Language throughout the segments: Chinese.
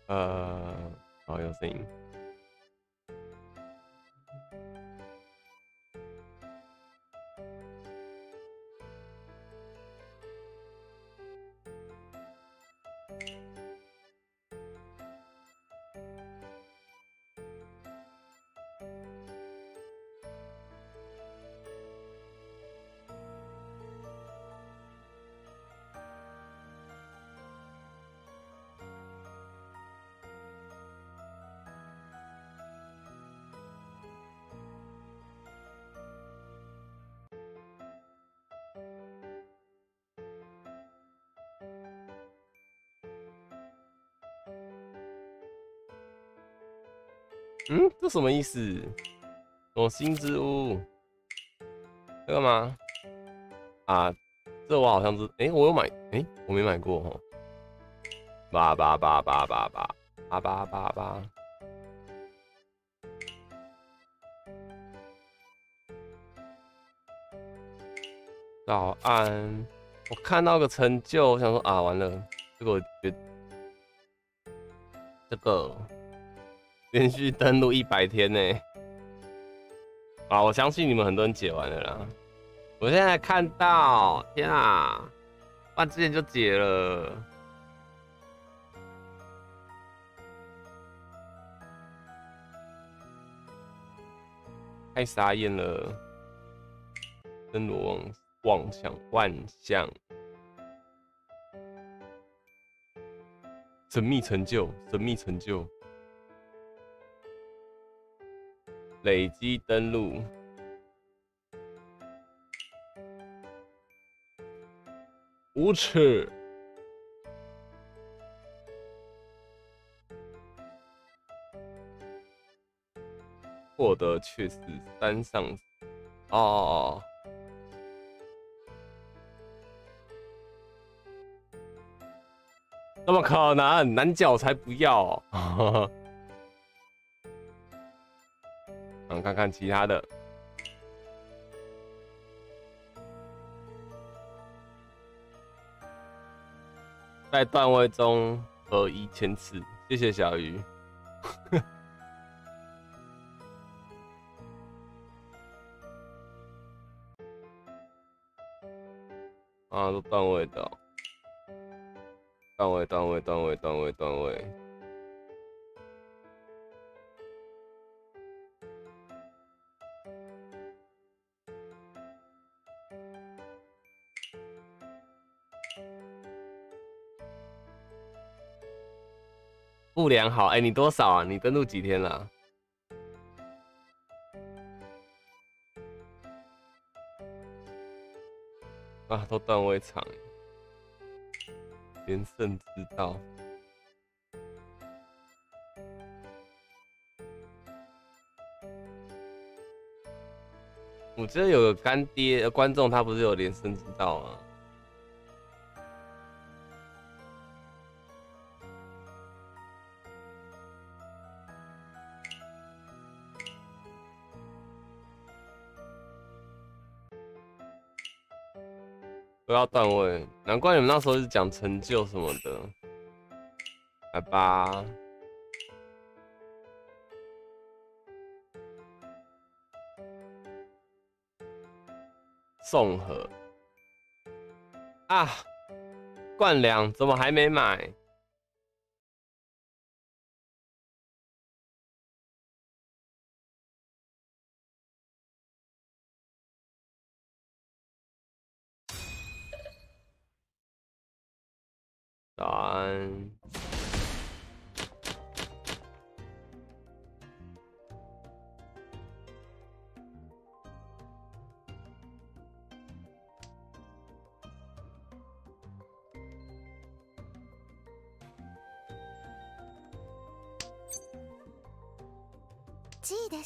好有声音。这什么意思？什么新之屋？这个吗？啊，这我好像是，我有买，我没买过哦。八，早安。我看到个成就，我想说啊，完了，这个我觉得这个连续登录100天呢。啊，我相信你们很多人解完了啦。我现在看到，天啊，不然之前就解了，太傻眼了。真罗妄想万象，神秘成就，神秘成就，累积登录。无耻！获得确实3上哦，怎么可能？男角才不要！看看其他的，在段位中合一千次，谢谢小鱼。啊，都段位的、哦，段位。不良好，你多少啊？你登录几天了、啊？都段位场，连胜之道。我觉得有个干爹观众，他不是有连胜之道吗？都要段位，难怪你们那时候是讲成就什么的。来吧，送盒啊！冠良怎么还没买？早安。 G です。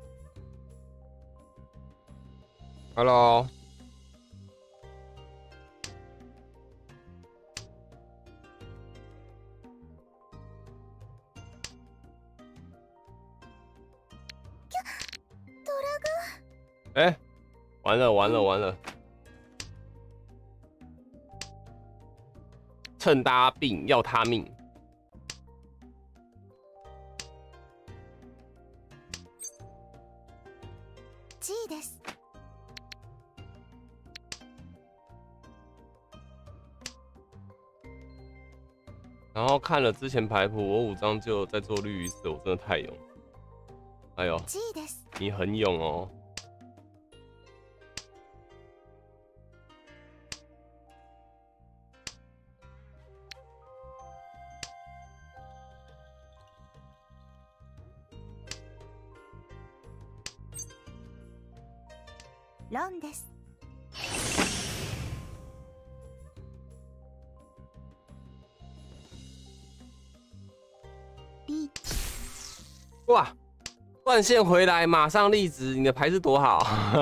Hello。 哎，完了完了完了！趁他病要他命。 G です。 然后看了之前牌谱，我5张就在做绿鱼死，我真的太勇。哎呦， G です。 你很勇哦。 ロンです。リーチ。 哇，断线回来，马上立直，你的牌是多好！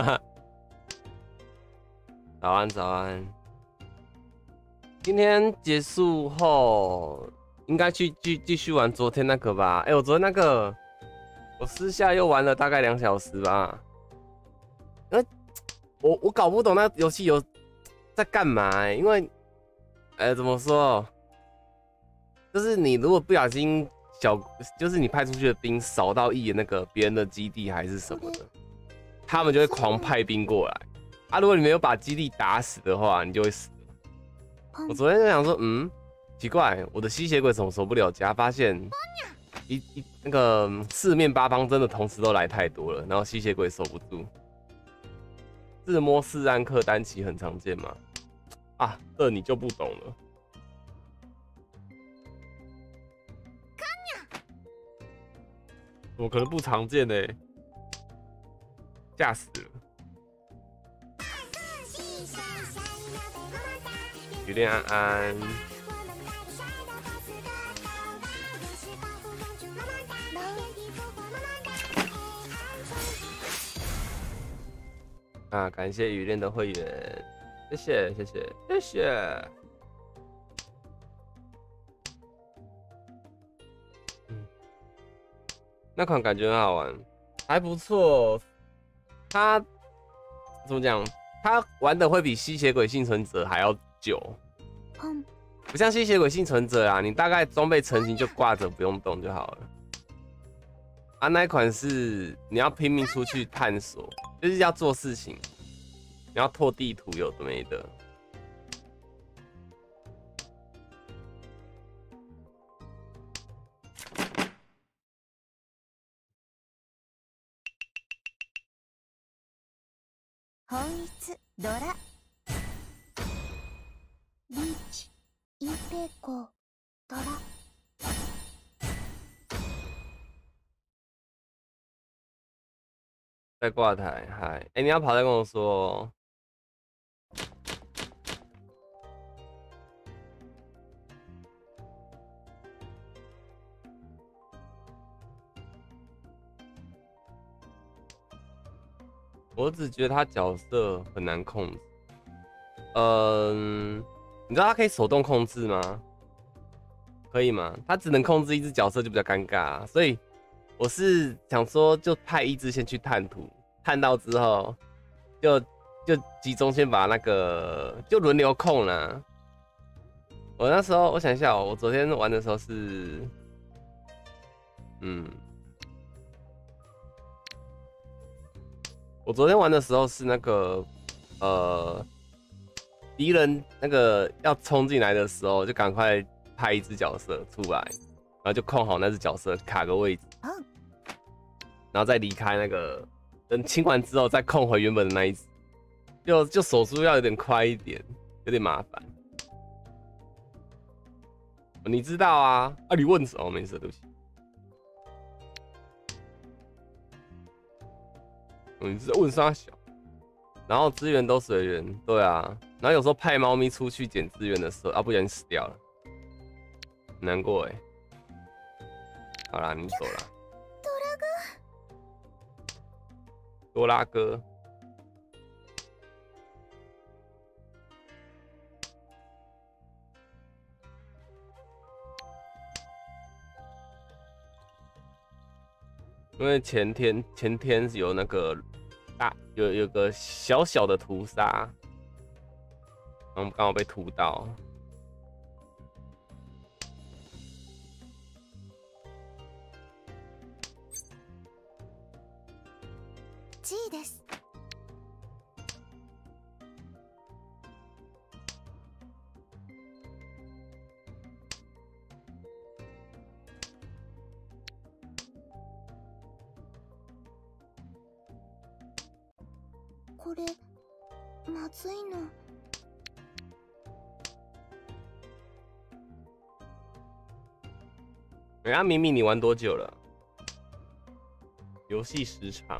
早安早安。今天结束后，应该去继续玩昨天那个吧？哎、我昨天那个，我私下又玩了大概2小时吧。我搞不懂那游戏有在干嘛、欸，因为，怎么说？就是你如果不小心就是你派出去的兵扫到那个别人的基地还是什么的，他们就会狂派兵过来。啊，如果你没有把基地打死的话，你就会死了。我昨天就想说，奇怪，我的吸血鬼怎么守不了家？发现那个四面八方真的同时都来太多了，然后吸血鬼守不住。自摸4暗克单骑很常见吗？啊，这你就不懂了。怎么可能不常见呢？吓死了！雨恋安安，啊，感谢雨恋的会员，谢谢谢谢谢谢。那款感觉很好玩，还不错。它怎么讲？它玩的会比吸血鬼幸存者还要久，不像吸血鬼幸存者啊，你大概装备成型就挂着不用动就好了。啊，那一款是你要拼命出去探索，就是要做事情，你要拓地图，有的没的。 本一ドラリーチイペコドラ在挂台，嗨，你要跑再跟我说哦。我只觉得他角色很难控制。你知道他可以手动控制吗？可以吗？他只能控制一只角色就比较尴尬啊，所以我是想说，就派一只先去探图，探到之后就集中先把那个就轮流控啦。我那时候我想一下我昨天玩的时候是，我昨天玩的时候是那个敌人那个要冲进来的时候，就赶快派一只角色出来，然后就控好那只角色卡个位置，然后再离开那个，等清完之后再控回原本的那一只，就手速要有点快一点，有点麻烦。你知道啊？啊，你问什么？没事，对不起。你是问啥小？然后资源都随缘，对啊。然后有时候派猫咪出去捡资源的时候，啊，不小心死掉了，很难过哎。好啦，你走啦。多拉哥。因为前天有那个有个小小的屠杀，然后刚好被屠到。 G です。これまずいの。 人家明明你玩多久了？游戏时长，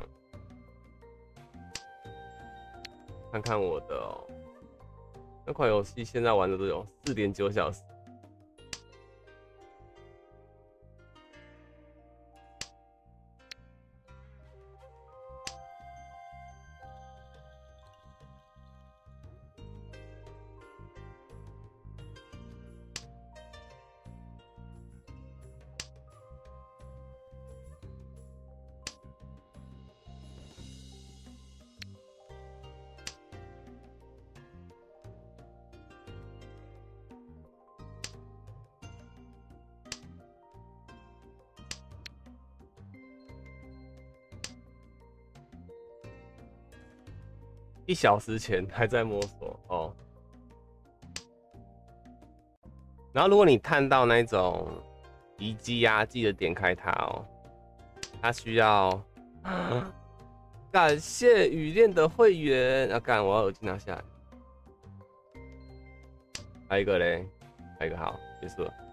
看看我的哦。那款游戏现在玩了多久？4.9小时。1小时前还在摸索哦。然后如果你看到那种遗迹啊，记得点开它哦。它需要感谢雨恋的会员啊！干，我要耳机拿下来。还有一个嘞，还有一个好，结束了。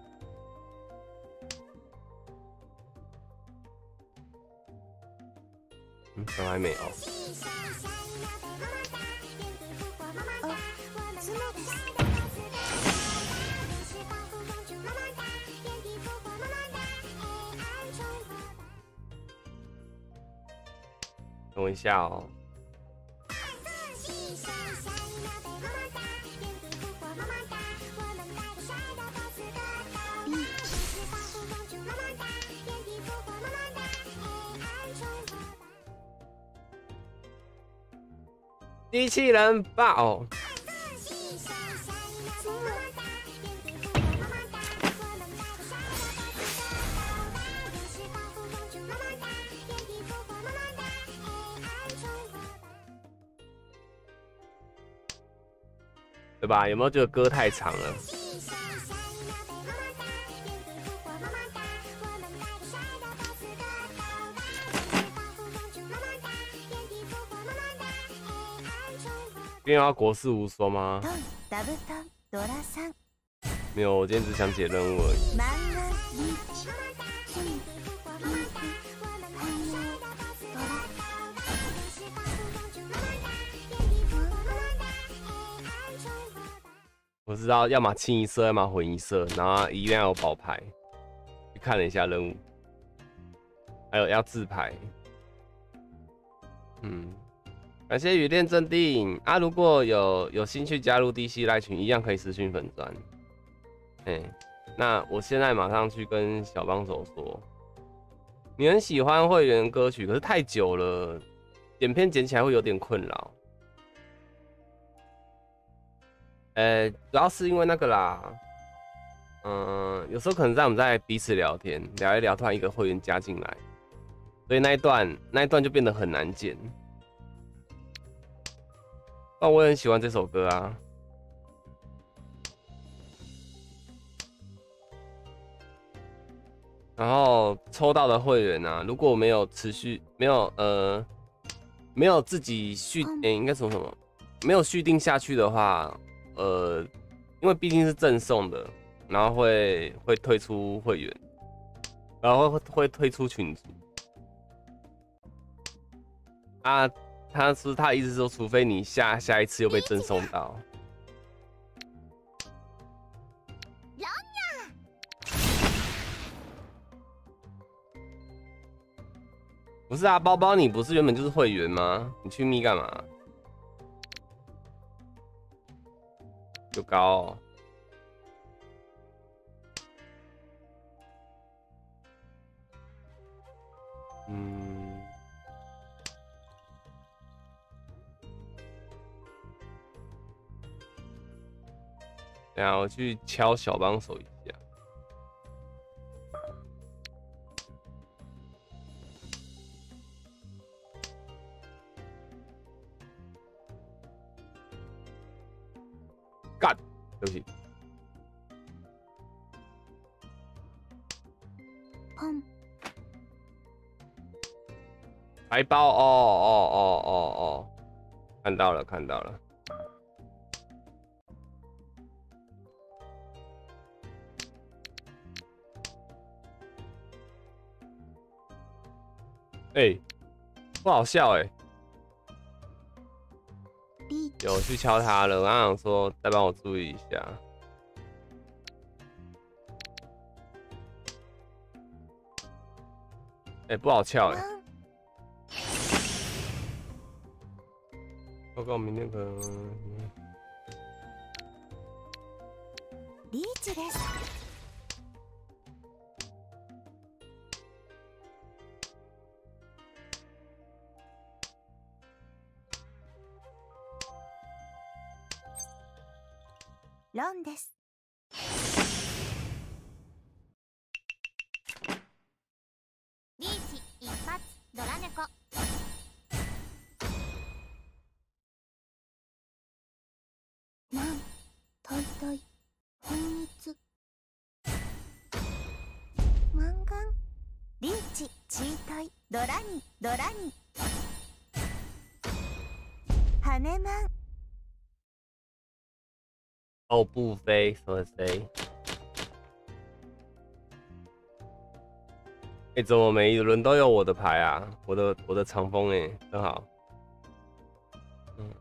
怎么还没哦？等我一下哦。机器人爆！对吧？有没有觉得歌太长了？今天要国士无双吗？没有，我今天只想解任务而已。我知道，要么清一色，要么混一色，然后一定要有宝牌。去看了一下任务，还有要自牌。感谢雨恋镇定啊！如果有兴趣加入 DC 赖群，一样可以私讯粉专。那我现在马上去跟小帮手说，你很喜欢会员歌曲，可是太久了，剪片剪起来会有点困扰。主要是因为那个啦，有时候可能我们在彼此聊天，聊一聊，突然一个会员加进来，所以那一段就变得很难剪。但我也很喜欢这首歌啊。然后抽到的会员啊，如果没有持续没有自己应该说什么没有续订下去的话，因为毕竟是赠送的，然后会退出会员，然后会退出群组。他的意思说，除非你下一次又被赠送到。不是啊，包包你不是原本就是会员吗？你去密干嘛？有高哦。 等下我去敲小帮手一下。干，对不起。 砰！ 白包哦，看到了看到了。哎，不好笑哎。有去敲他了，我刚想说再帮我注意一下。哎，不好撬哎。报告明天可能。 リーチです。ロンです。リーチ一発ドラ猫。なんトイトイ本日マンガンリーチチートイドラニドラニ羽マン哦，不飞，说谁？哎，怎么每一轮都有我的牌啊？我的长风哎，真好。嗯。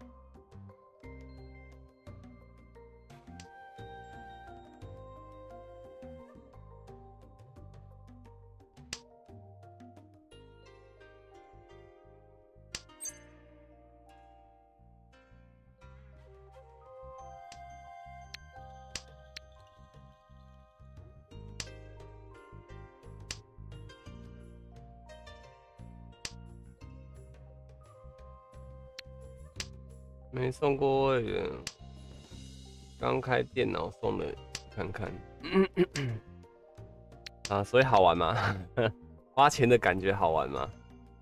没送过会员，刚开电脑送的，看看。啊，所以好玩吗？花钱的感觉好玩吗？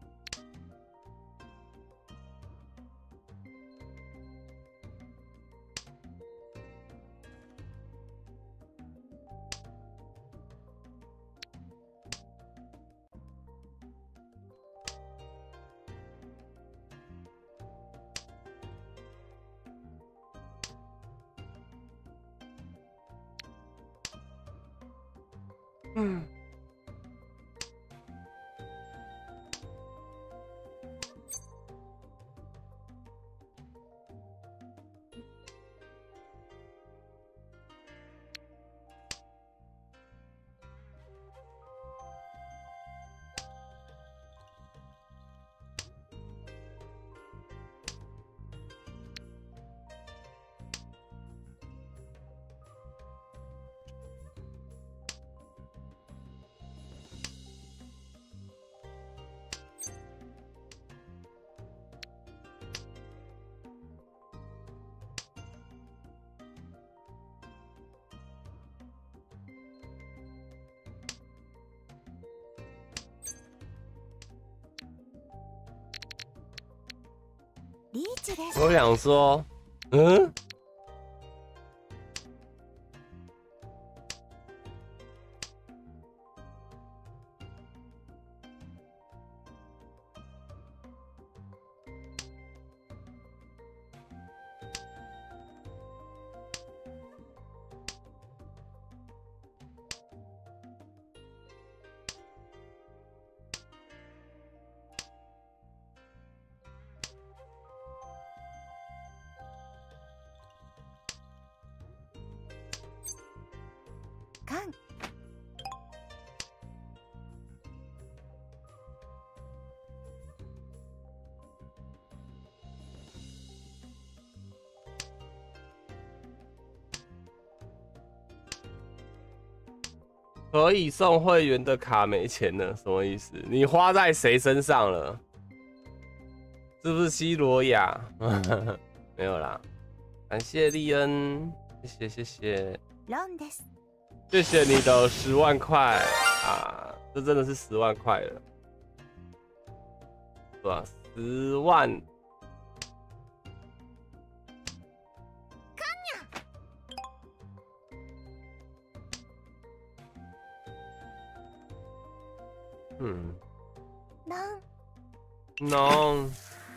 嗯。 リーチです。 我想说，嗯。 カン可以送会员的卡没钱了，什么意思？你花在谁身上了？是不是西罗亚？没有啦，感谢利恩。 谢谢谢谢ロンです。 谢谢你的10万块啊，这真的是10万块了，对吧？10万。嗯，no。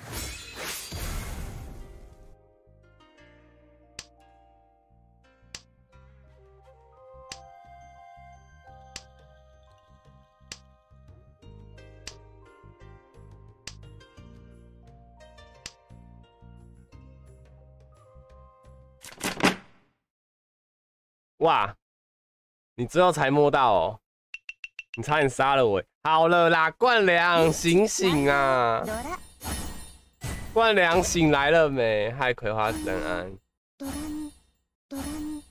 哇，你最后才摸到哦，你差点杀了我。好了啦，冠良，醒醒啊！ ドラ冠良醒来了没？嗨，葵花真安。 ドラにドラに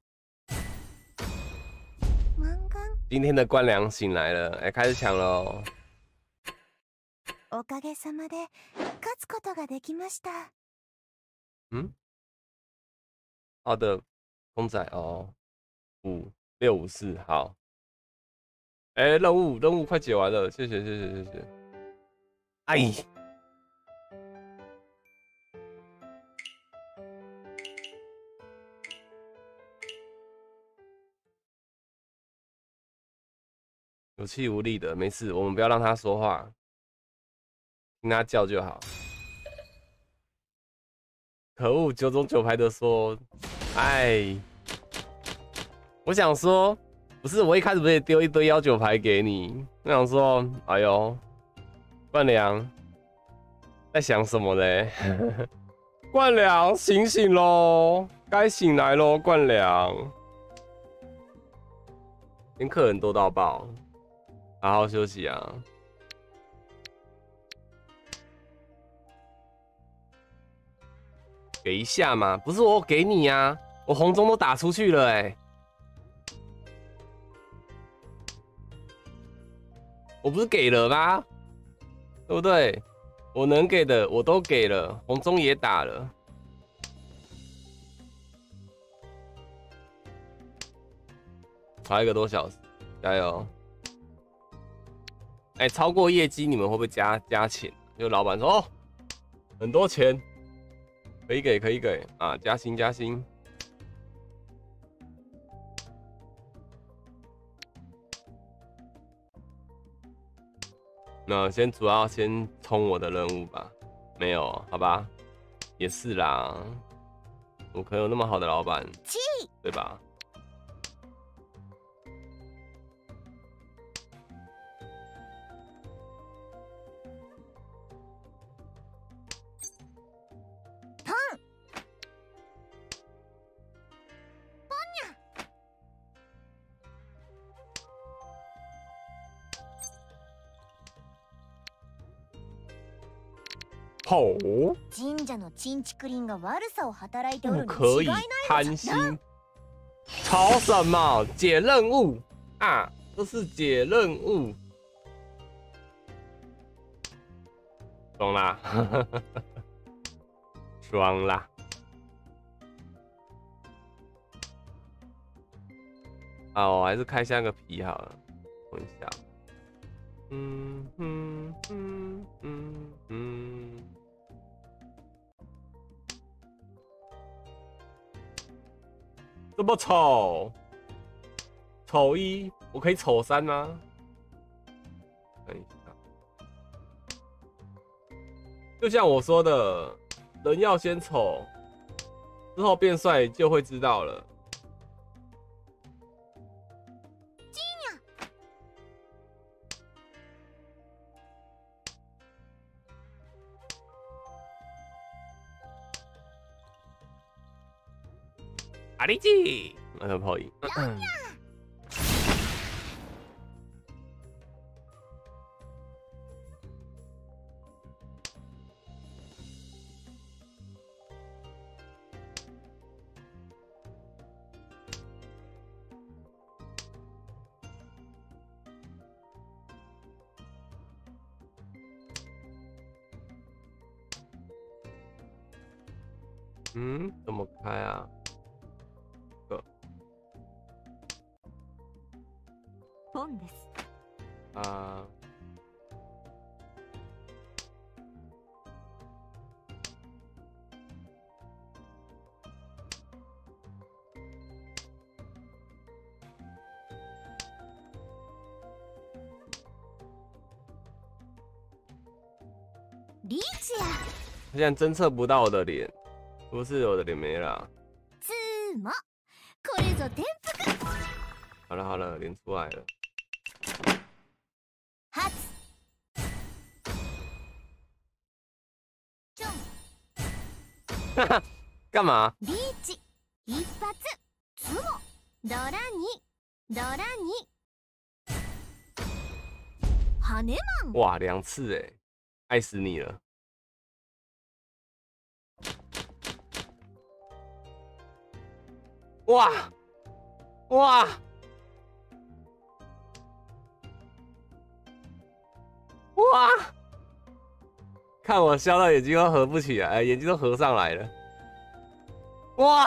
漫画今天的冠良醒来了，哎，开始抢喽！ おかげさまで勝つことができました。 嗯，好的，公仔哦，5654，好。哎，任务快解完了，谢谢谢谢谢谢。哎，有气无力的，没事，我们不要让他说话，听他叫就好。可恶，9种9牌的说，哎，我想说，不是，我一开始不是也丢一堆19牌给你？我想说，哎呦，冠良在想什么嘞？冠良，醒醒喽，该醒来喽，冠良。今天客人多到爆，好好休息啊。给一下嘛，不是我给你啊，我红中都打出去了哎、我不是给了吗？对不对？我能给的我都给了，红中也打了。差1个多小时，加油！哎、超过业绩你们会不会加钱？就老板说哦，很多钱，可以给可以给啊，加薪加薪。那主要先冲我的任务吧，没有，好吧，也是啦，我可有那么好的老板，对吧？吼， 神社のチンチクリンが悪さを働いてお不るに可以違いない贪心。吵什么？解任务啊！这是解任务，爽啦，爽啦！啊，我还是开箱个皮好了，等一下。这么丑，丑1，我可以丑3吗？等一下，就像我说的，人要先丑，之后变帅就会知道了。阿里基，那个泡影。怎么开啊？ チや现在侦测不到我的脸，不是我的脸没了。 つもこれぞ転覆。 好了好了，脸出来了。 発チョン哈哈，干嘛？ リーチ一発ツモドラにドラに羽マン哇，2次哎，爱死你了！哇哇！哇！看我笑到眼睛都合不起来，眼睛都合上来了。哇！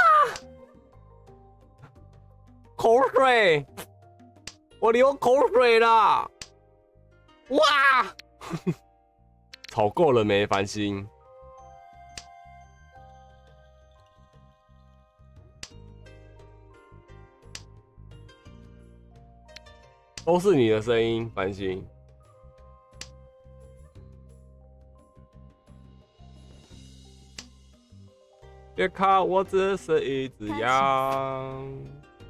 口水，我流口水了。哇！吵够了没，繁星？都是你的声音，繁星。别看我只是一只羊。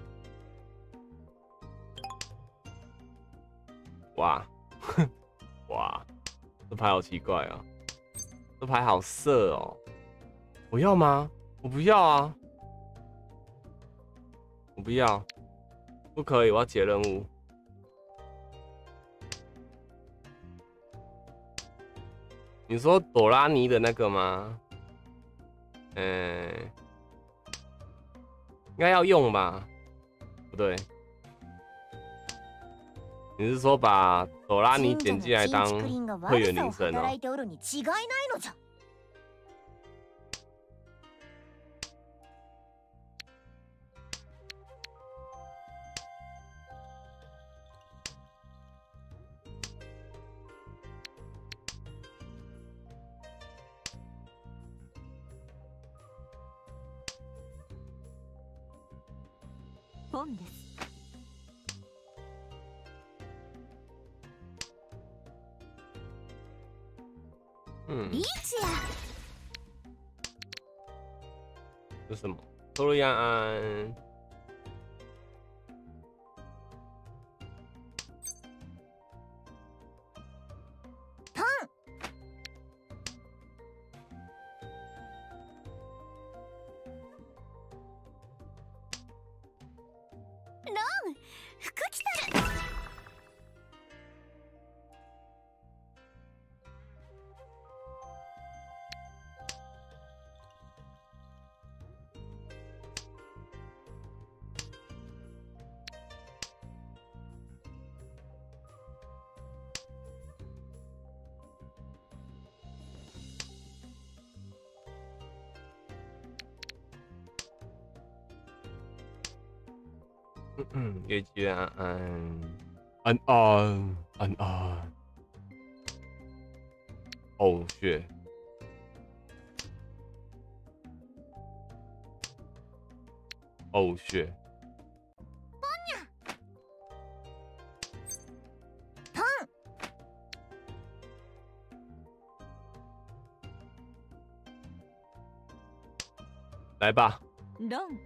哇，哇，这牌好奇怪啊！这牌好色哦！我要吗？我不要啊！我不要，不可以，我要解任务。你说朵拉尼的那个吗？应该要用吧？不对，你是说把朵拉尼点进来当会员铃声哦？ ポンです。リーチや。 这是什么？托洛亚安。 パン。ロン。服着たる。 月居安安。哦血。哦血。 パン。 来吧。 ロン。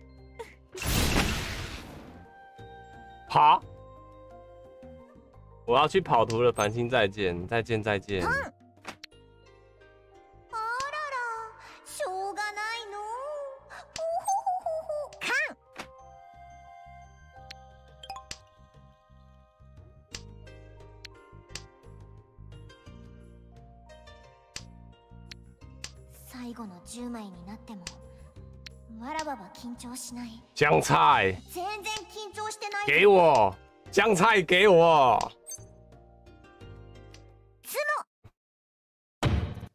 跑！我要去跑图了，繁星再见，再见，再见。 あらら、しょうがないの。ほほほほほ。カン。最後の10枚になっても。わらばは緊張しない。 香菜， 全然緊張してない。 给我香菜，给我。 ツモ。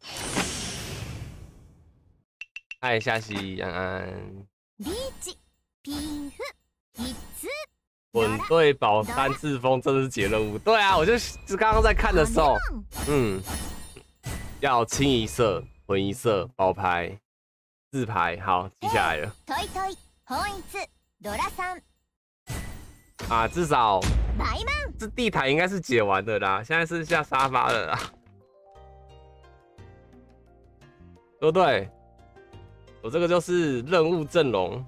嗨，夏希安安。 リーチ、ピンフ、一つ。 混对宝三次风，这是解任务。对啊，我就是刚刚在看的时候，要清一色、混一色、宝牌。自牌好，记下来了。 トイトイ、本一、ドラ3。 啊，至少バイマン。 这地毯应该是解完的啦，现在剩下沙发了啦。 对不对？我这个就是任务阵容。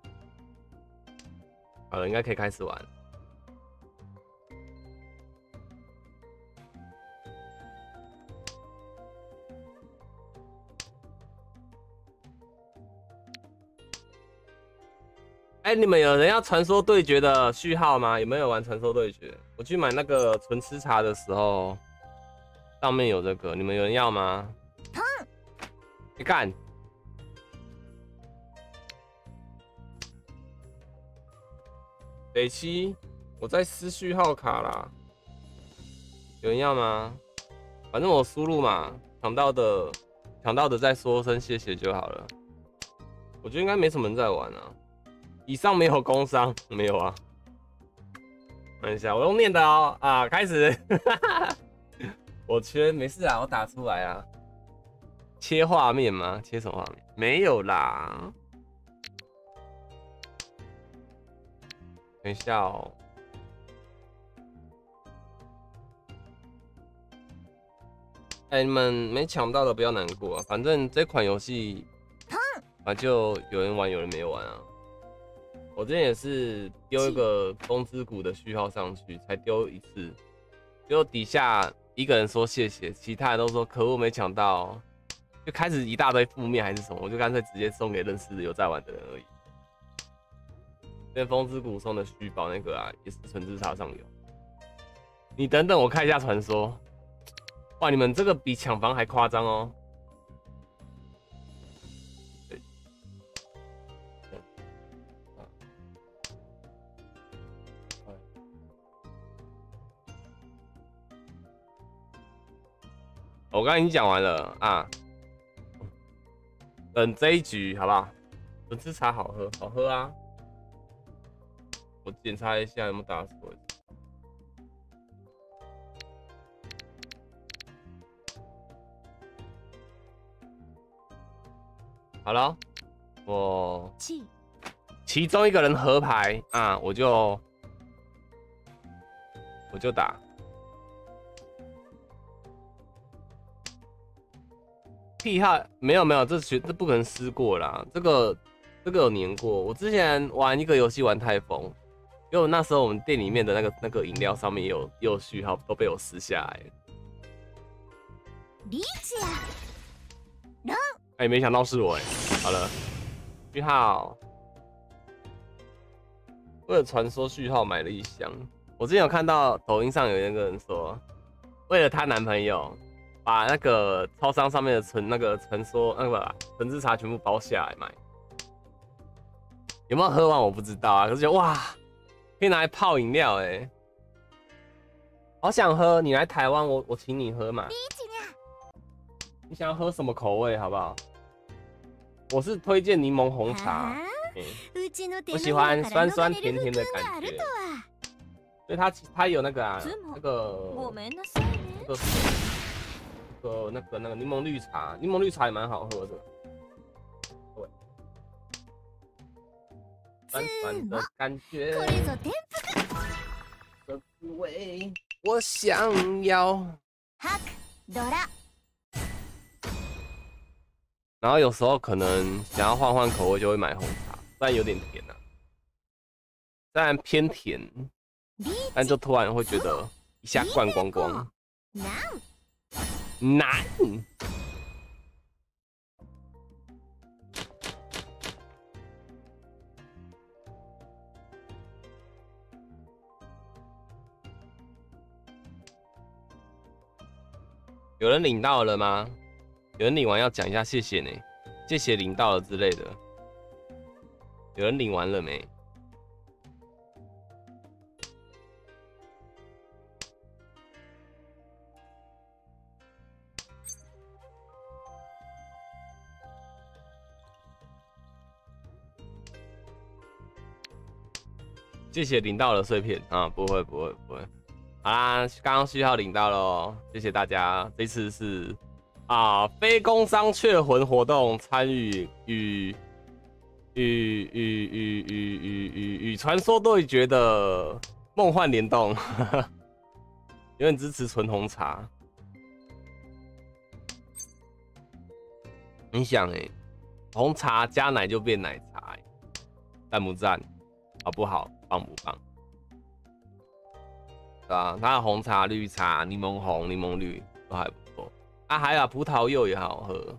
好了，应该可以开始玩。哎，你们有人要传说对决的序号吗？有没有玩传说对决？我去买那个纯吃茶的时候，上面有这个，你们有人要吗？你干！北七，我在撕序号卡啦，有人要吗？反正我输入嘛，抢到的再说声谢谢就好了。我觉得应该没什么人在玩啊。以上没有工伤，没有啊。看一下，我用念的哦啊，开始。我缺没事啊，我打出来啊。切画面吗？切什么画面？没有啦。等一下哦。哎，你们没抢到的不要难过啊，反正这款游戏啊，就有人玩，有人没玩啊。我之前也是丢一个风之谷的序号上去，才丢一次，结果底下一个人说谢谢，其他人都说可恶没抢到，就开始一大堆负面还是什么，我就干脆直接送给认识的有在玩的人而已。因为风之谷送的虚宝那个啊，也是纯之茶上有。你等等，我看一下传说。哇，你们这个比抢房还夸张哦。我刚刚已经讲完了啊，等这一局好不好？纯之茶好喝，好喝啊！我检查一下有没有打错。好了，我其中一个人合牌啊，我就打。屁哈，没有，这不可能撕过啦，这个有粘过。我之前玩一个游戏玩太疯，因为那时候我们店里面的那个饮料上面也有序号，都被我撕下来了。哎，没想到是我哎。好了，序号，为了传说序号买了一箱。我之前有看到抖音上有一个人说，为了她男朋友。把那个超商上面的传说纯之茶全部包下来买，有没有喝完我不知道啊，可是觉得哇，可以拿来泡饮料哎，好想喝，你来台湾我请你喝嘛。你想要喝什么口味好不好？我是推荐柠檬红茶，我喜欢酸酸甜甜的感觉，所以它有那个啊那个柠檬绿茶，柠檬绿茶也蛮好喝的，对，酸酸的感觉，这滋味我想要。然后有时候可能想要换换口味，就会买红茶，虽然有点甜啊，虽然偏甜，但就突然会觉得一下灌光光。难，有人领到了吗？有人领完要讲一下谢谢呢，谢谢领到了之类的。有人领完了没？谢谢领到了碎片啊，不会。好啦，刚刚序号领到了哦，谢谢大家。这次是非工商雀魂活动参与与传说对决的梦幻联动，有点支持纯红茶。 你想红茶加奶就变奶茶赞不赞？好不好？棒不棒？对啊，它的红茶、绿茶、柠檬红、柠檬绿都还不错。啊，还有葡萄柚也好喝。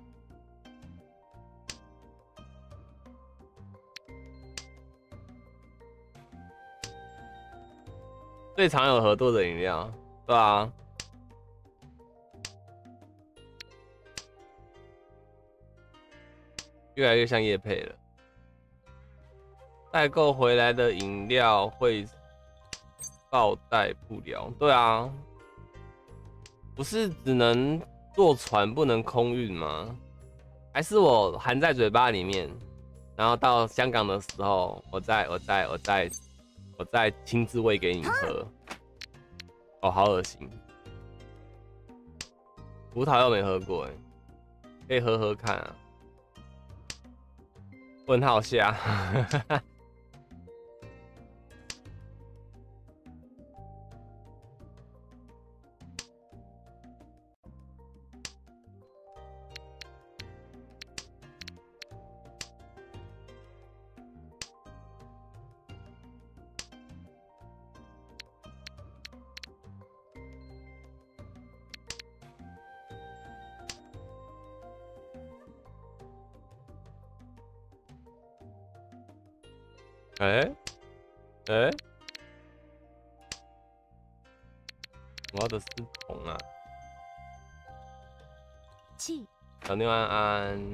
最常有合作的饮料，对啊。越来越像业配了。代购回来的饮料会报带不了，对啊，不是只能坐船不能空运吗？还是我含在嘴巴里面，然后到香港的时候，我再亲自喂给你喝。哦，好恶心！葡萄柚没喝过可以喝喝看啊。问号下，我要的是红啊！小妞安安，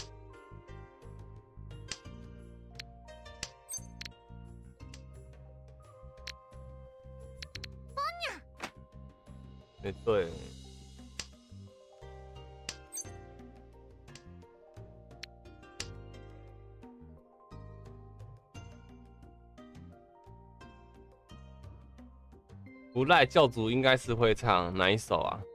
对。不赖教主应该是会唱哪一首啊？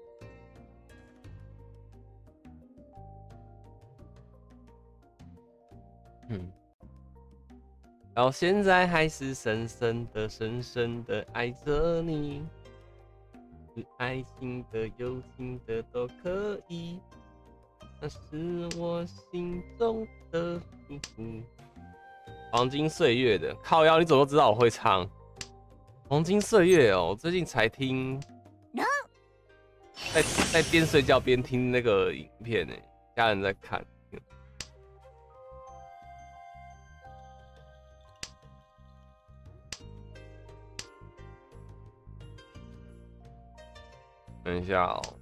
到现在还是深深的爱着你，是爱情的、友情的都可以，那是我心中的幸福。黄金岁月的靠腰，你怎么知道我会唱？黄金岁月哦，我最近才听，在边睡觉边听那个影片呢，家人在看。等一下哦，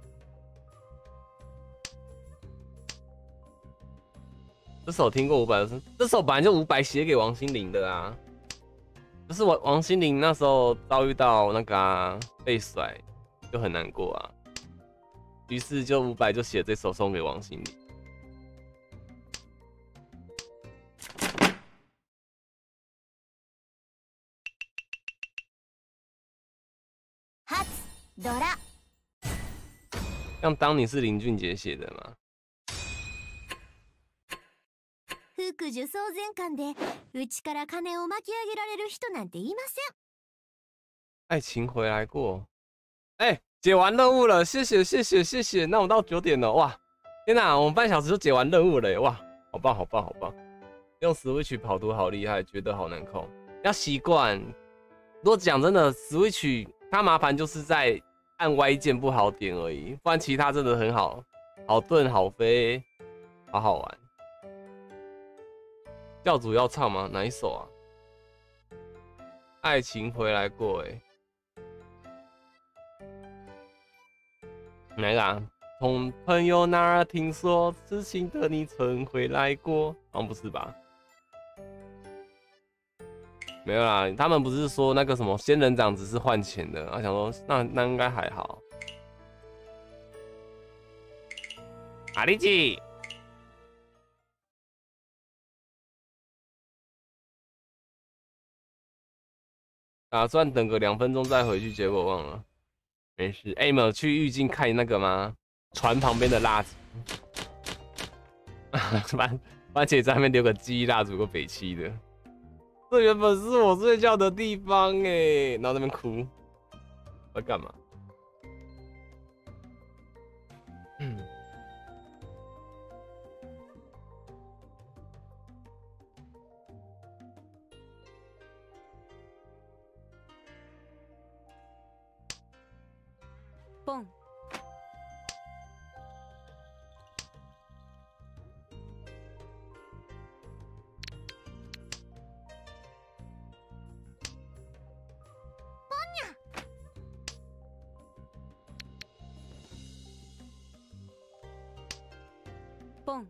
这首听过500，这首本来就伍佰写给王心凌的啊。就是王心凌那时候遭遇到那个被甩，就很难过啊。于是就伍佰就写这首送给王心凌。像当你是林俊杰写的吗？ 福寿草前館で内から金を巻き上げられる人なんていません。 爱情回来过，解完任务了，谢谢。那我到9点了，哇，天哪，我们半小时就解完任务了，哇，好棒！用 Switch 跑图好厉害，觉得好难控，要习惯。如果讲真的 ，Switch 它麻烦就是在按 Y 键不好点而已，不然其他真的很好，好盾好飞，好好玩。教主要唱吗？哪一首啊？爱情回来过，哪个啊？从朋友那儿听说，痴情的你曾回来过，好像不是吧？没有啦，他们不是说那个什么仙人掌只是换钱的，我想说那应该还好。阿力基。打算等个2分钟再回去，结果忘了。没事，你们有去玉境看那个吗？船旁边的蜡烛，番茄在那边留个记忆蜡烛，个北七的。这原本是我睡觉的地方然后那边哭，我在干嘛？ 蹦，蹦，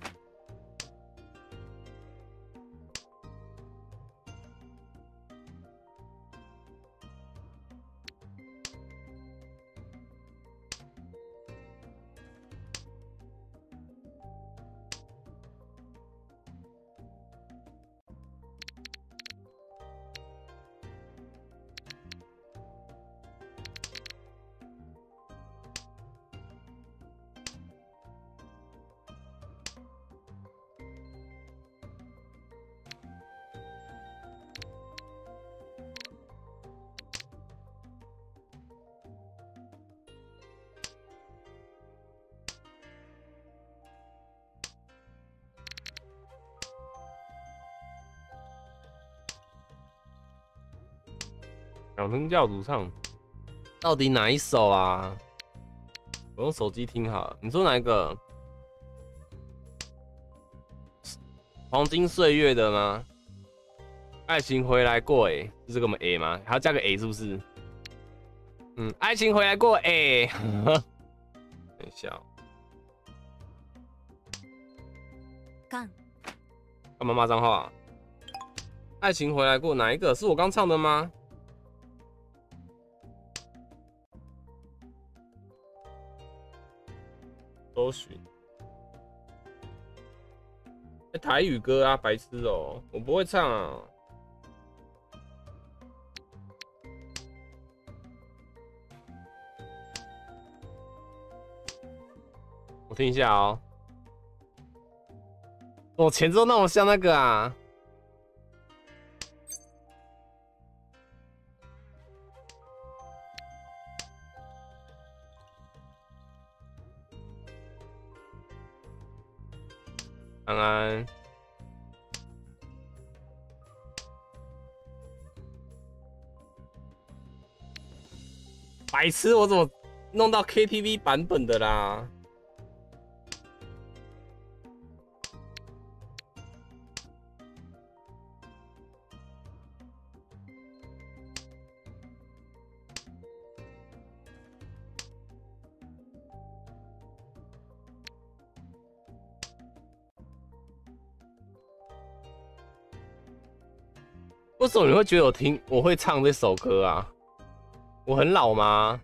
养成教主唱，到底哪一首啊？我用手机听好了。你说哪一个？黄金岁月的吗？爱情回来过哎，是这个吗 A 吗？还要加个 A 是不是？嗯，爱情回来过哎。等一下、喔， 干， 干嘛骂脏话？爱情回来过哪一个？是我刚唱的吗？搜寻。台语歌啊，白痴哦、我不会唱啊。我听一下哦、我前奏那么像那个啊。安安，白痴，我怎么弄到 KTV 版本的啦？为什么你会觉得我会唱这首歌啊？我很老吗？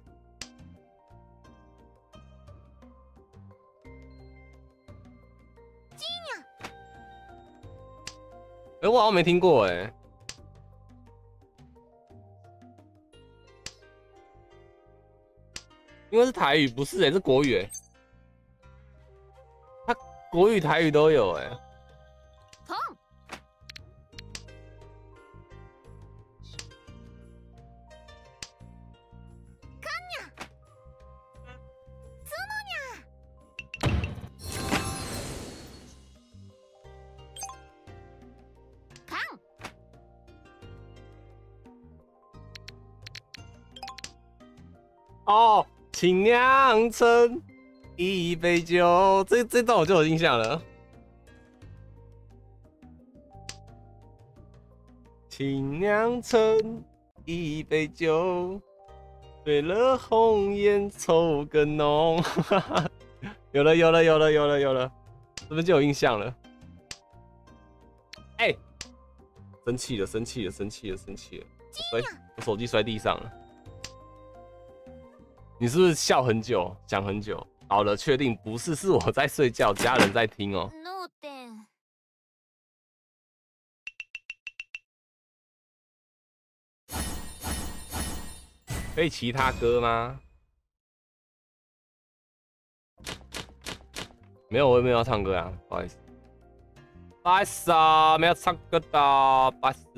我好像没听过哎。因为是台语，不是是国语哎。它国语、台语都有哎。哦，请酿成一杯酒，这段我就有印象了。请酿成一杯酒，醉了红颜臭更浓。有了，这边就有印象了。哎、生气了！我手机摔地上了。你是不是笑很久，想很久？好了，确定不是，是我在睡觉，家人在听哦。可以其他歌吗？没有，我也没有要唱歌啊，不好意思。不好意思啊，没有唱歌的，不好意思。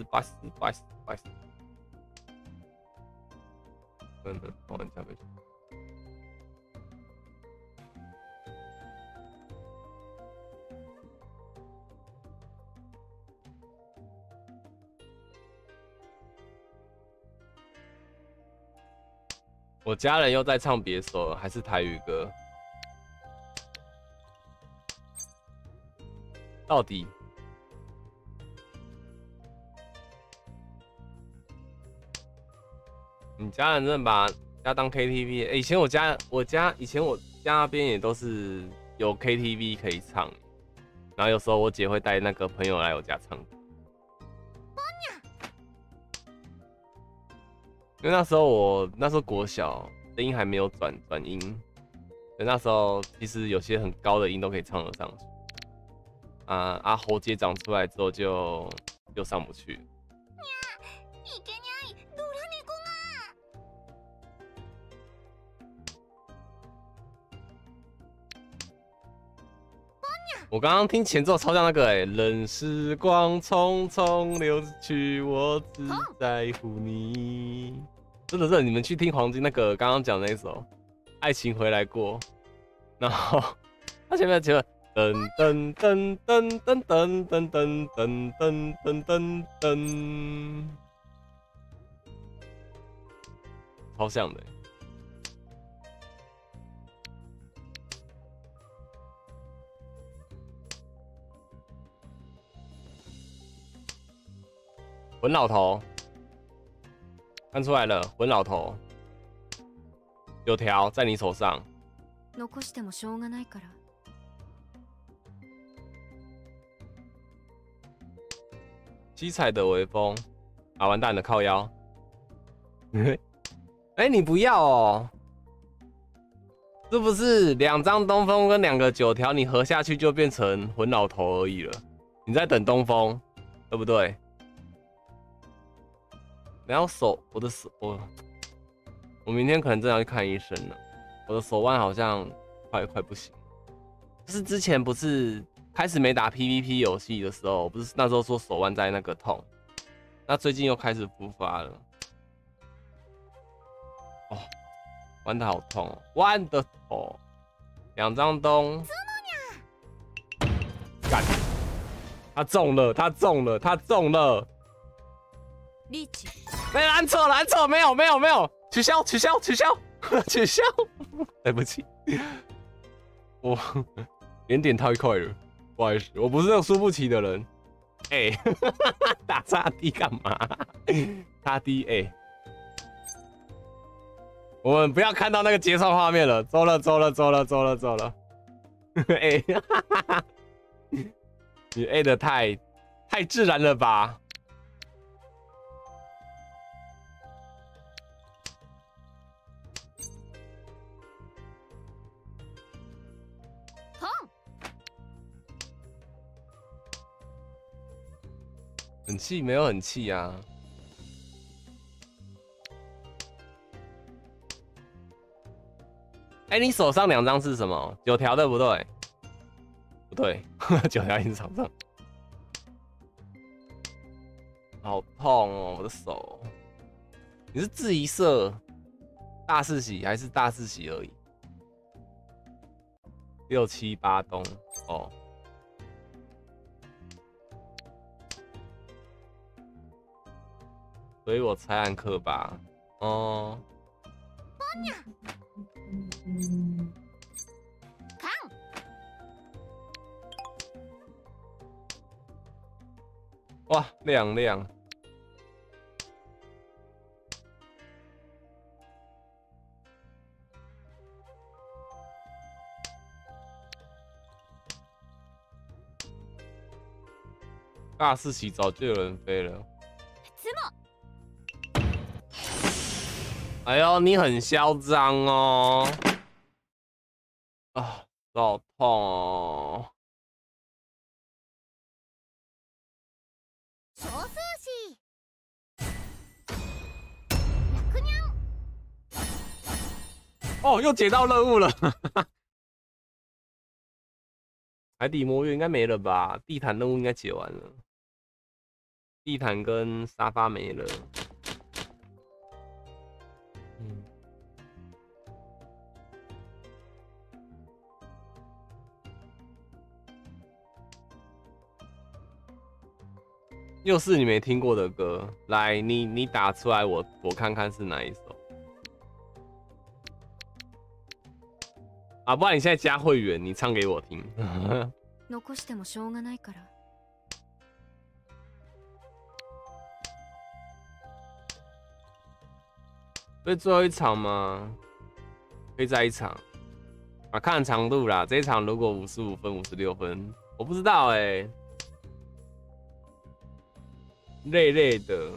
我玩下回去。 我家人又在唱别首了，还是台语歌？到底？你家人真的把家当 KTV？以前我家那边也都是有 KTV 可以唱，然后有时候我姐会带那个朋友来我家唱歌。因为那时候国小，声音还没有转音，所以那时候其实有些很高的音都可以唱得上去。喉结长出来之后就上不去了。 いけにゃいドラ猫が。 我刚刚听前奏超像那个任时光匆匆流去，我只在乎你。真的是你们去听黄金那个刚刚讲那一首《爱情回来过》，然后他前面噔噔噔噔噔噔噔噔噔噔噔噔噔，超像的。混老头，看出来了，混老头，有条在你手上。 残してもしょうがないから。 七彩的微风，完蛋了，靠腰。你不要哦，是不是2张东风跟2个9条，你合下去就变成混老头而已了？你在等东风，对不对？然后我的手，我明天可能真的要去看医生了。我的手腕好像快不行。就是之前不是开始没打 PVP 游戏的时候，不是那时候说手腕在那个痛，那最近又开始复发了。玩的好痛哦，玩的痛。2张东，干，他中了，他中了，他中了。 リーチ。 按错，没有，取消，取消，对不起，我连点太快了，不好意思，我不是那种输不起的人。打叉 D 干嘛？叉 D 我们不要看到那个结算画面了，走了。你 A 的太自然了吧？很气没有很气啊！你手上2张是什么？9条对不对？不对，9条已经场上，好痛哦，我的手。你是质疑色大四喜还是大四喜而已？6、7、8东哦。所以我猜暗克吧，哦。哇，亮！大四喜早就有人飞了。哎呦，你很嚣张哦！好痛哦！ 少数士100にゃん。 又解到任务了。海底魔月应该没了吧？地毯任务应该解完了。地毯跟沙发没了。又是你没听过的歌，来，你打出来我看看是哪一首。 啊，不然你现在加会员，你唱给我听。 残してもしょうがないから。 所以最后一场吗？可以再一场啊，看长度啦。这一场如果55分、56分，我不知道哎、累累的。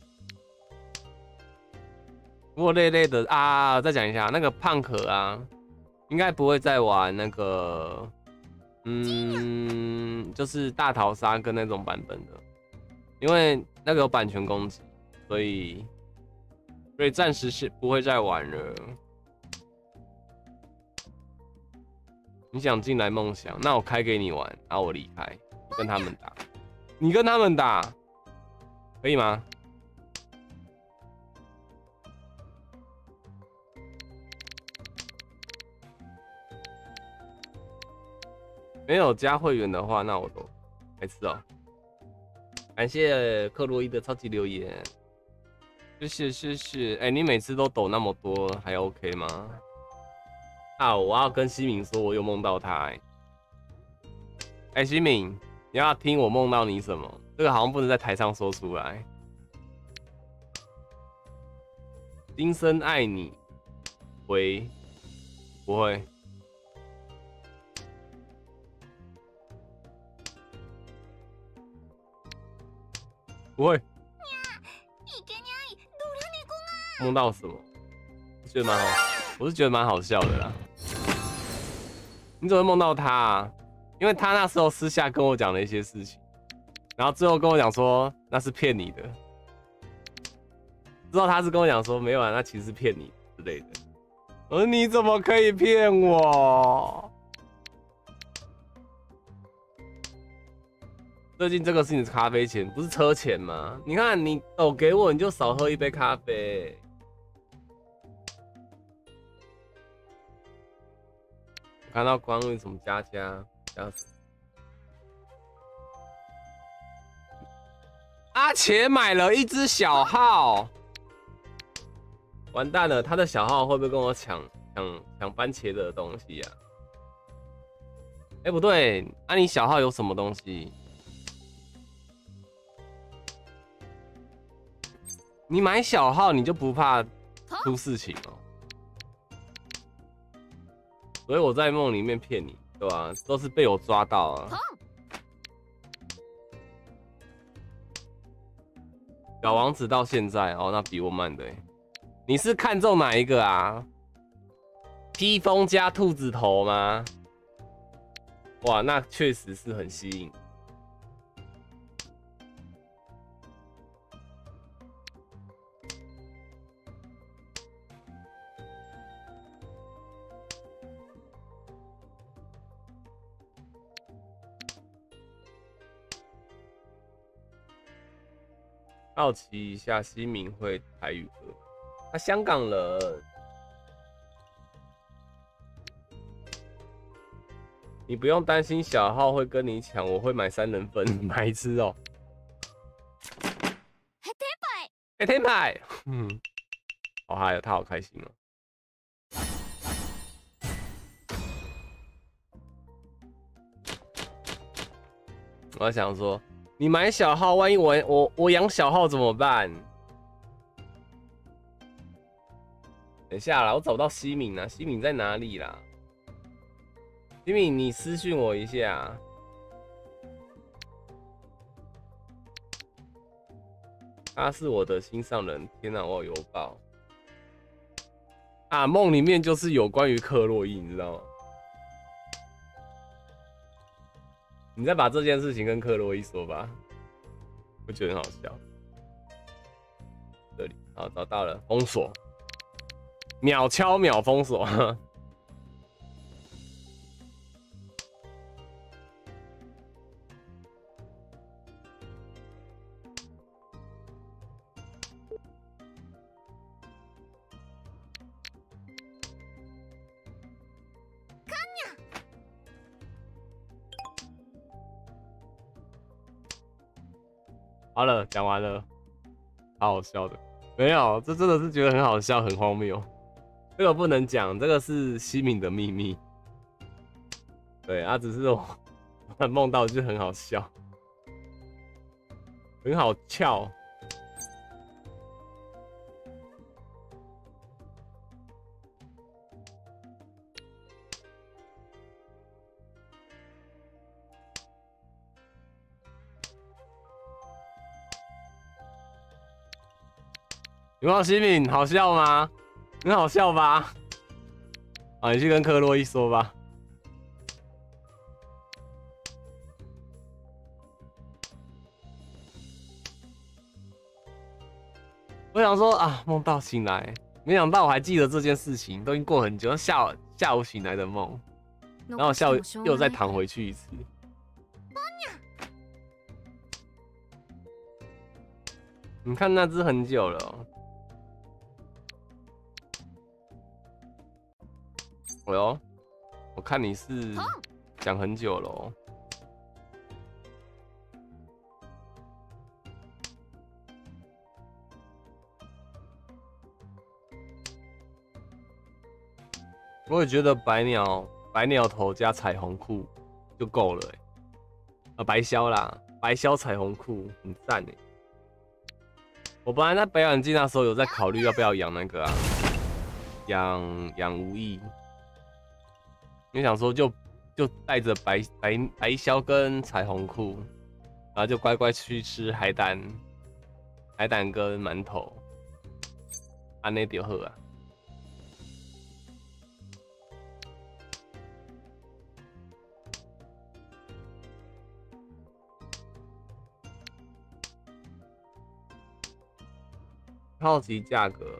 不过累累的啊，再讲一下那个胖可啊，应该不会再玩那个，就是大逃杀跟那种版本的，因为那个有版权攻击，所以暂时是不会再玩了。你想进来梦想，那我开给你玩，然后我离开，跟他们打，你跟他们打，可以吗？没有加会员的话，那我都白痴哦。感谢克洛伊的超级留言，谢谢。哎、你每次都抖那么多，还 OK 吗？啊，我要跟西敏说，我有梦到他、哎、西敏，你要听我梦到你什么？这个好像不能在台上说出来。今生爱你，回不会。不会。梦到什么？觉得蛮好，我是觉得蛮好笑的啦。你怎么会梦到他啊？因为他那时候私下跟我讲了一些事情，然后最后跟我讲说那是骗你的。之后他是跟我讲说没有啊，那其实是骗你之类的。我说你怎么可以骗我？最近这个是你的咖啡钱，不是车钱吗？你看你抖给我，你就少喝一杯咖啡。我看到关于什么加什么阿茄买了一只小号，完蛋了，他的小号会不会跟我抢番茄的东西啊？哎、不对，啊你小号有什么东西？你买小号你就不怕出事情哦？所以我在梦里面骗你，对吧？都是被我抓到啊。小王子到现在哦，那比我慢的。你是看中哪一个啊？披风加兔子头吗？哇，那确实是很吸引。好奇一下，西敏会台语歌，他香港人，你不用担心小号会跟你抢，我会买3人份，白痴哦。黑天牌，好嗨哦，他好开心哦。我在想说，你买小号，万一我养小号怎么办？等一下啦，我找不到西敏啊，西敏在哪里啦？西敏，你私讯我一下。他是我的心上人，天哪，我有邮报啊！梦里面就是有关于克洛伊，你知道吗？你再把这件事情跟克洛伊说吧，我觉得很好笑。这里好，找到了，封锁，秒敲秒封锁。好了，讲完了，好好笑的。没有，这真的是觉得很好笑，很荒谬。这个不能讲，这个是西敏的秘密。 对啊，只是我梦到就很好笑，很好笑。有没有新品？好笑吗？很好笑吧？啊，你去跟克洛伊说吧。我想说啊，梦到醒来，没想到我还记得这件事情，都已经过很久，下午醒来的梦，然后下午又再躺回去一次。你看那只很久了哦。哎呦，我看你是讲很久了哦。我也觉得白鸟头加彩虹裤就够了白鸮啦，白鸮彩虹裤很赞哎。我本来在北远季那时候有在考虑要不要养那个啊，养无意，因为想说就带着白鸮跟彩虹裤，然后就乖乖去吃海胆跟馒头，安内就好啊。好奇价格，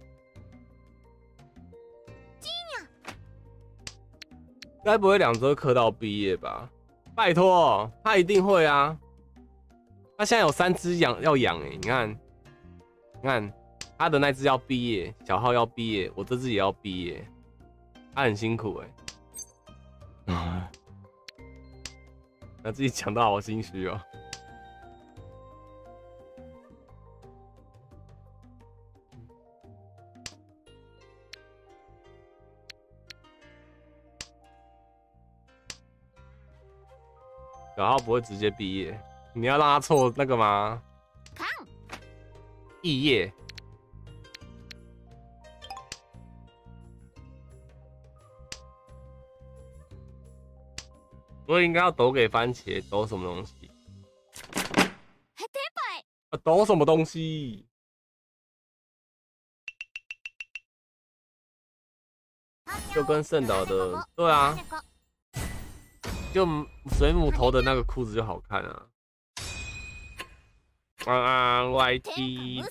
该不会2周课到毕业吧？拜托，他一定会啊！他现在有3只要养哎，你看他的那只要毕业，小号要毕业，我这只也要毕业，他很辛苦哎。那自己讲到好心虚哦。小号不会直接毕业，你要让他错那个吗？肄业。我应该要抖给番茄，抖什么东西？抖什么东西？就跟圣岛的，对啊。就水母头的那个裤子就好看啊。YT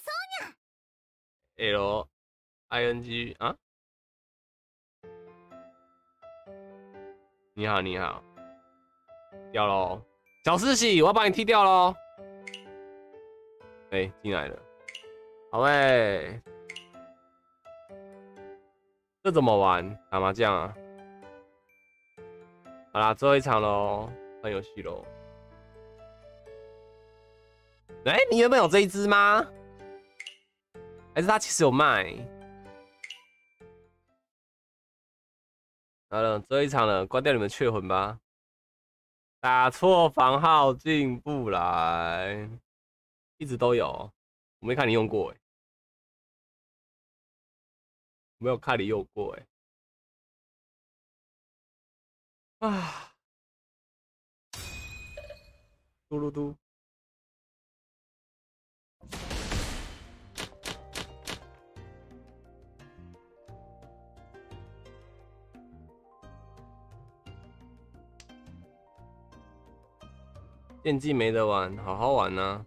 LING 啊？你好，掉喽！小世喜，我要把你踢掉喽！哎，进来了，好哎。这怎么玩？打麻将啊？好啦，最后一场喽，换游戏喽。哎，你原本有这一只吗？还是他其实有卖？好了，最后一场了，关掉你们雀魂吧。打错房号进不来，一直都有，我没看你用过没有看你用过啊，嘟噜嘟。电竞没得玩，好好玩呐、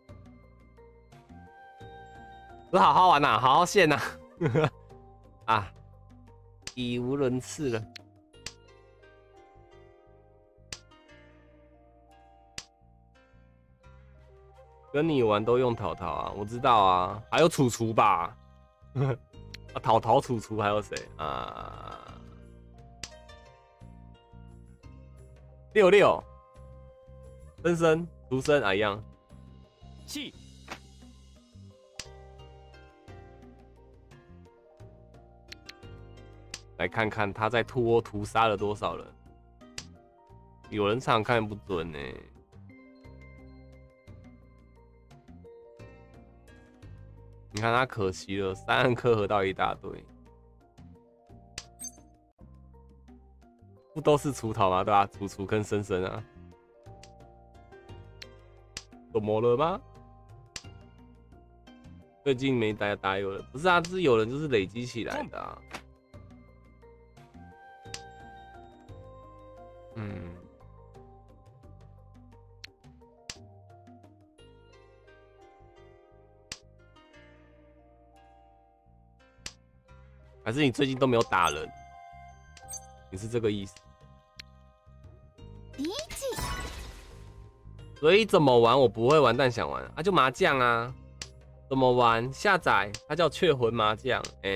不是好好玩呐、好好线呐、啊，语无伦次了。跟你玩都用淘淘啊，我知道啊，还有楚楚吧，啊，淘淘、楚楚还有谁啊？66，森森、竹森啊一样。气。来看看他在兔窝屠杀了多少人。 有人场看不准呢、你看他可惜了，3暗克合到一大堆，不都是除桃吗？对吧、楚跟深深啊，怎么了吗？最近没打有人，不是啊，是有人就是累积起来的啊。嗯。还是你最近都没有打人？你是这个意思？所以怎么玩我不会玩，但想玩啊，就麻将啊。怎么玩？下载它叫雀魂麻将，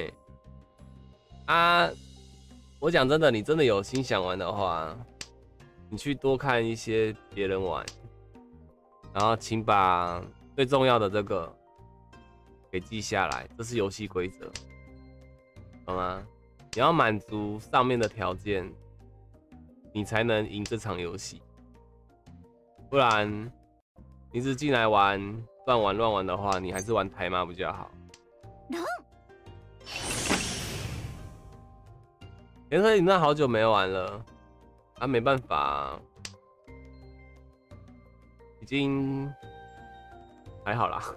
我讲真的，你真的有心想玩的话，你去多看一些别人玩，然后请把最重要的这个给记下来，这是游戏规则。好吗？你要满足上面的条件，你才能赢这场游戏。不然，你只进来玩乱玩的话，你还是玩台马比较好。颜色饮料好久没玩了，啊，没办法，已经还好啦。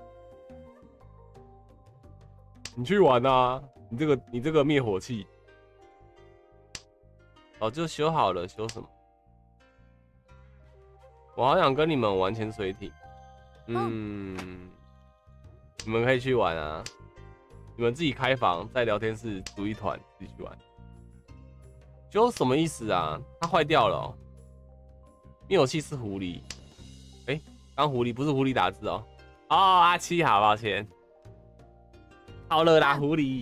你去玩啊！你这个灭火器，早就修好了，修什么？我好想跟你们玩潜水艇，你们可以去玩啊，你们自己开房，在聊天室组一团自己去玩。修什么意思啊？它坏掉了哦。灭火器是狐狸，刚狐狸不是狐狸打字哦。哦，阿七好，抱歉。好了啦，狐狸。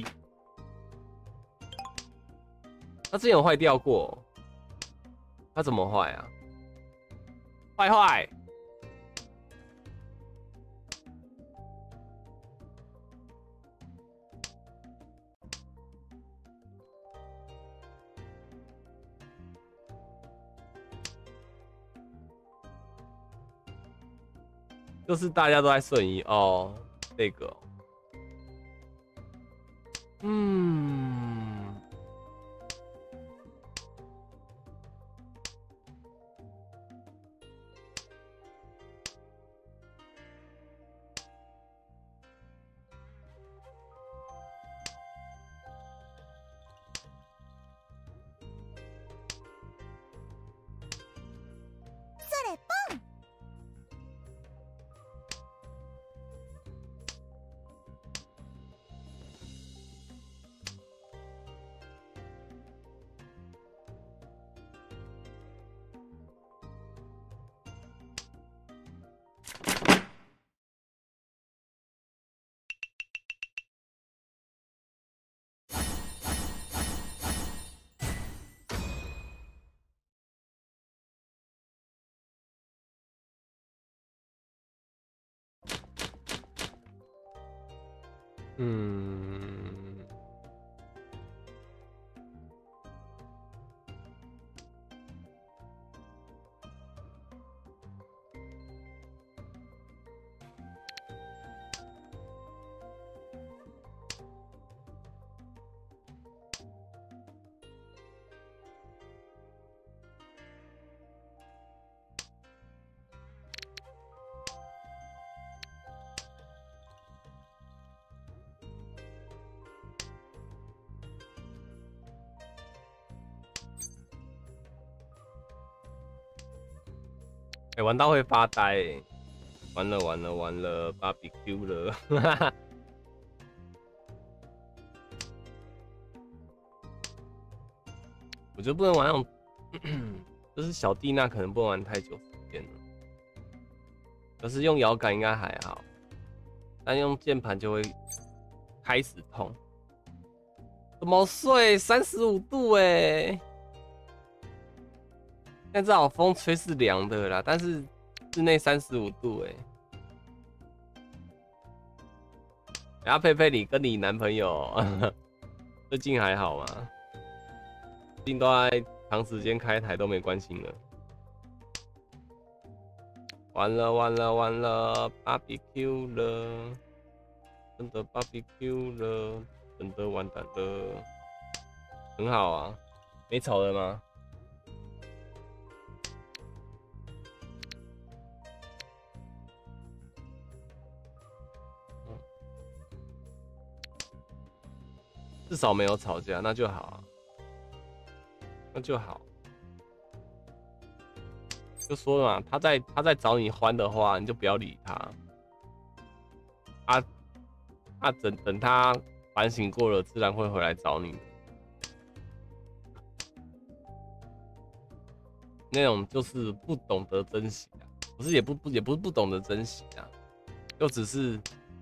它之前有坏掉过，它怎么坏啊？坏！就是大家都在瞬移哦，这个哦。玩到会发呆完了，BBQ 了，我觉得不能玩那种，就是小弟那可能不能玩太久时间了。可是用摇杆应该还好，但用键盘就会开始痛。怎么睡？35度现在好风吹是凉的啦，但是室内35度然后佩佩，你跟你男朋友最近还好吗？最近都在长时间开台都没关心了。 完了完了完了 ，BBQ 了，真的 BBQ 了，真的完蛋了，很好啊，没吵了吗？至少没有吵架，那就好啊，那就好。就说了嘛，他在找你欢的话，你就不要理他。等他反省过了，自然会回来找你。那种就是不懂得珍惜啊，不是也不是不懂得珍惜啊，就只是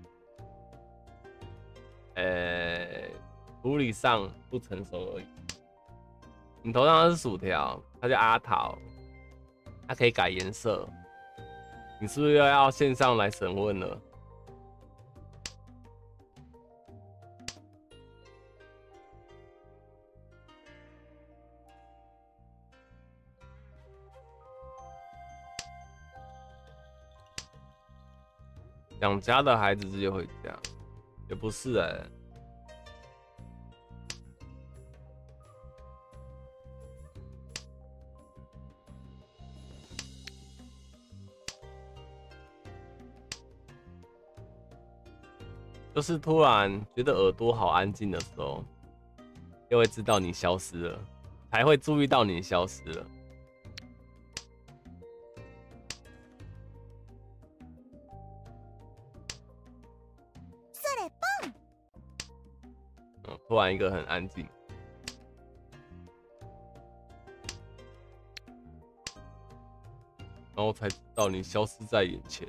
处理上不成熟而已。你头上是薯条，他叫阿桃，他可以改颜色。你是不是又要线上来审问了？养家的孩子直接回家，也不是就是突然觉得耳朵好安静的时候，就会知道你消失了，才会注意到你消失了。突然一个很安静，然后才知道你消失在眼前。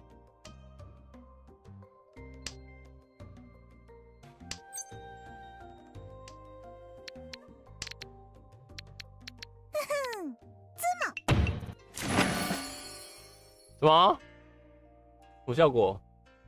什么？无效果？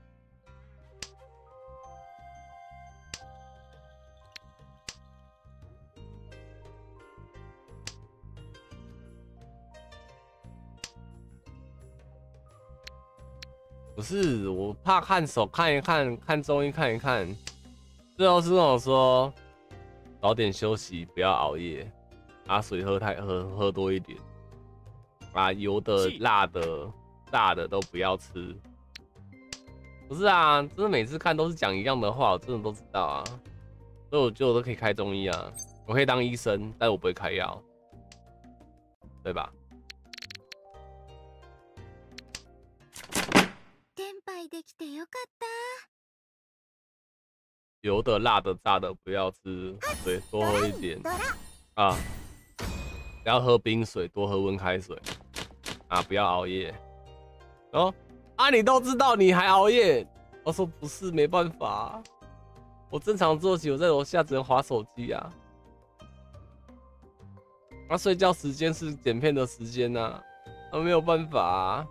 不是，我怕看手看一看，看中医看一看，最后是跟我说早点休息，不要熬夜，水喝多一点，油的、辣的、炸的都不要吃。不是啊，真的每次看都是讲一样的话，我真的都知道啊，所以我觉得我都可以开中医啊，我可以当医生，但我不会开药，对吧？油的、辣的、炸的不要吃，水多喝一点啊，不要喝冰水，多喝温开水不要熬夜。你都知道你还熬夜？我说不是，没办法我正常作息，我在楼下只能滑手机啊。睡觉时间是剪片的时间啊，没有办法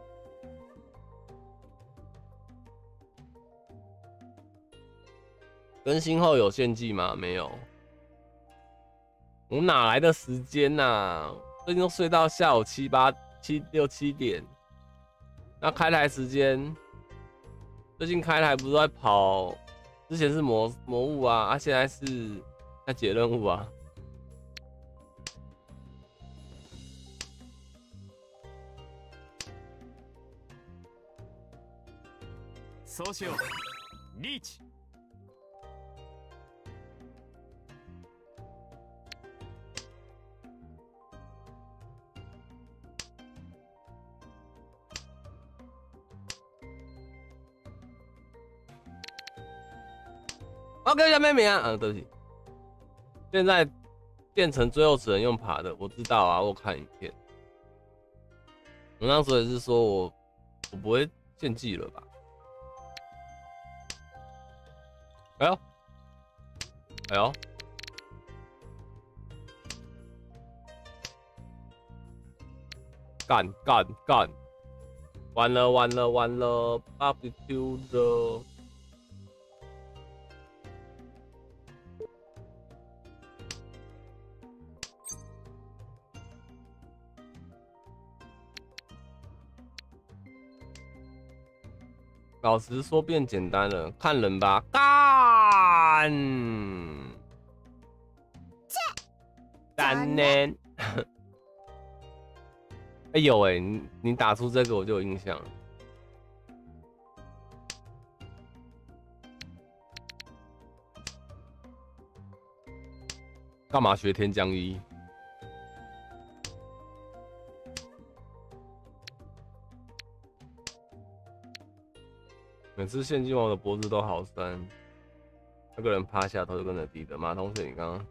更新后有献祭吗？没有，我哪来的时间啊？最近都睡到下午6、7点。那开台时间，最近开台不是在跑？之前是魔物现在是在解任务啊。 そうしよう。リーチ。 OK， 下面名对不起，现在变成最后只能用爬的，我知道啊，我看影片。我那时候也是说我不会献祭了吧？哎呦，干！完了 ，BBQ 了。 老实说变简单了，看人吧。干，单呢？哎有哎，你打出这个我就有印象了。干嘛学天降一？每次现金王的脖子都好酸，那个人趴下头就跟着低的。马同学，你刚刚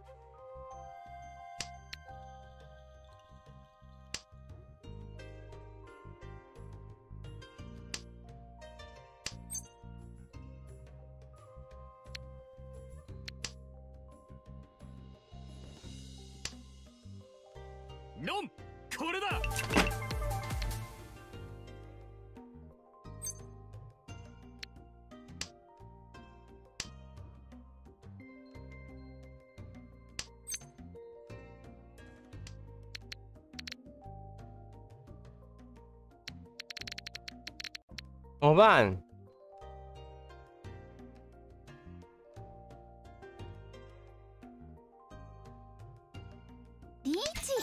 ロンこれだ。 怎么办？ リーチ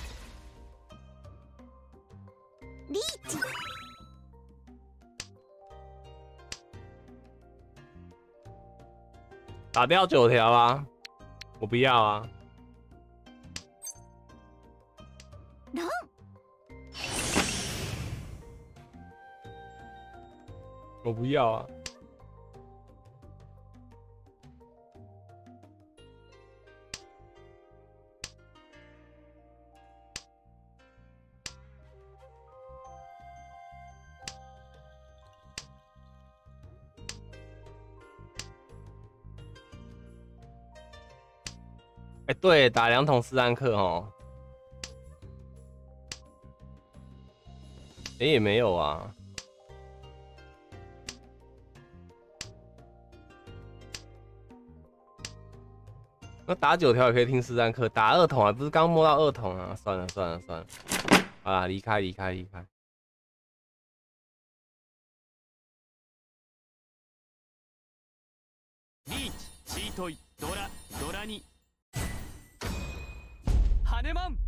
リーチ打掉9条啊！我不要啊！ ロン我不要啊！哎，对，打2桶斯兰克哦。哎，也没有啊。那打9条也可以听斯兰克，打2桶还不是刚摸到2桶啊？算了算了算了，好啦，离开离开离开。 リーチチートイドラドラにハネマン。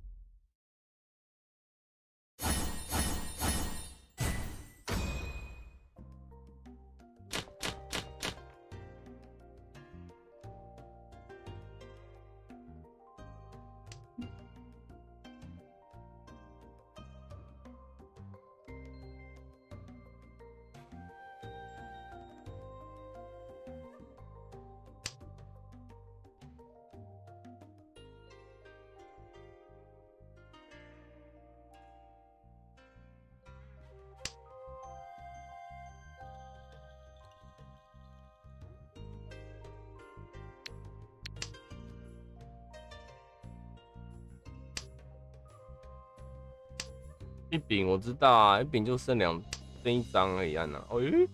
一饼我知道啊，一饼就剩一张而已啊。哦咦，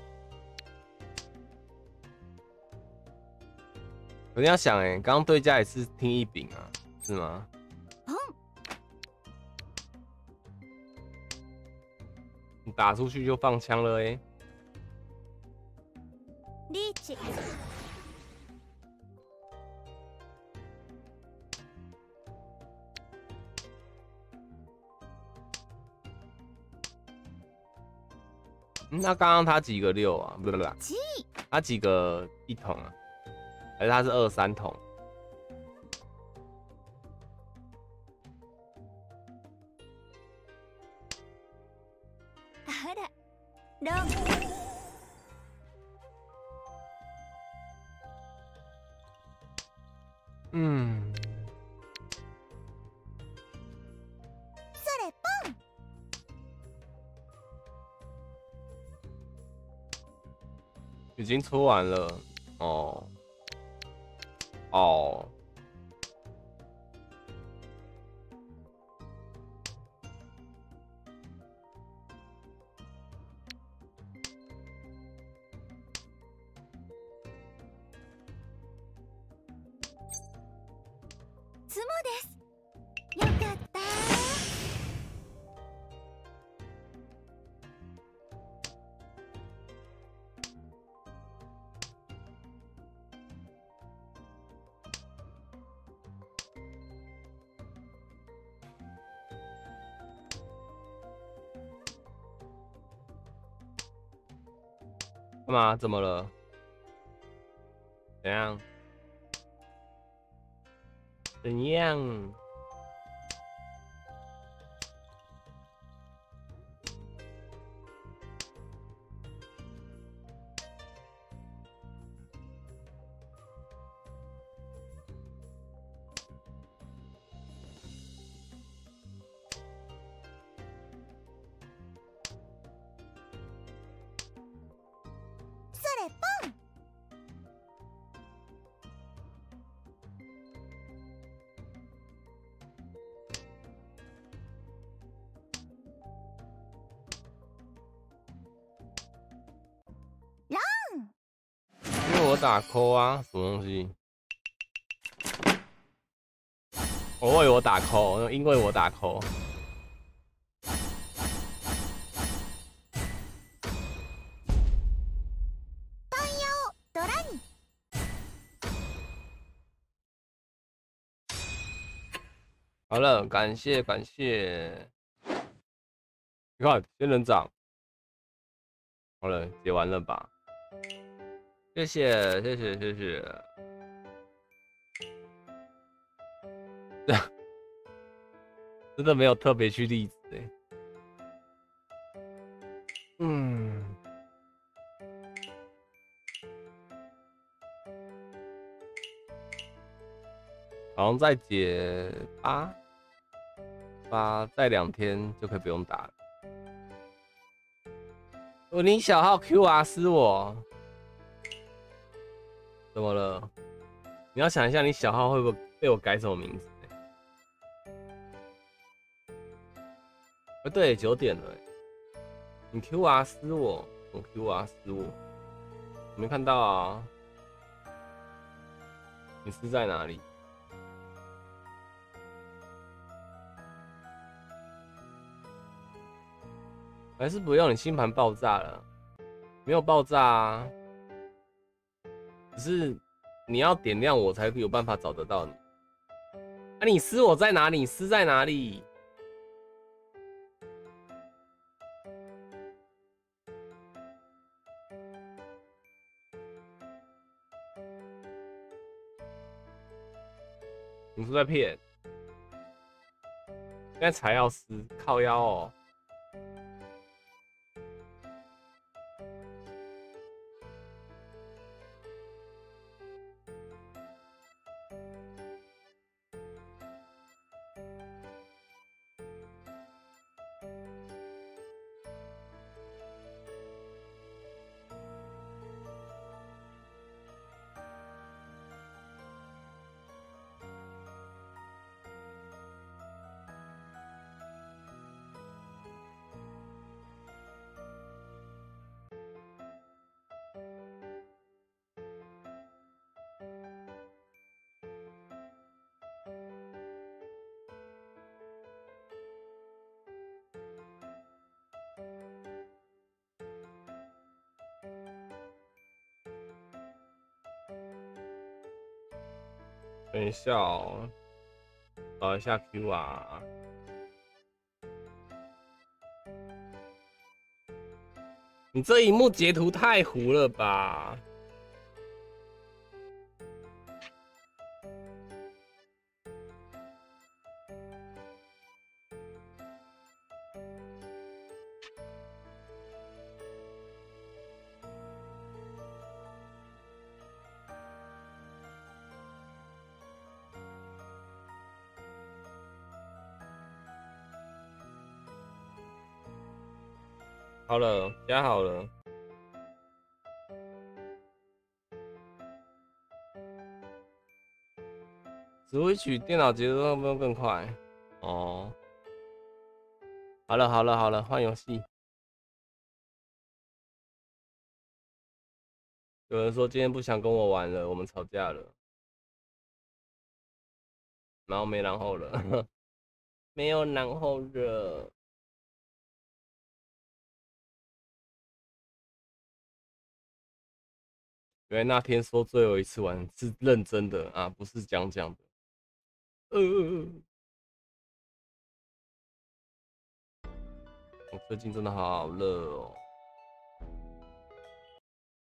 我这样想哎，刚刚对家也是听一饼啊，是吗？你打出去就放枪了哎。 リーチ那刚刚他几个6啊？不是， チ他几个1桶啊？还是他是2、3桶？ あらロン嗯， それポン已经搓完了哦。哦， ツモですよかった干嘛？怎么了？怎样？怎样？ それポン。 因为我打 call 啊，什么东西？我以为我打 call，因为我打 call。 ドラに。 好了，感谢感谢。你看，仙人掌。好了，解完了吧？谢谢谢谢谢谢。真的没有特别去例子哎。嗯。好像再解8，再2天就可以不用打了。你小号 QR 撕我，怎么了？你要想一下，你小号会不会被我改什么名字？对，9点了。你 QR 撕我，我 QR 撕我，我没看到啊。你撕在哪里？还是不用？你星盘爆炸了？没有爆炸啊，只是你要点亮我才有办法找得到你。啊，你撕我在哪里？你撕在哪里？你是在骗？现在才要撕，靠腰哦。等一下哦，找一下 QR。你这荧幕截图太糊了吧？好了，加好了。Switch 电脑节奏会不会更快？哦，好了好了好了，换游戏。有人说今天不想跟我玩了，我们吵架了，然后没然后了，没有然后了。原来那天说最后一次玩是认真的啊，不是讲讲的。我最近真的好热哦。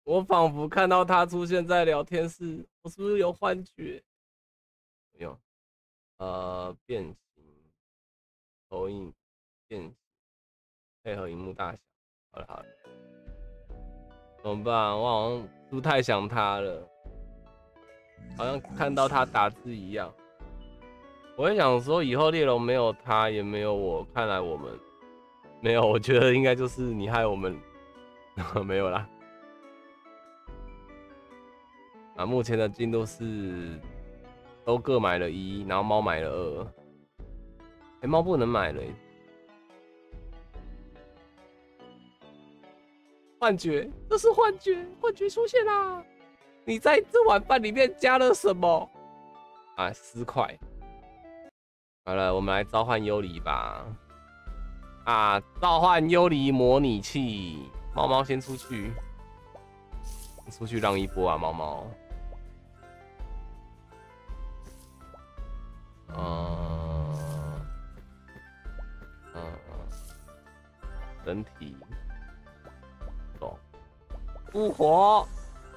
我仿佛看到他出现在聊天室，我是不是有幻觉？没有，变形、投影、变形，配合荧幕大小。好了好了，怎么办？我好像是不是太想他了？好像看到他打字一样。我也想说，以后猎龙没有他，也没有我，看来我们没有。我觉得应该就是你害我们，没有啦。啊，目前的进度是都各买了1，然后猫买了2。哎，猫不能买了。幻觉，这是幻觉，幻觉出现啦！你在这碗饭里面加了什么？啊，4块。好了，我们来召唤幽离吧。啊，召唤幽离模拟器，猫猫先出去，出去让一波啊，猫猫。人体，走，复活，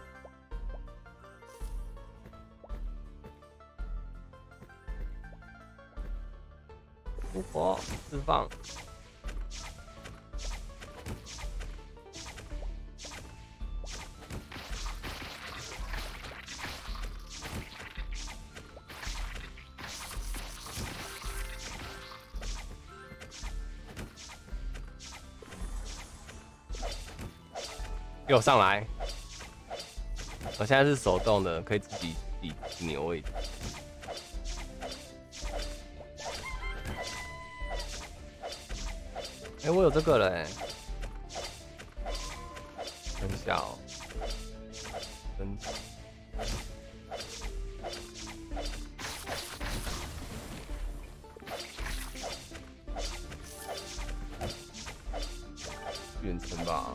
复活，释放。给我上来！我现在是手动的，可以自己扭位置。哎，我有这个了哎，很小，真的。远程吧。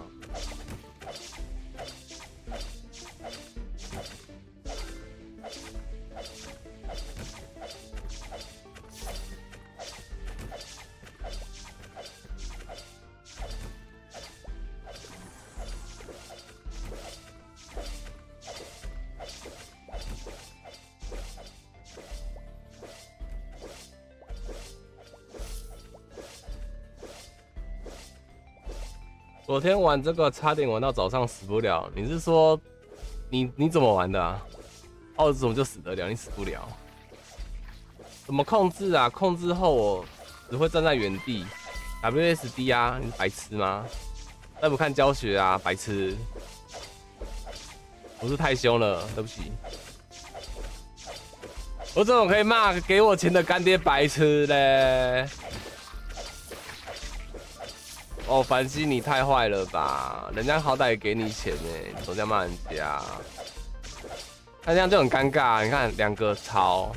昨天玩这个差点玩到早上死不了，你是说你怎么玩的啊？哦，怎么就死得了？你死不了？怎么控制啊？控制后我只会站在原地 ，WSD 啊？你是白痴吗？再不看教学啊，白痴！不是太凶了，对不起。我怎么可以骂给我钱的干爹白痴嘞？哦，凡西你太坏了吧！人家好歹也给你钱呢，你总这样骂人家，那这样就很尴尬。你看2个超，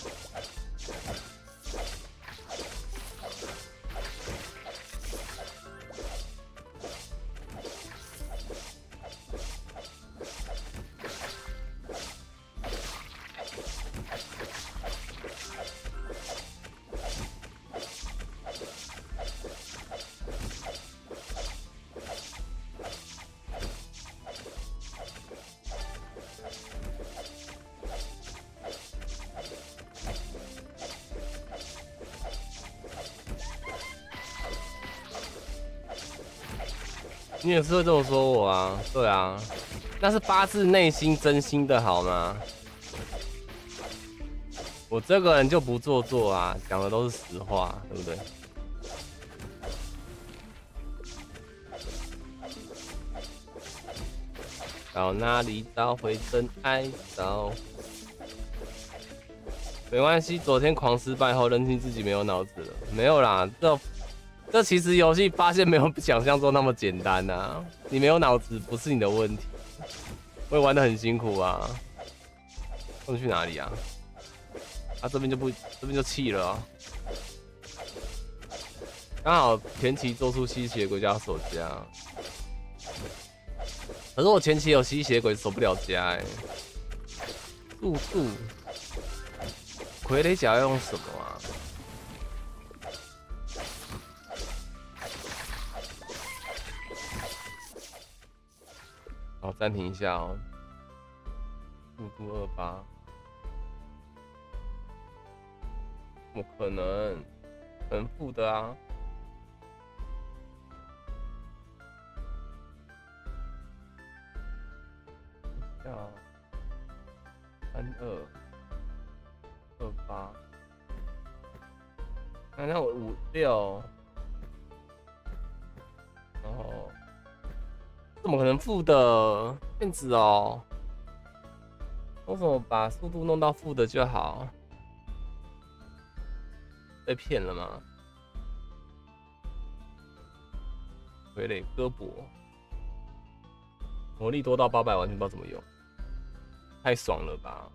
你也是会这么说我啊？对啊，那是发自内心真心的好吗？我这个人就不做作啊，讲的都是实话，对不对？到哪里找回真爱？找没关系，昨天狂失败后认清自己没有脑子了，没有啦，这其实游戏发现没有想象中那么简单啊！你没有脑子不是你的问题，我也玩得很辛苦啊。他们去哪里啊？他这边就弃了啊。刚好前期做出吸血鬼加守家，可是我前期有吸血鬼守不了家哎。速度，傀儡甲要用什么啊？ 好，暂停一下哦。速度28，怎么可能？可能负的啊。下3228，那我56，然后怎么可能负的？骗子哦！我怎么把速度弄到负的就好？被骗了吗？傀儡胳膊，魔力多到800，完全不知道怎么用，太爽了吧！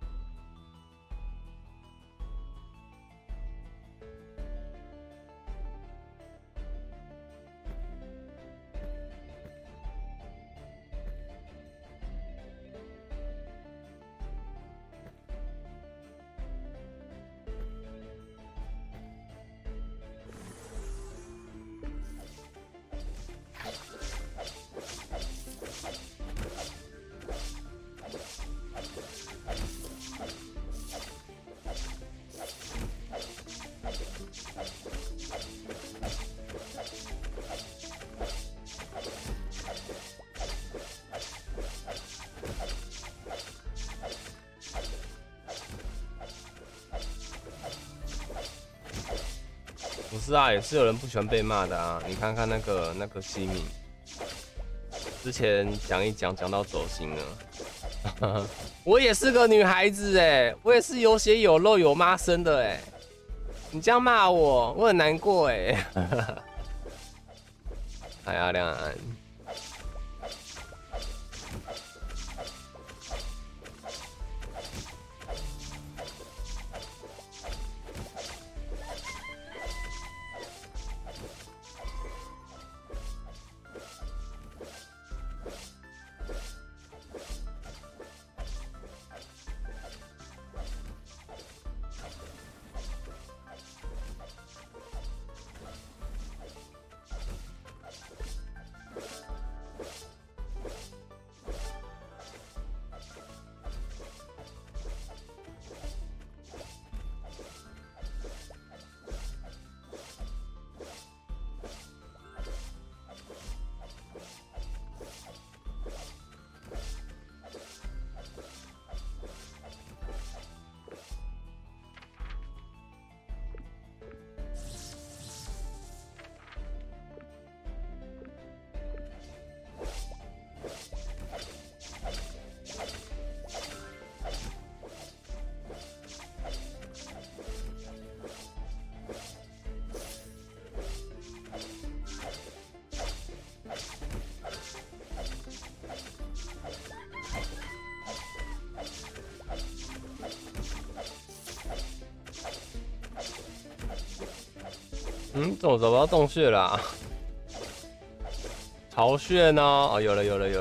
不是啊，也是有人不喜欢被骂的啊。你看看那个西敏，之前讲一讲到走心了。我也是个女孩子哎，我也是有血有肉有妈生的哎。你这样骂我，我很难过哎。哎呀，亮安。怎么找不到洞穴啦？巢穴呢？哦，有了。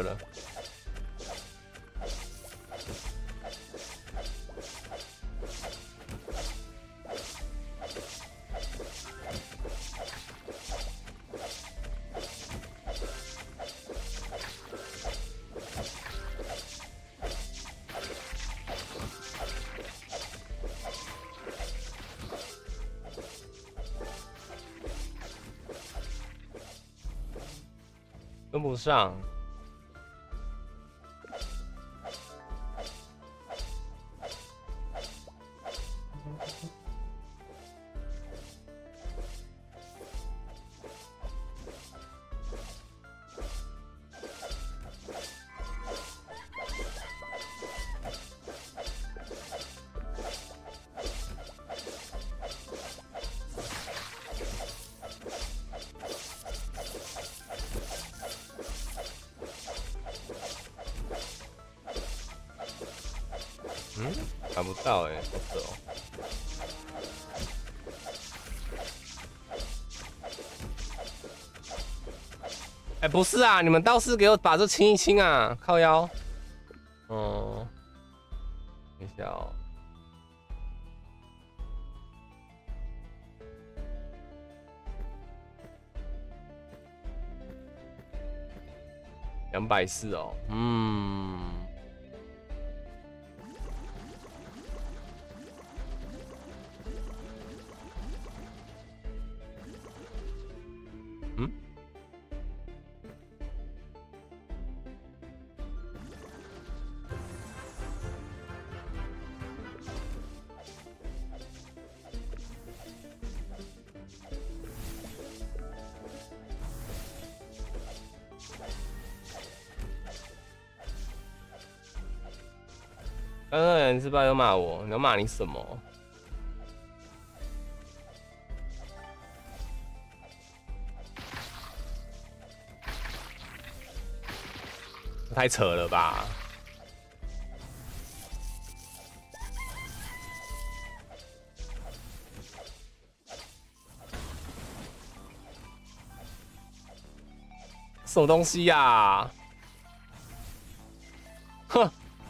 跟不上。看不到哎，好扯哦。哎，不是啊，你们倒是给我把这清一清啊，靠腰。哦，等一下哦。 240哦，嗯。嗯？刚刚人是不是有骂我？你要骂你什么？太扯了吧！什么东西呀、啊？哼！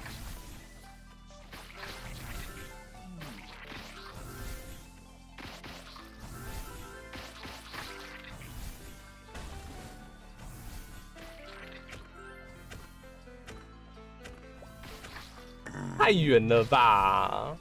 太远了吧！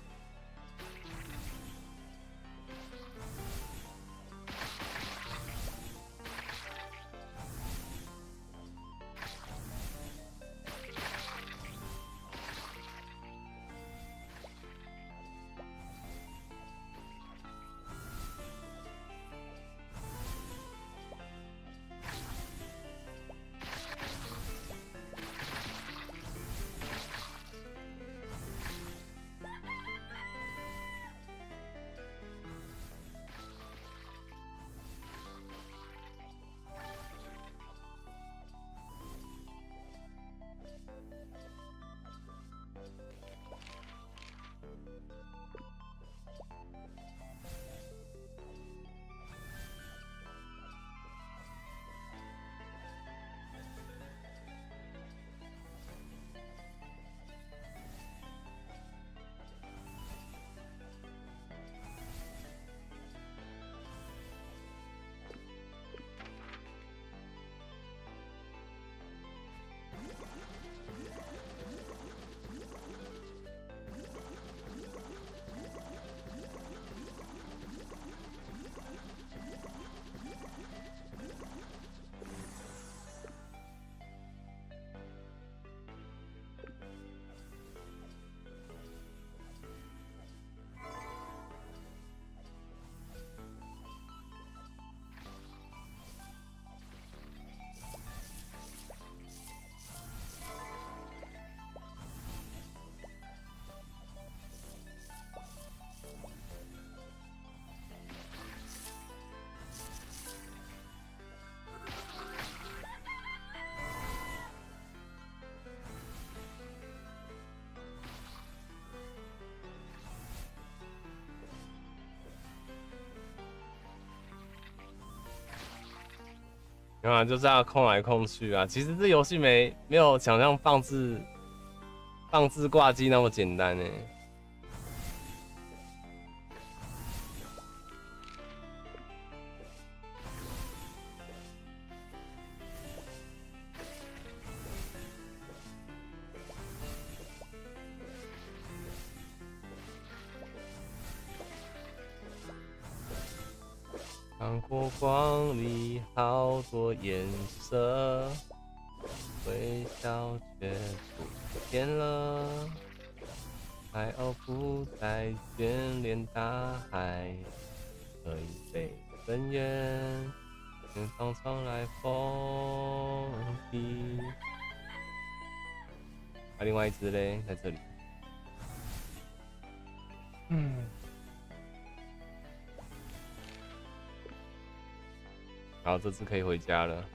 啊，就这样空来空去啊。其实这游戏没有想象放置挂机那么简单呢。看火光里好多颜色，微笑却不见了。海鸥不再眷恋大海，可以飞更远，远方传来风笛。另外一只嘞，在这里。好，这次可以回家了。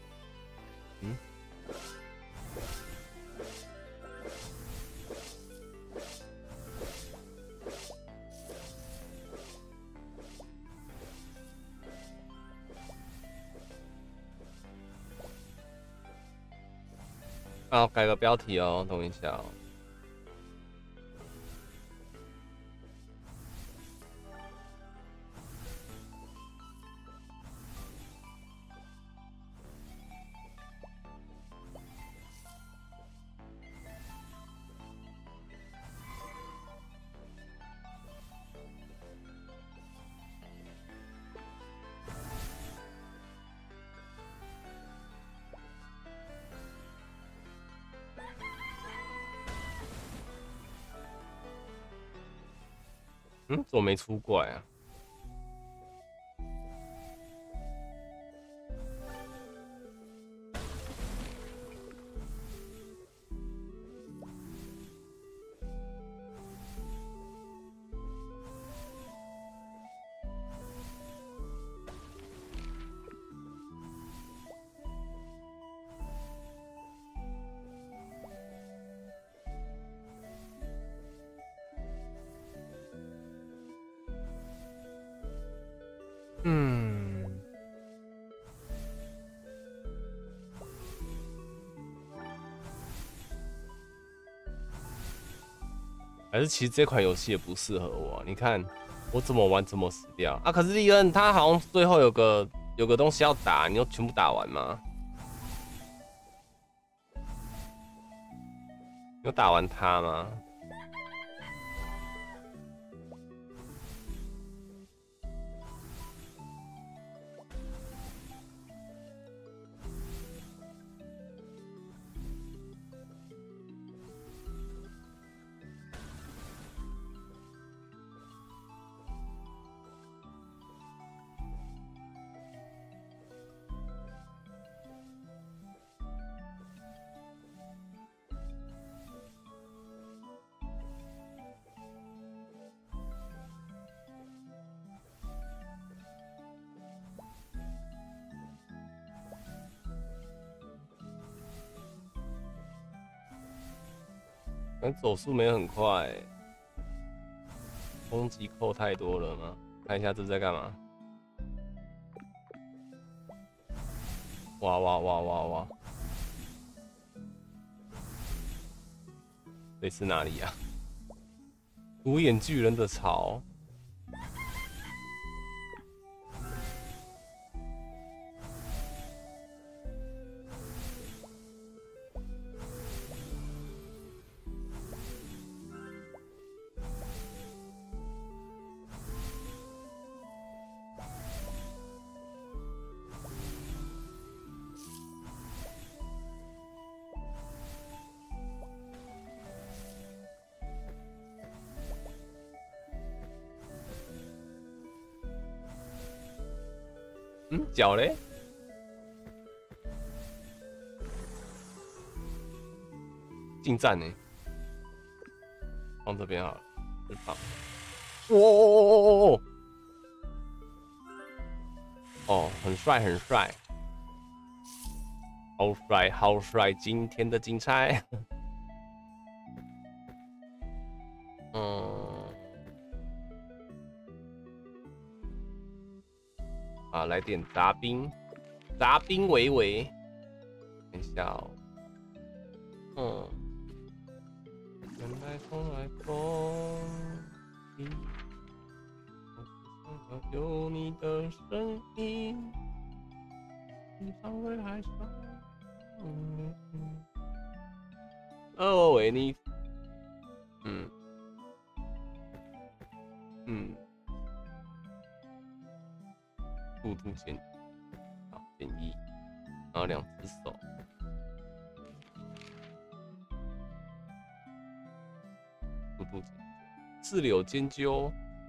好，改个标题哦，等一下哦。 怎么没出怪啊？还是其实这款游戏也不适合我、你看我怎么玩怎么死掉啊！可是利恩他好像最后有个东西要打，你要全部打完吗？有打完他吗？但走速没很快、攻击扣太多了吗？看一下这在干嘛？哇哇哇哇哇！这是哪里啊？独眼巨人的巢。脚嘞？近战呢？放这边好了，就放。哦，很帅很帅，好帅好帅！今天的竞猜，啊，来点杂兵，杂兵维维，等一下哦，原来从来风里有你的声音，你常会海上，我为你，兔兔剑，好，剑一，然后2只手，兔兔剑，刺柳尖鸠，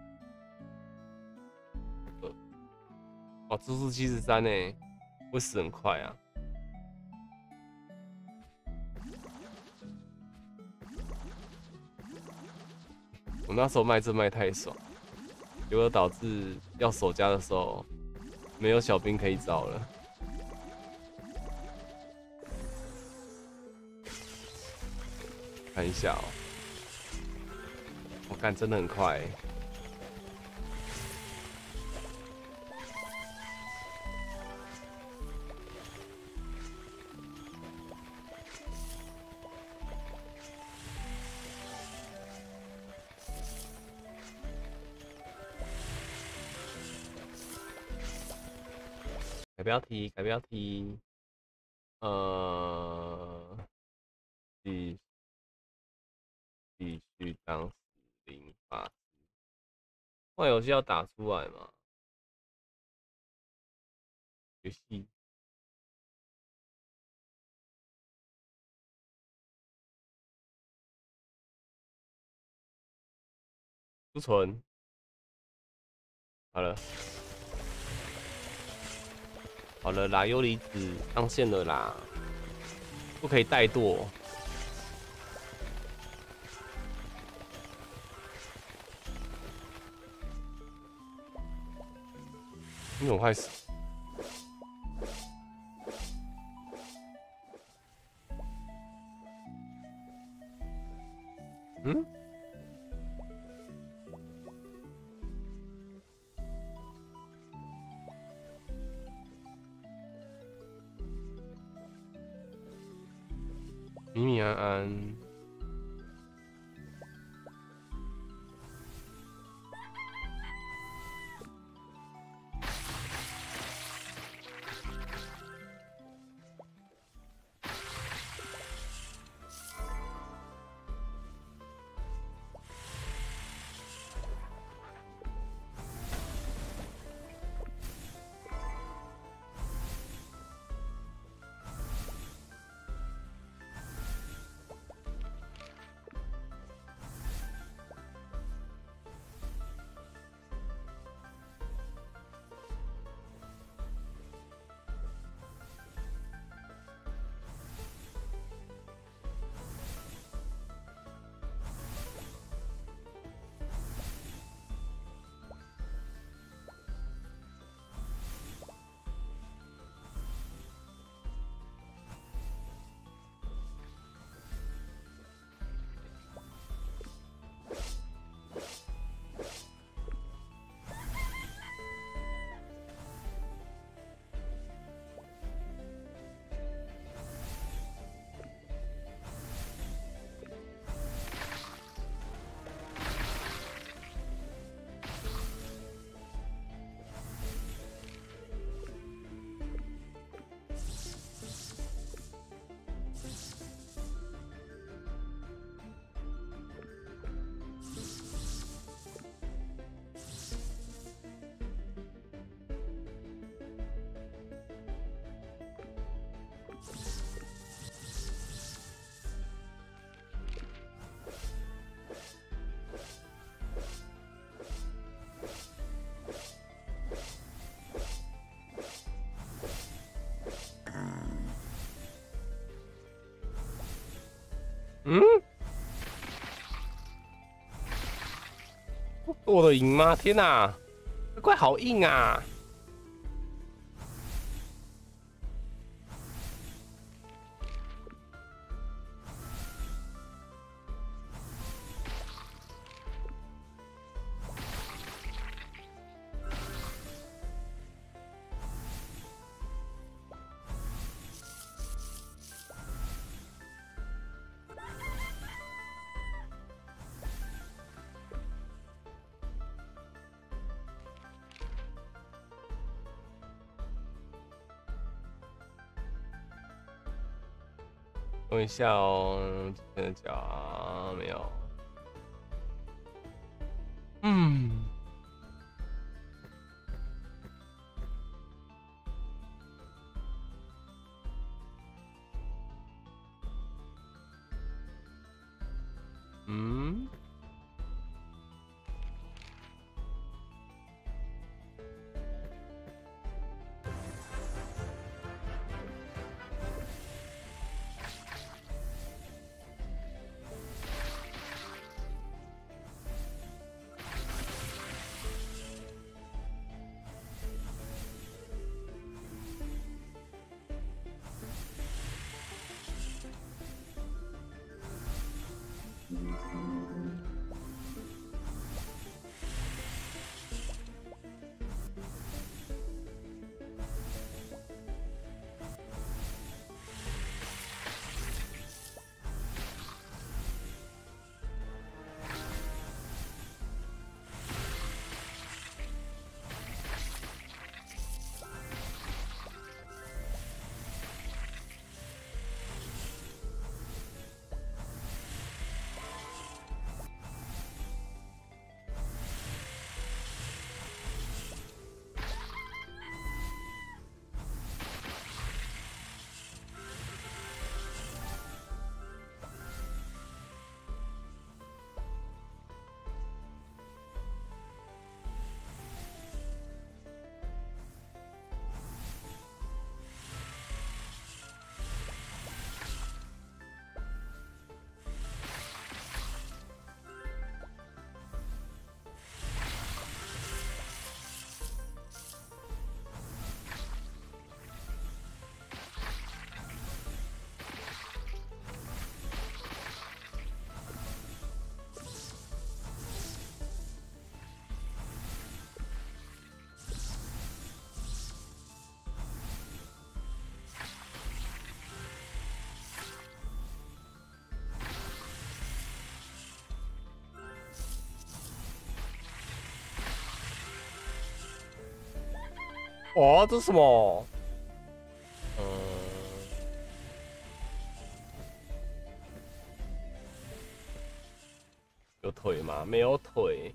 哇，猪速73呢，会死很快啊。我那时候卖这卖太爽，结果导致要守家的时候没有小兵可以找了。看一下哦，我看真的很快欸。改标题，改标题。继续当死灵法师。换游戏要打出来吗？游戏。不存。 好了，好了啦，优离子上线了啦，不可以怠惰。你怎么快死？嗯？米米安安。嗯，我的赢吗？天哪，这怪好硬啊！问一下哦，真的假没有？嗯。嗯。 哦，这是什么？有腿吗？没有腿。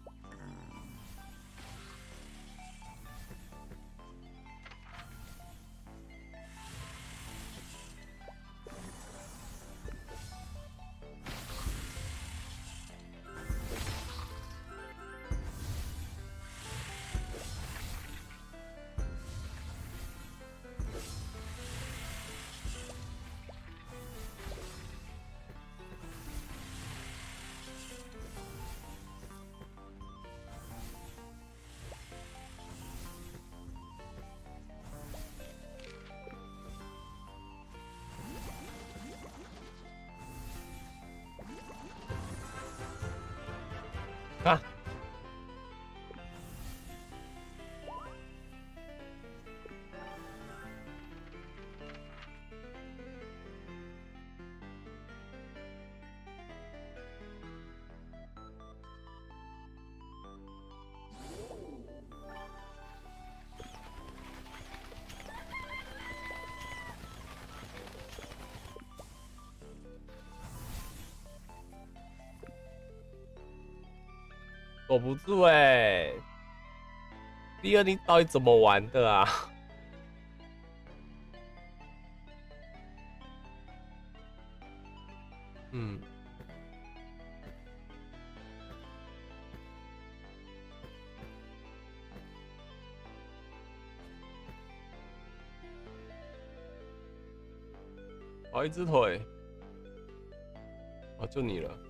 啊！守不住哎！第二，你到底怎么玩的啊？嗯，好，一只腿，哦，就你了。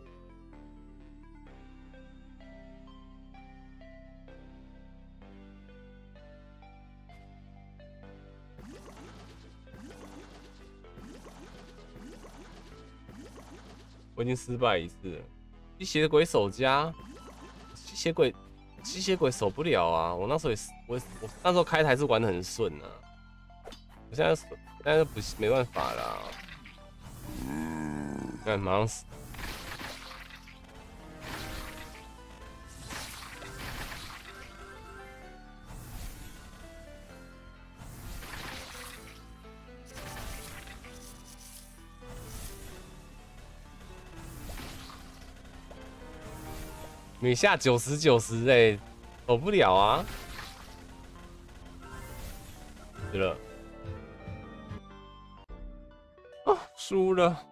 我已经失败一次了。吸血鬼守家，吸血鬼守不了啊！我那时候也是，我那时候开台是玩的很顺啊。我现在不没办法啦。看，马上死。你下90哎，守不了啊！死了。啊，输了。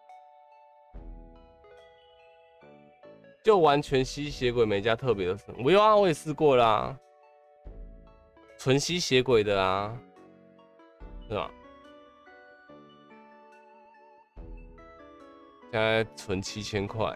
就完全吸血鬼没加特别的神，我有啊，我也试过啦，纯吸血鬼的啊，是吧？现在存7000块。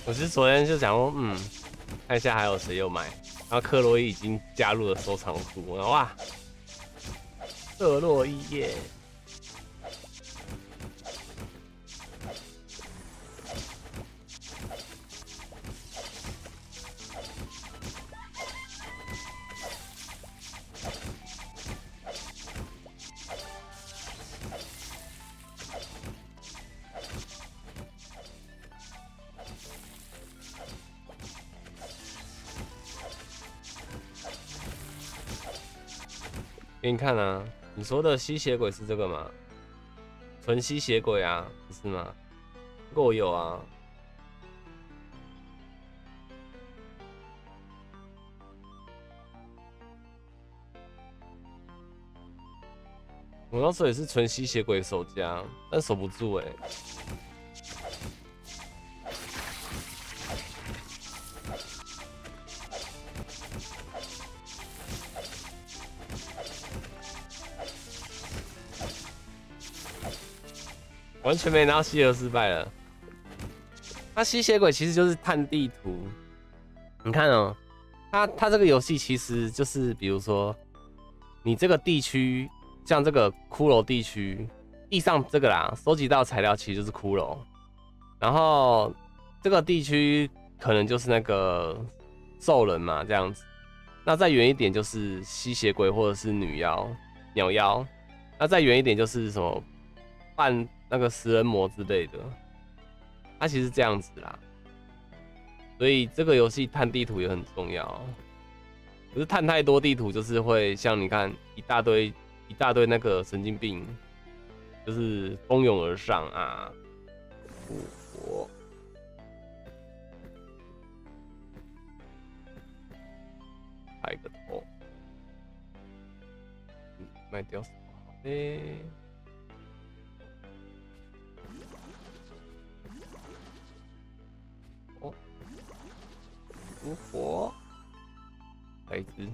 我是昨天就想说，看一下还有谁有买，然后克洛伊已经加入了收藏库，然后哇，克洛伊耶！给你看啊，你说的吸血鬼是这个吗？纯吸血鬼啊，不是吗？这个我有啊。我那时候也是纯吸血鬼守家，但守不住哎、完全没拿到希尔失败了。那吸血鬼其实就是探地图，你看哦，它这个游戏其实就是，比如说你这个地区，像这个骷髅地区，地上这个啦，收集到材料其实就是骷髅，然后这个地区可能就是那个兽人嘛，这样子。那再远一点就是吸血鬼或者是女妖、鸟妖，那再远一点就是什么半那个食人魔之类的，它其实是这样子啦。所以这个游戏探地图也很重要，可是探太多地图就是会像你看一大堆那个神经病，就是蜂拥而上啊！复活，拍个头，卖掉什么好嘞？复活，来一只。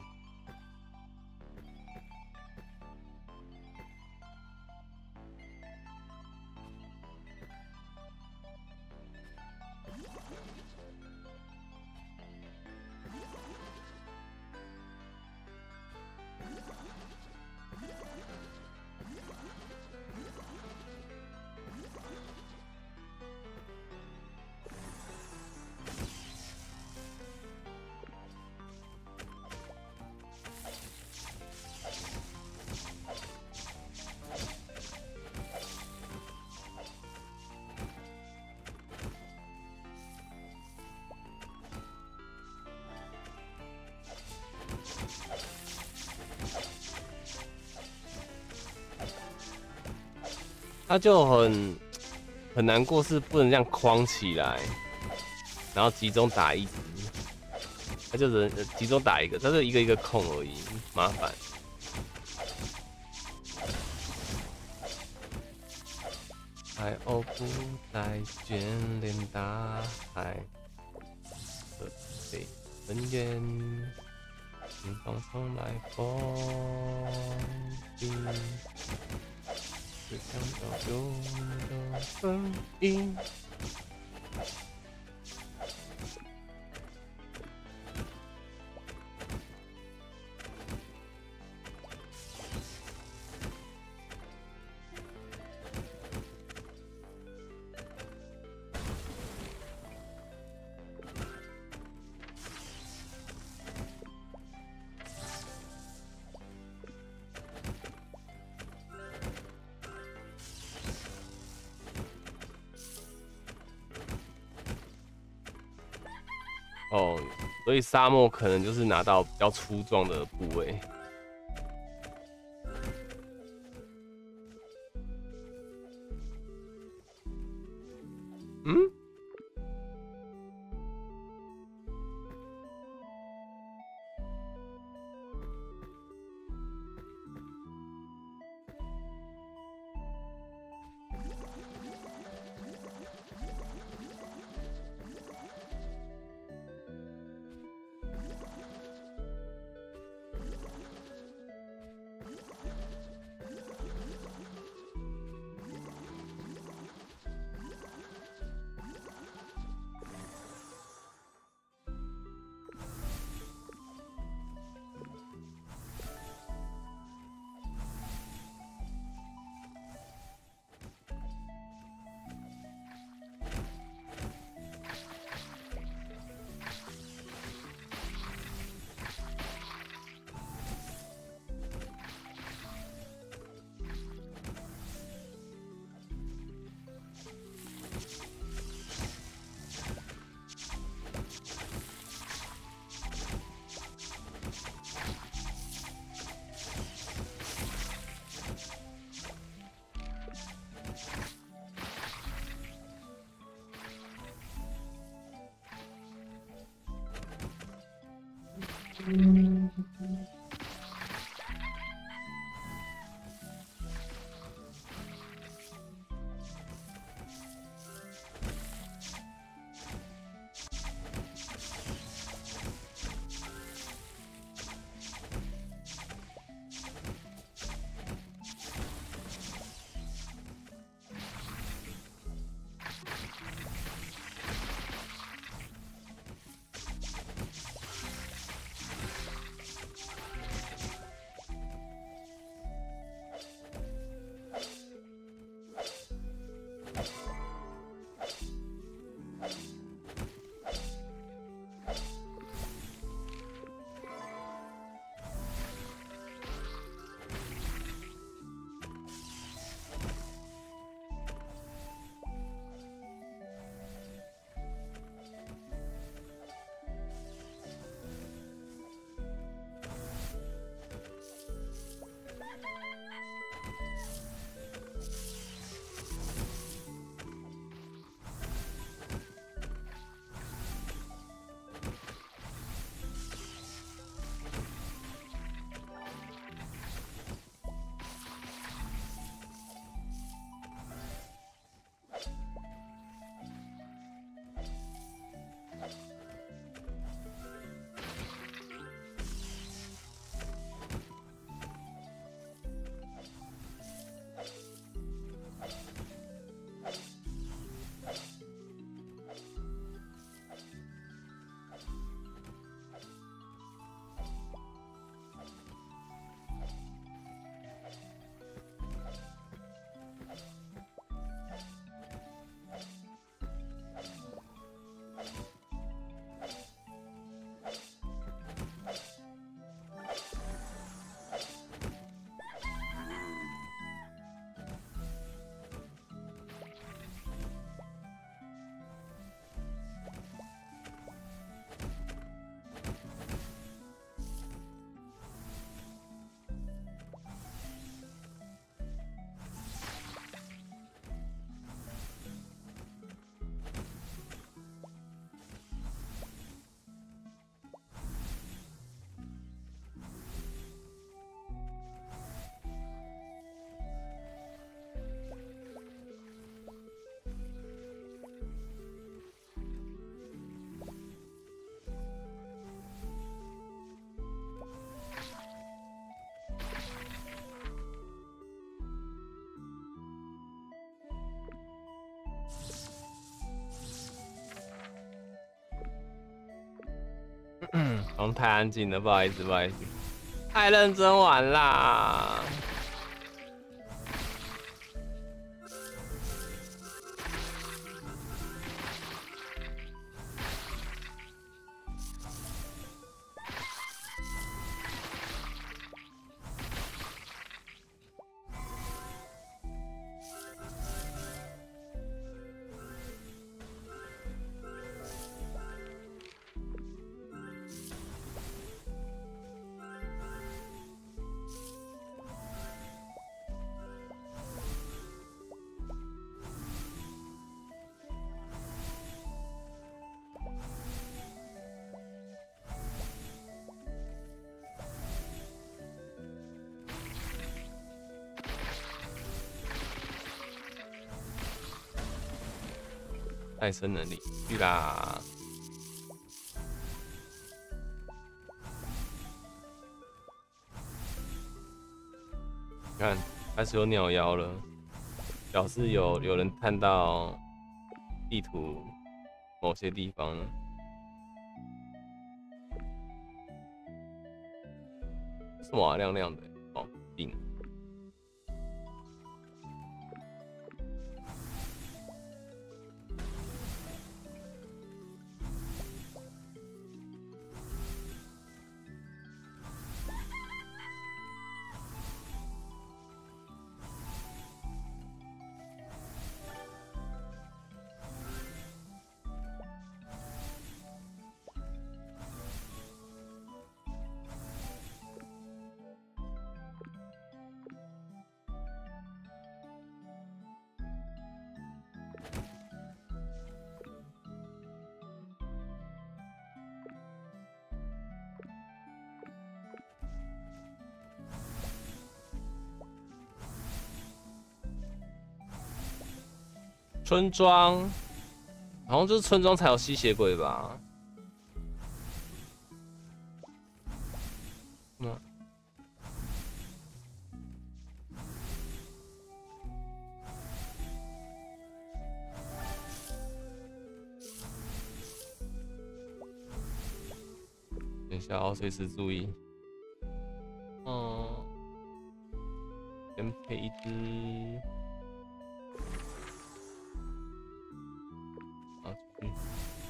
他就很难过，是不能这样框起来，然后集中打一只，他就只能集中打一个，他就一个一个控而已，麻烦。海鸥不再眷恋大海，这飞很远，远方传来风雨。只想到有你的声音。哦，所以沙漠可能就是拿到比较粗壮的部位。嗯？ 好像太安静了，不好意思，不好意思，太认真玩啦。再生能力去啦！看，开始有鸟妖了，表示有人看到地图某些地方了。什么啊？亮亮的哦，定。 村庄，好像就是村庄才有吸血鬼吧？嗯。等一下，要随时注意。先配一只。啊，出去。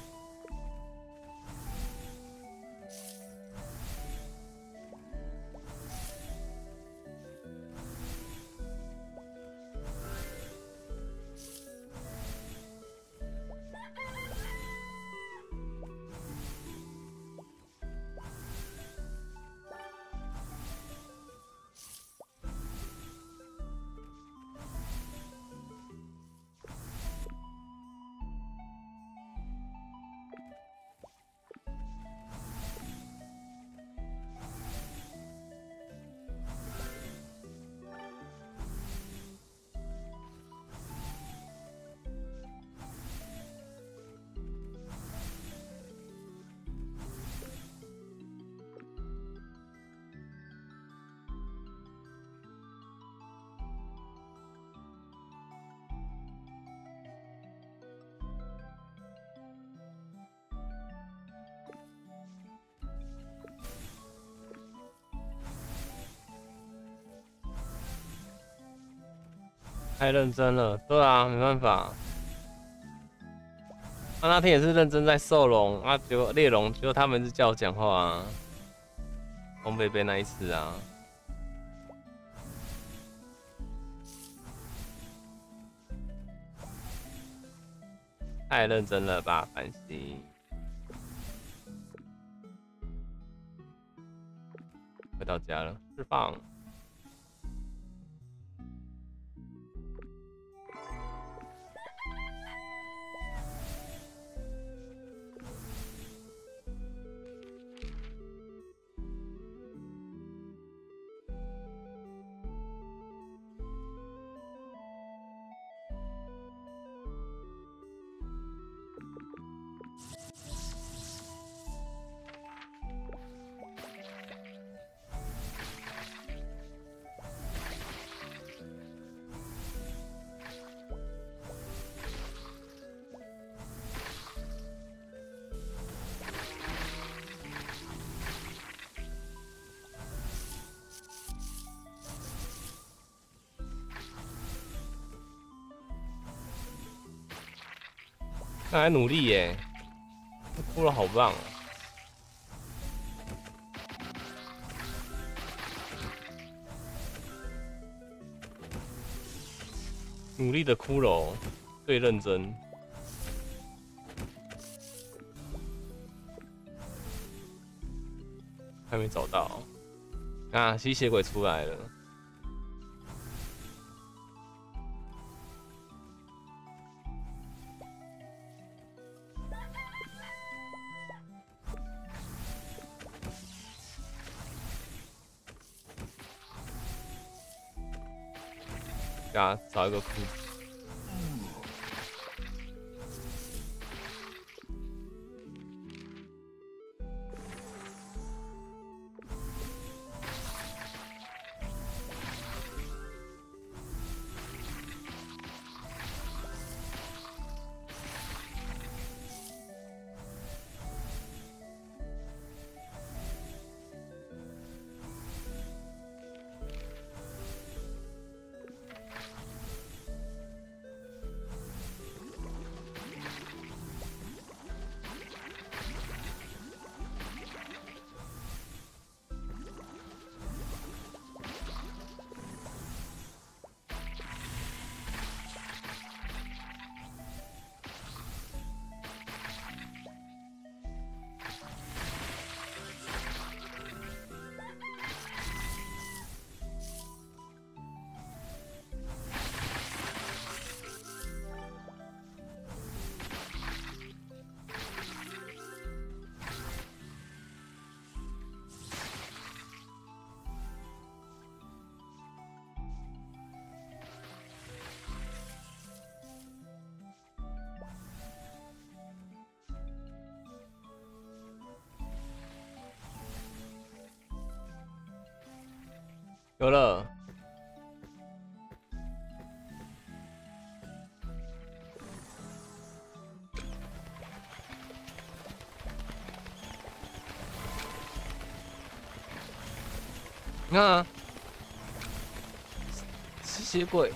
太认真了，对啊，没办法。那天也是认真在兽龙啊，结果猎龙，结果他们是叫我讲话啊。红贝贝那一次啊，太认真了吧，繁星。回到家了，释放。他还努力耶，哭了好棒哦！努力的骷髅最认真，还没找到啊！吸血鬼出来了。给他找一个裤子。 有了。你看啊，吸血鬼。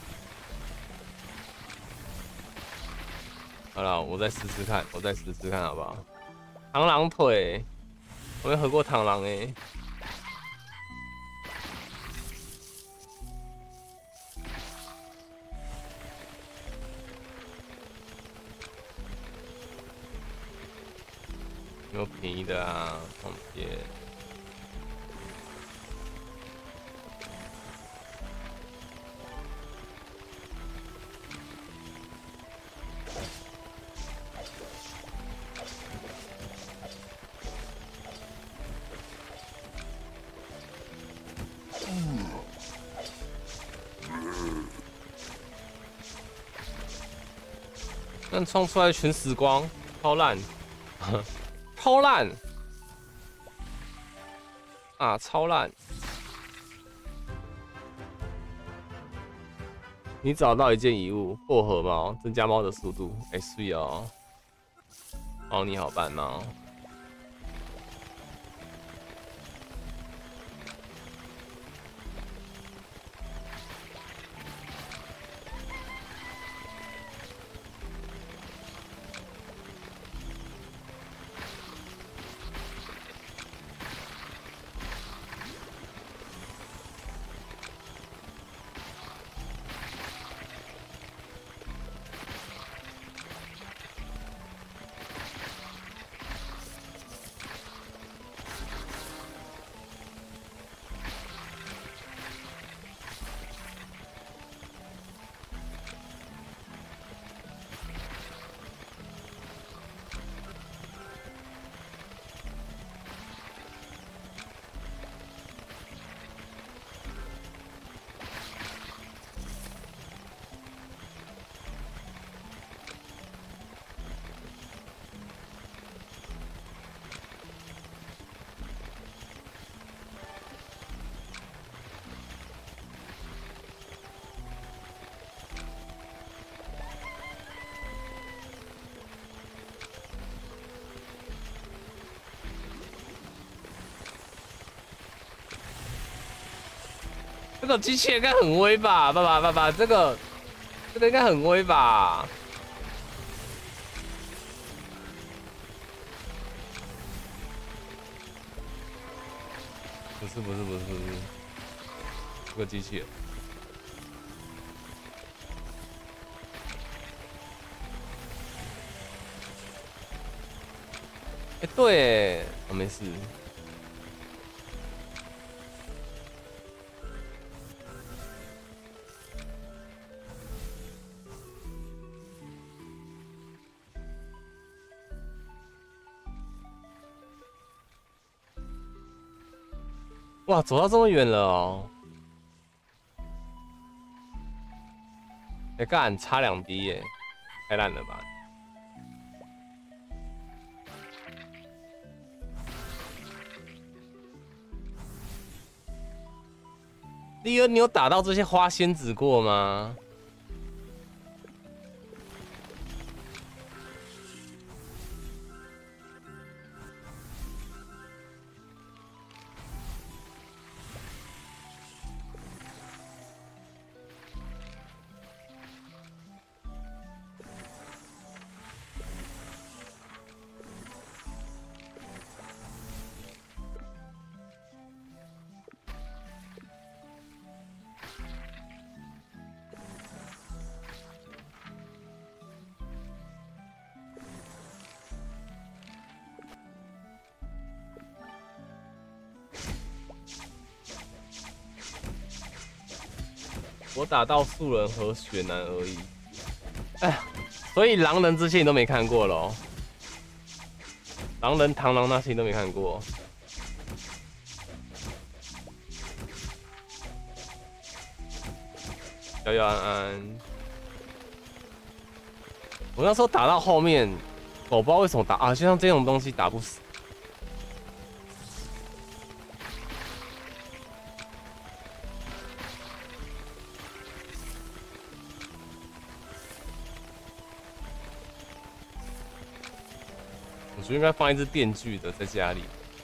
好了，我再试试看，好不好？螳螂腿，我没喝过螳螂欸。有没有便宜的啊？放片。但冲出来全死光，超烂，超烂啊，超烂！你找到一件遗物，薄荷猫，增加猫的速度。哎，是哦，猫你好办猫。这个机器应该很威吧，爸爸，这个应该很威吧？不是，这个机器。哎，对，我没事。哇，走到这么远了哦！哎，干，差2滴耶，太烂了吧！第二，你有打到这些花仙子过吗？我打到素人和雪男而已。哎，所以狼人这些你都没看过咯。狼人、螳螂那些你都没看过。遥遥安安。我那时候打到后面，我不知道为什么打啊，就像这种东西打不死。 觉得应该放一只电锯的在家里。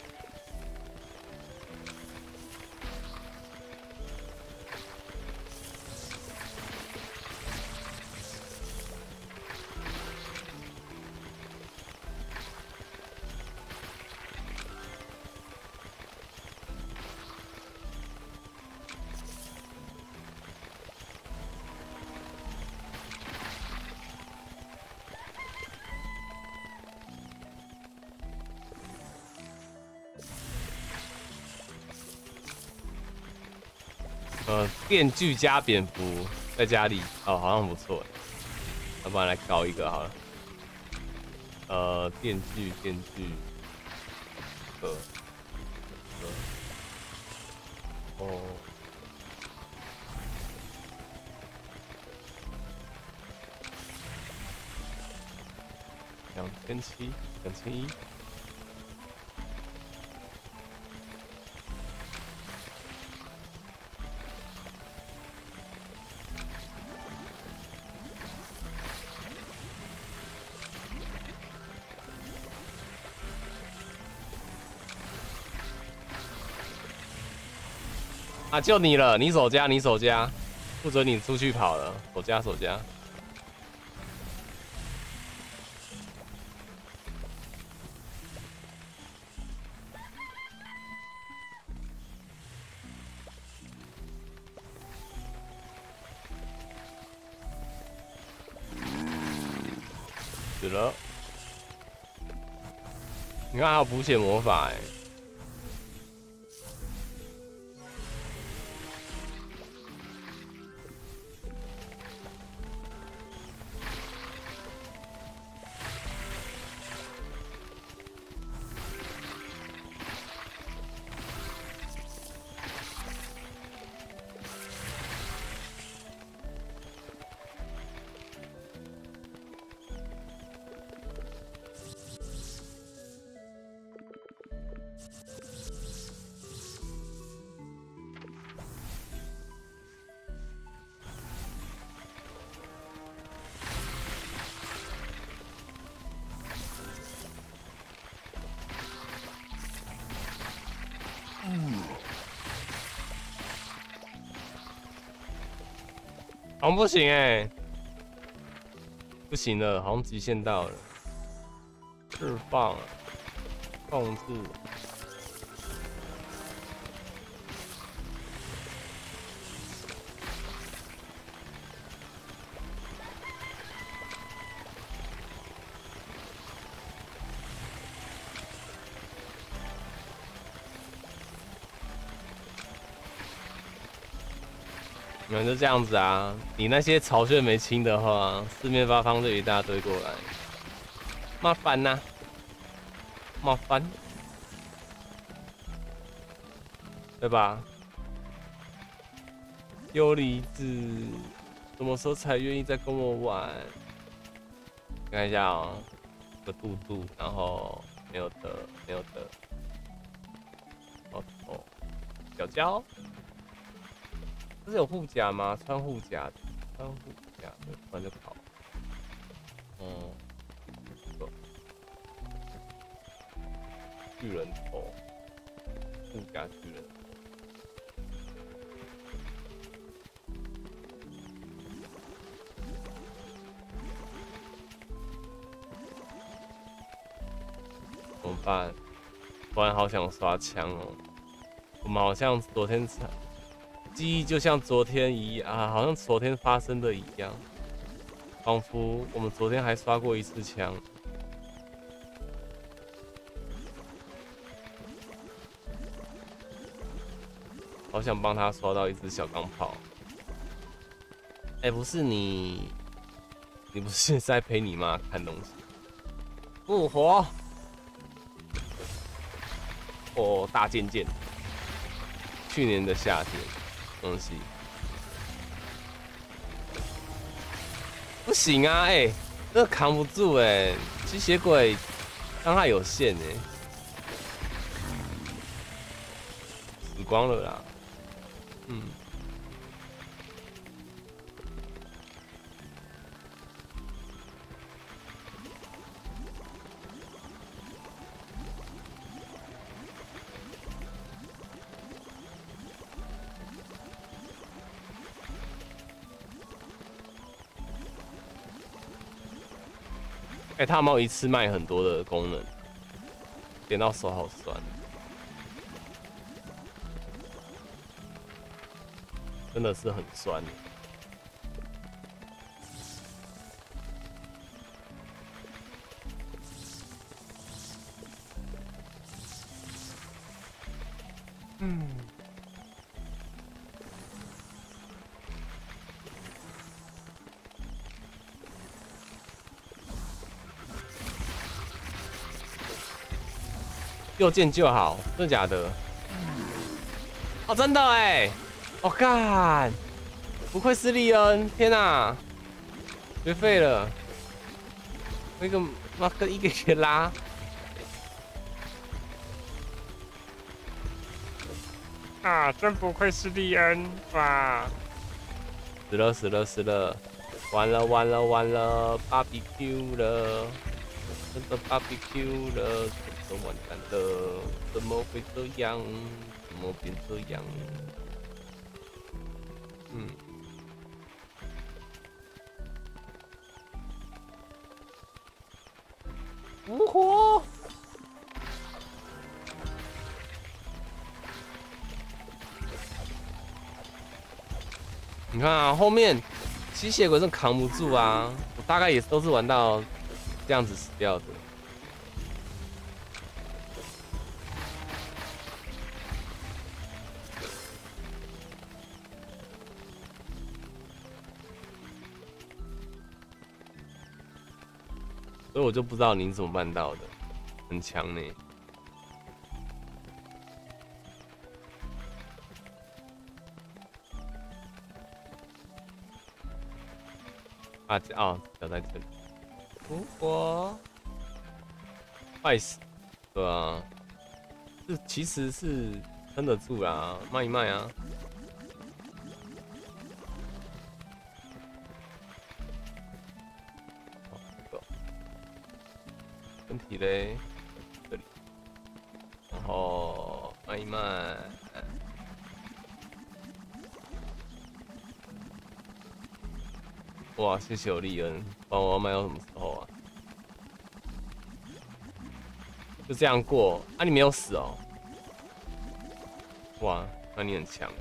电锯加蝙蝠在家里哦，好像不错。要不然来搞一个好了。电锯，哦，2700，2100。啊，就你了，你守家，不准你出去跑了，守家。死了。你看还有补血魔法哎。好像不行哎，不行了，好像极限到了。释放，控制。你们就这样子啊！你那些巢穴没清的话，四面八方就一大堆过来，麻烦呐、麻烦，对吧？优离子什么时候才愿意再跟我玩？看一下哦，个肚肚，然后没有的，哦，脚脚。这是有护甲吗？穿护甲的，不然就跑。巨人头，护甲巨人。怎么办？突然好想刷枪哦！我们好像昨天记忆就像昨天一样啊，好像昨天发生的一样，仿佛我们昨天还刷过一次枪。好想帮他刷到一支小钢炮。哎，不是你不是在陪你妈看东西？复活！哦，大剑剑，去年的夏天。东西不行啊！哎、那扛不住哎、吸血鬼伤害有限哎、死光了啦。 哎、他有没有一次卖很多的功能？点到手好酸，真的是很酸。嗯。右键就好，真的假的？哦，真的哎！我干，不愧是利恩，天哪，学废了，那个妈跟一个一个拉， 啊，真不愧是利恩哇！ 死了死了死了，完了完了完了，BBQ 了，真的 BBQ 了。都完蛋了，怎么会这样？怎么变这样？嗯，复活！你看啊，后面吸血鬼真扛不住啊！我大概也都是玩到这样子死掉的。所以我就不知道你怎么办到的，很强呢。啊哦，掉在这里。复活，坏死，对啊，这其实是撑得住啦，卖一卖啊。身体嘞，这里，然后慢一慢。哇，谢谢我利恩，不然我要卖到什么时候啊？就这样过啊？你没有死哦？哇，那你很强。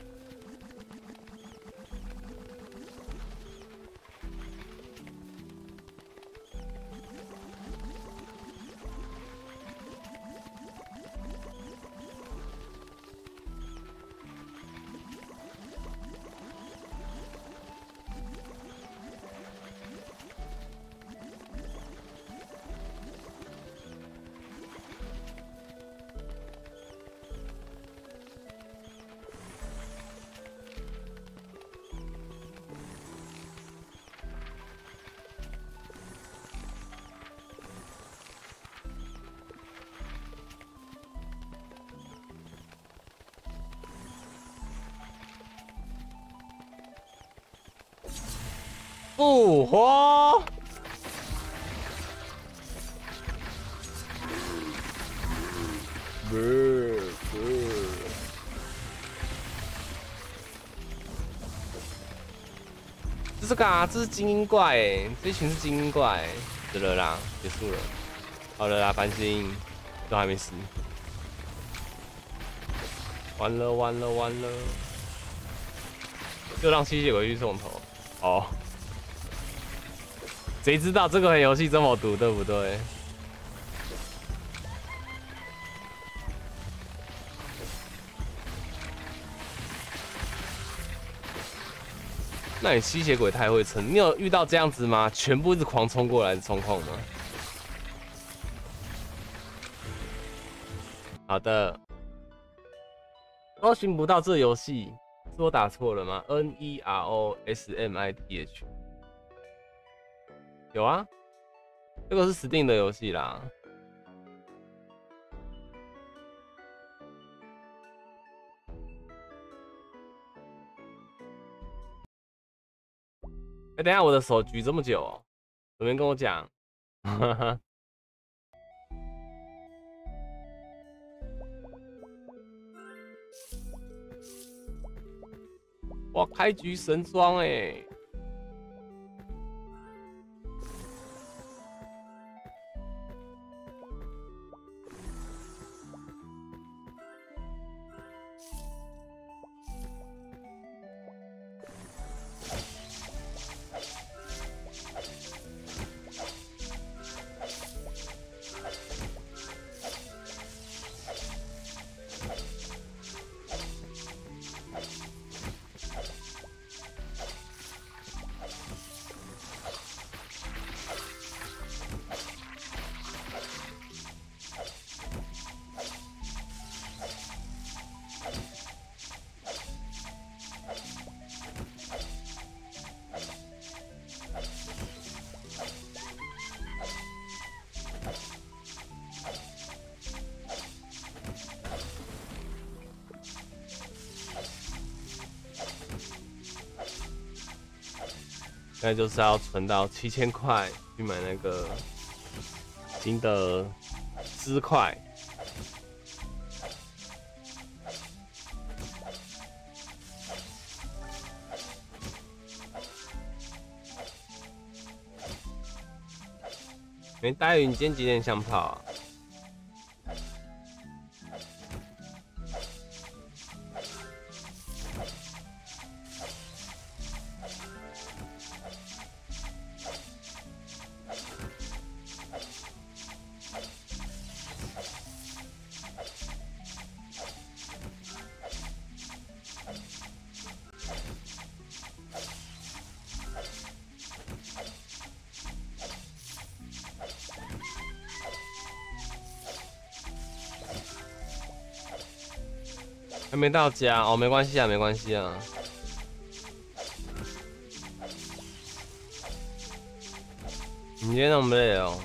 复活！这是干？这是精英怪哎，这一群是精英怪哎，死了啦，结束了。好了啦，繁星都还没死。完了完了完了！就让吸血鬼去送头。哦。谁知道这个游戏这么毒，对不对？那你吸血鬼太会撑，你有遇到这样子吗？全部一直狂冲过来的状况吗？好的，搜寻不到这游戏，是我打错了吗 ？NEROSMITH 有啊，这个是 Steam 的游戏啦。哎、等一下，我的手举这么久哦，有人跟我讲，哇，开局神装哎！ 那就是要存到7000块去买那个新的丝块。大宇，你今天几点想跑啊？还没到家哦，没关系啊，没关系啊。你今天那么累哦？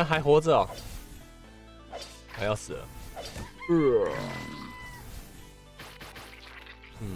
那还活着哦，还要死了。嗯。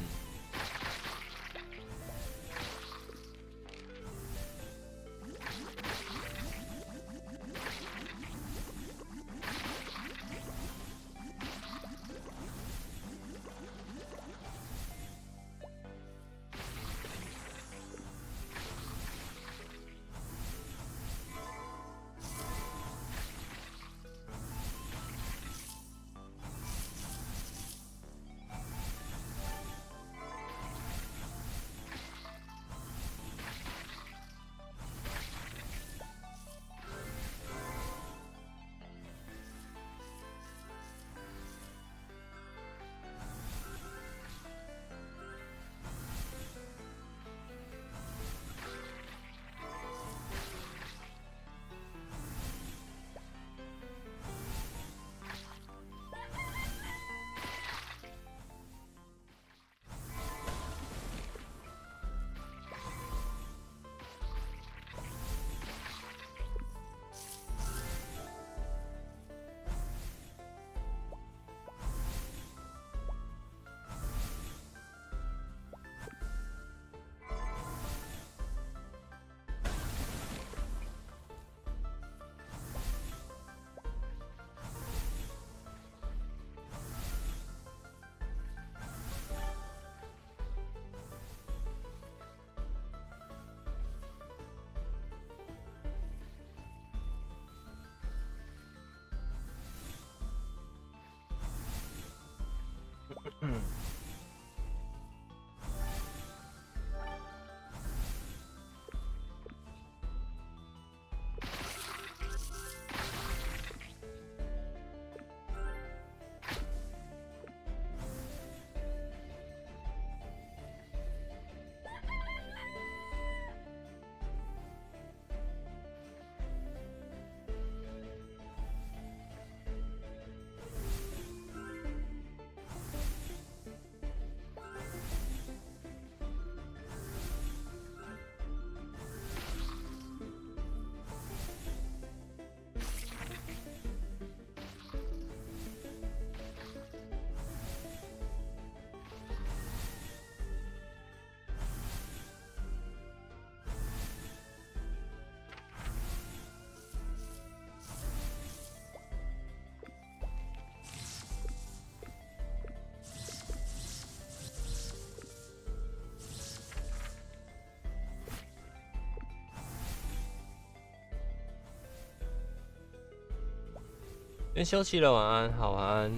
先休息了，晚安，好晚安。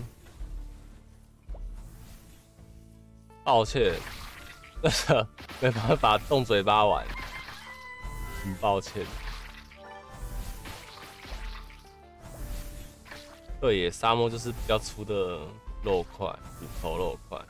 抱歉，真的没办法动嘴巴玩，很抱歉。对耶，沙漠就是比较粗的肉块，骨头肉块。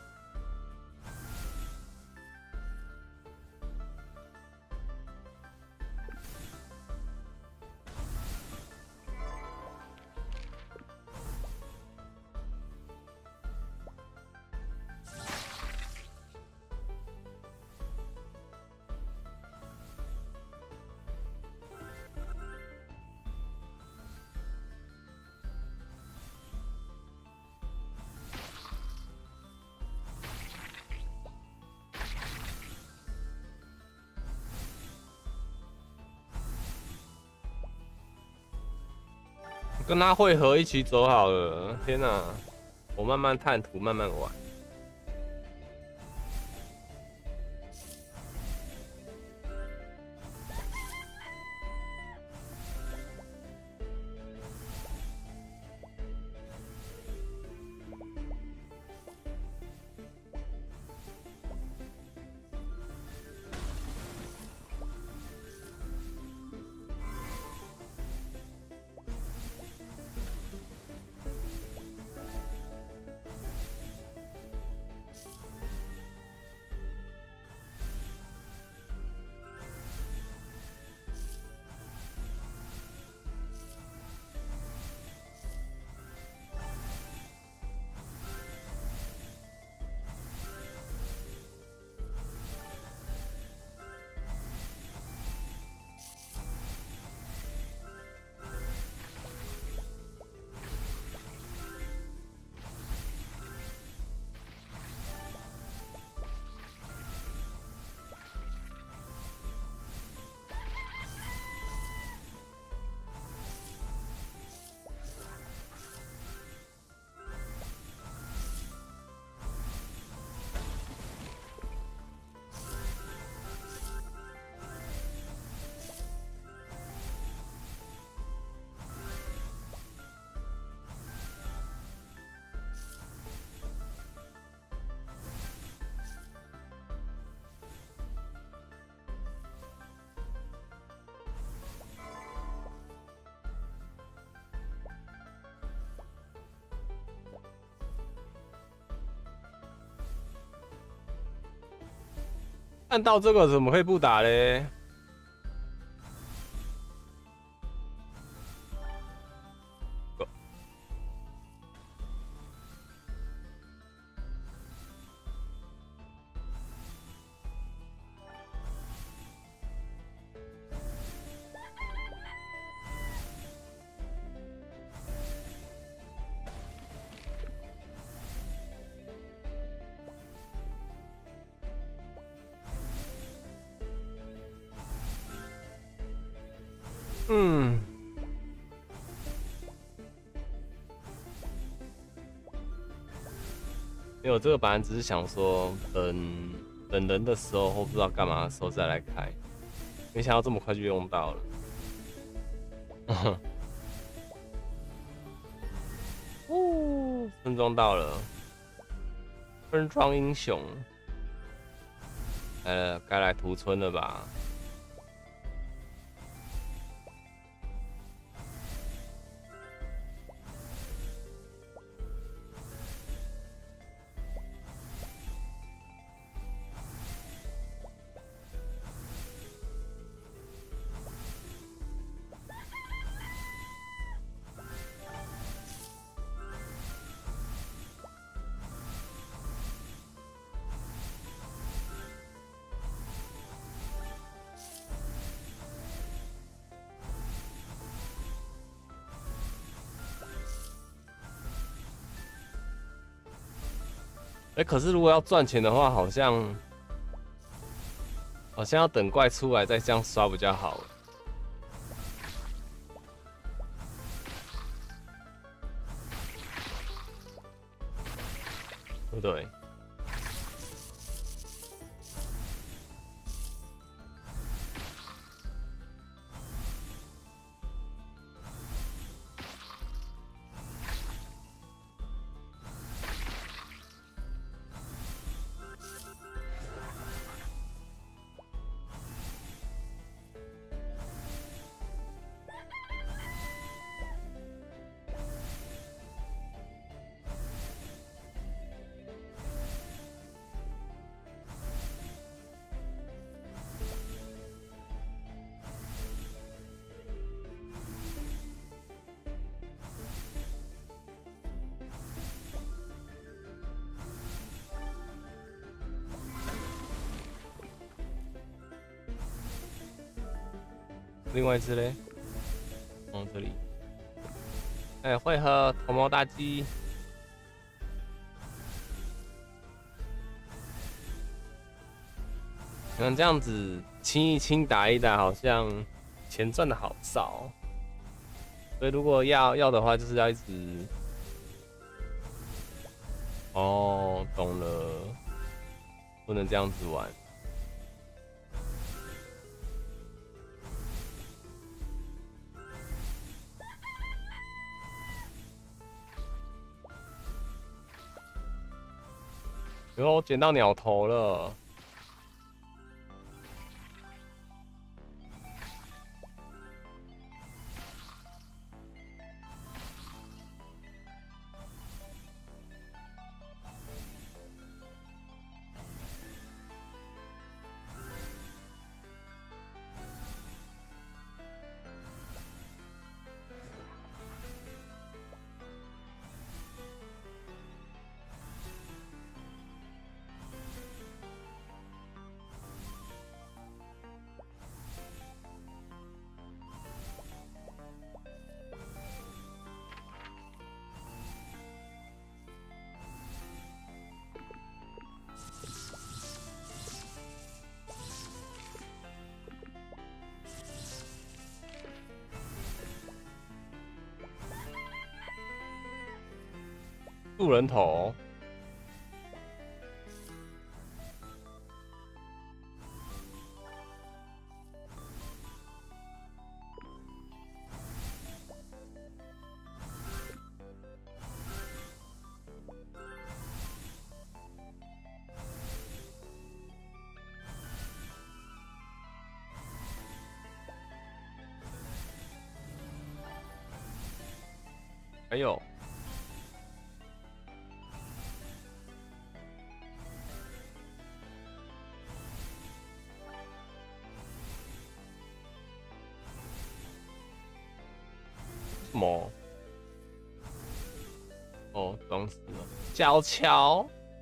跟他会合一起走好了。天哪，我慢慢探图，慢慢玩。 看到这个怎么会不打嘞？嗯，没有这个本来只是想说等人的时候或不知道干嘛的时候再来开，没想到这么快就用到了。哦，村庄到了，村庄英雄来了，该来屠村了吧？可是如果要赚钱的话，好像要等怪出来再这样刷比较好。对不对？另外一只嘞，这里，会和头毛大鸡，你看这样子清一清打一打，好像钱赚的好少。所以如果要的话，就是要一直，哦，懂了，不能这样子玩。哟，捡到鸟头了！渡人头，还有。 什么？哦，装死了，小乔。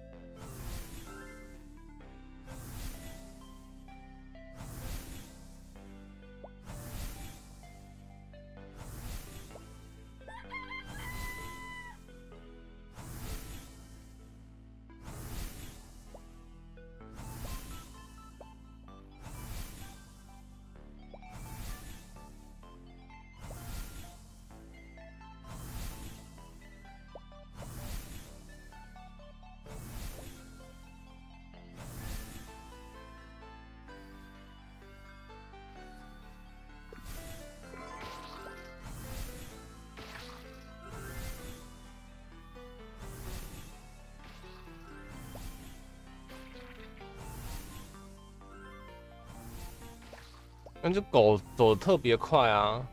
那只狗走得特别快啊！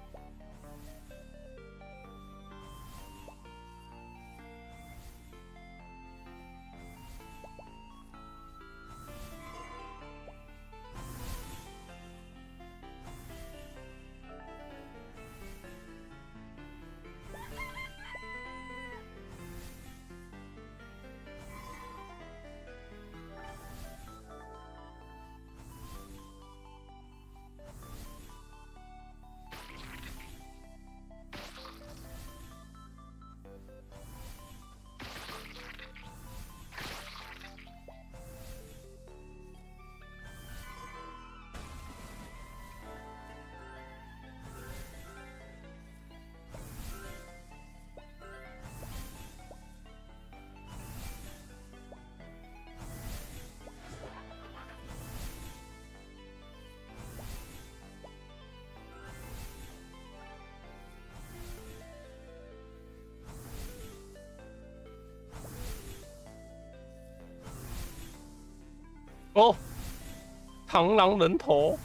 哦，螳螂人头。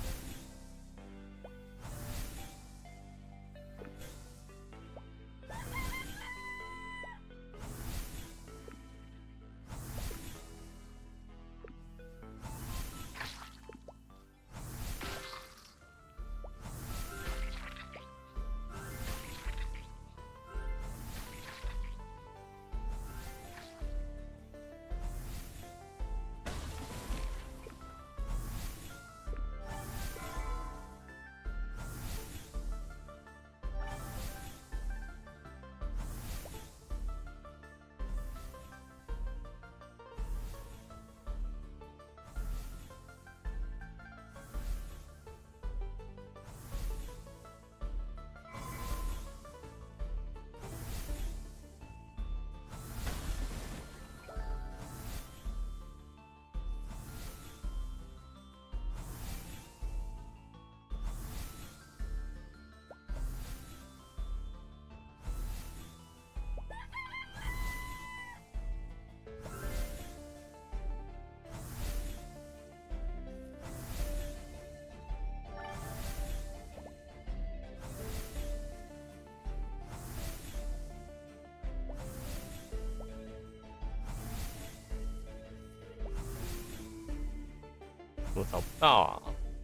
我找不到啊！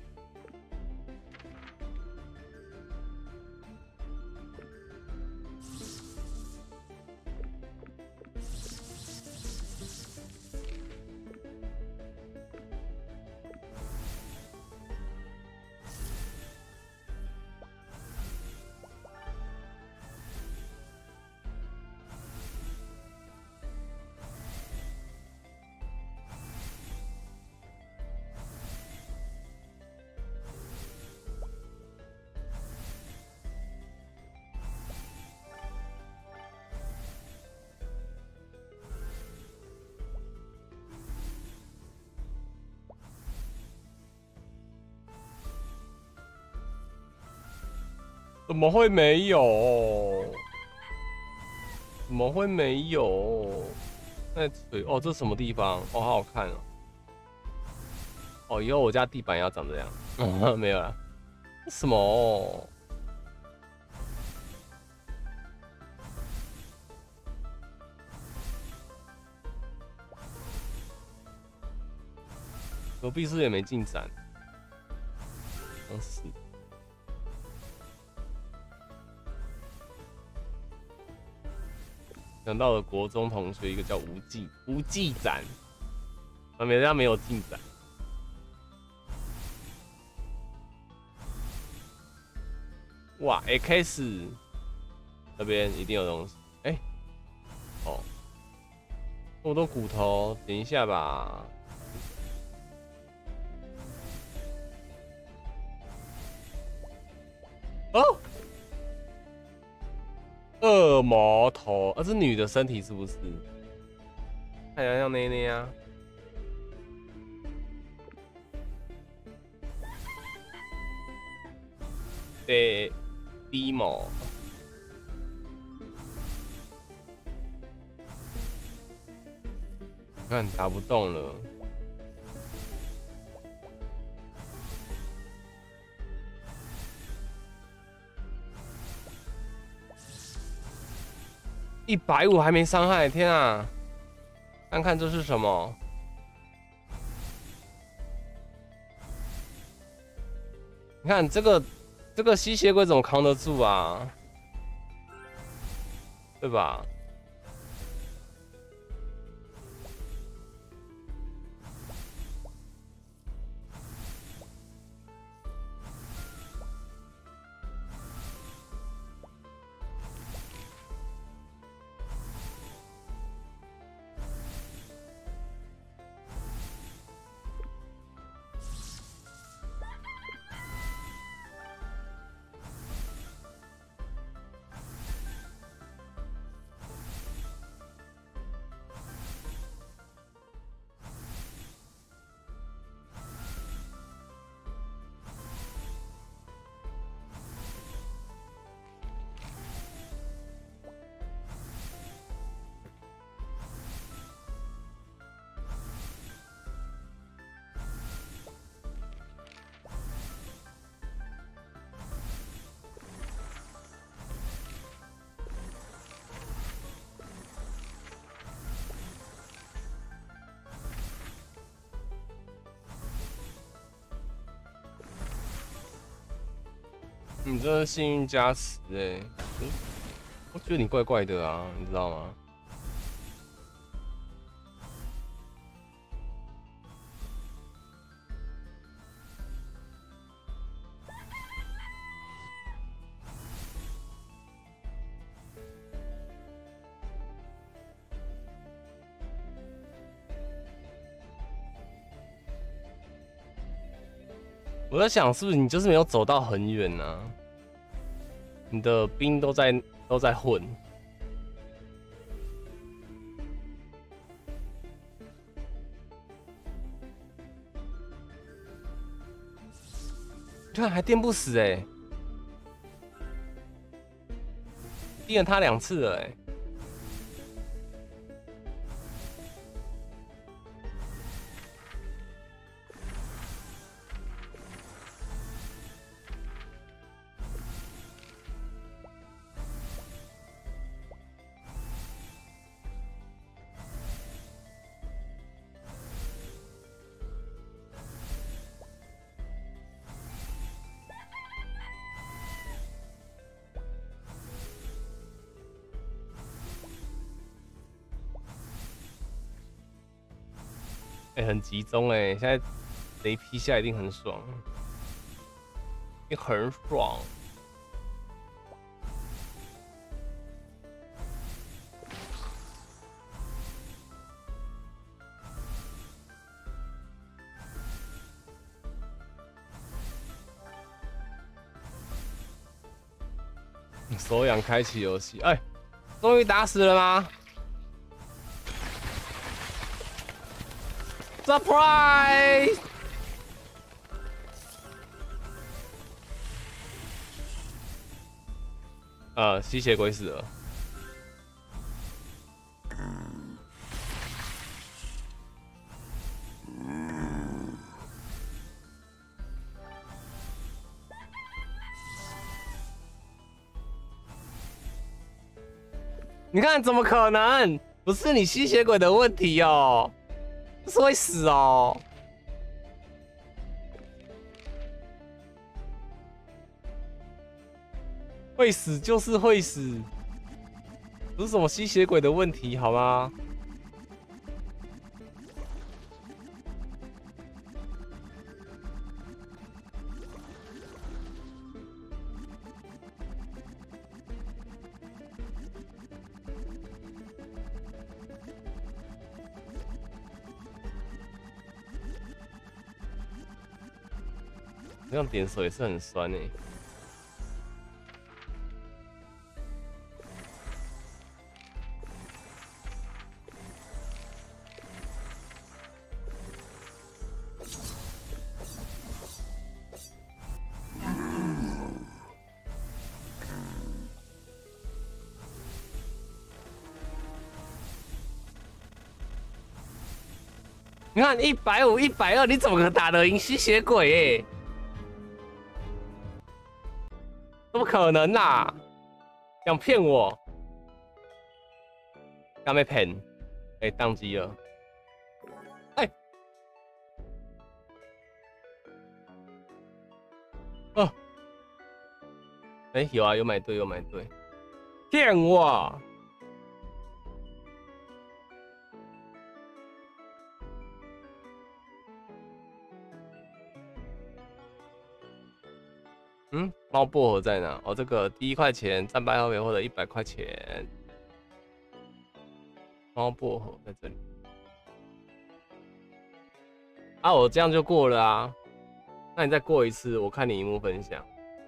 怎么会没有？怎么会没有？那水哦，这是什么地方？哦，好好看哦。哦，以后我家地板要长这样。没有啦。什么？隔壁是不是也没进展？想死。 想到了国中同学，一个叫无忌展，人家没有进展。哇 ，X 那边一定有东西。哎、哦，这么多骨头，等一下吧。哦，恶魔头，这是女的身体是不是？看起来像内内啊。对，demo。看打不动了。150还没伤害，天啊！看看这是什么？你看这个吸血鬼怎么扛得住啊？对吧？你真的幸运加持哎！我觉得你怪怪的啊，你知道吗？我在想，是不是你就是没有走到很远呢、啊？你的兵都在混。你看还电不死哎、欸，电了他2次了哎、欸。很集中哎、欸，现在雷劈下一定很爽，一定很爽。手痒开启游戏，哎，终于打死了吗？Surprise！ 吸血鬼死了。你看，怎么可能？不是你吸血鬼的问题哦，是会死哦。会死就是会死。 不是什么吸血鬼的问题，好吗？这样点手也是很酸欸。你看150、120，你怎么可能打得赢吸血鬼？哎，怎么可能啊？想骗我？刚被骗，哎，宕机了。哎，哦，哎，有啊，有买对，有买对，骗我！嗯，猫薄荷在哪？哦，这个第1块钱，战败后可以获得100块钱。猫薄荷在这里。啊，我这样就过了啊。那你再过一次，我看你萤幕分享。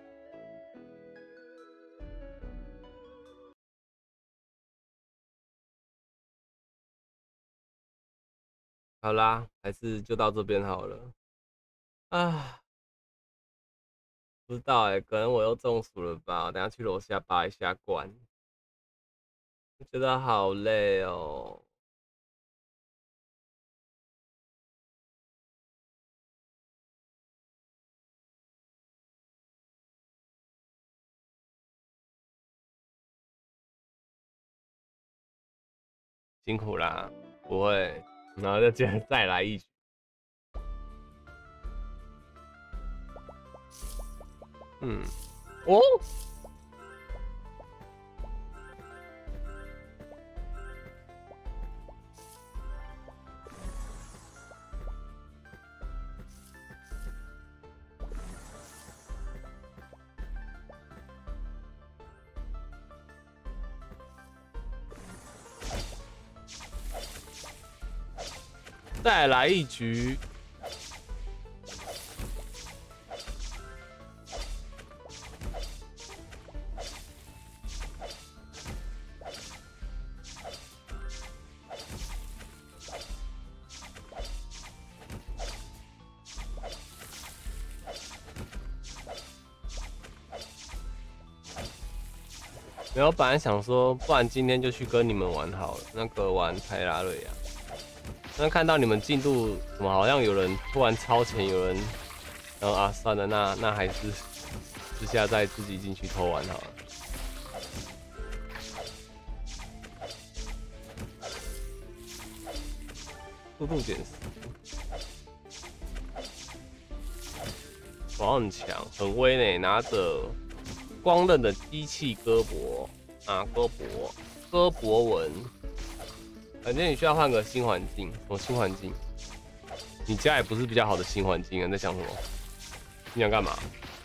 好啦，还是就到这边好了。啊。不知道哎，可能我又中暑了吧？我等下去楼下拔一下罐。我觉得好累哦。辛苦啦，不会，然后就接着再来一局。嗯，哦。再来一局。没有，本来想说，不然今天就去跟你们玩好了，那个玩泰拉瑞亚。那看到你们进度怎么好像有人突然超前，有人，然后啊，算了，那还是私下再自己进去偷玩好了。速度减10，哇，很强，很威呢，拿着光刃的机器胳膊啊，胳膊纹。感觉你需要换个新环境，什么新环境？你家也不是比较好的新环境啊，你在想什么？你想干嘛？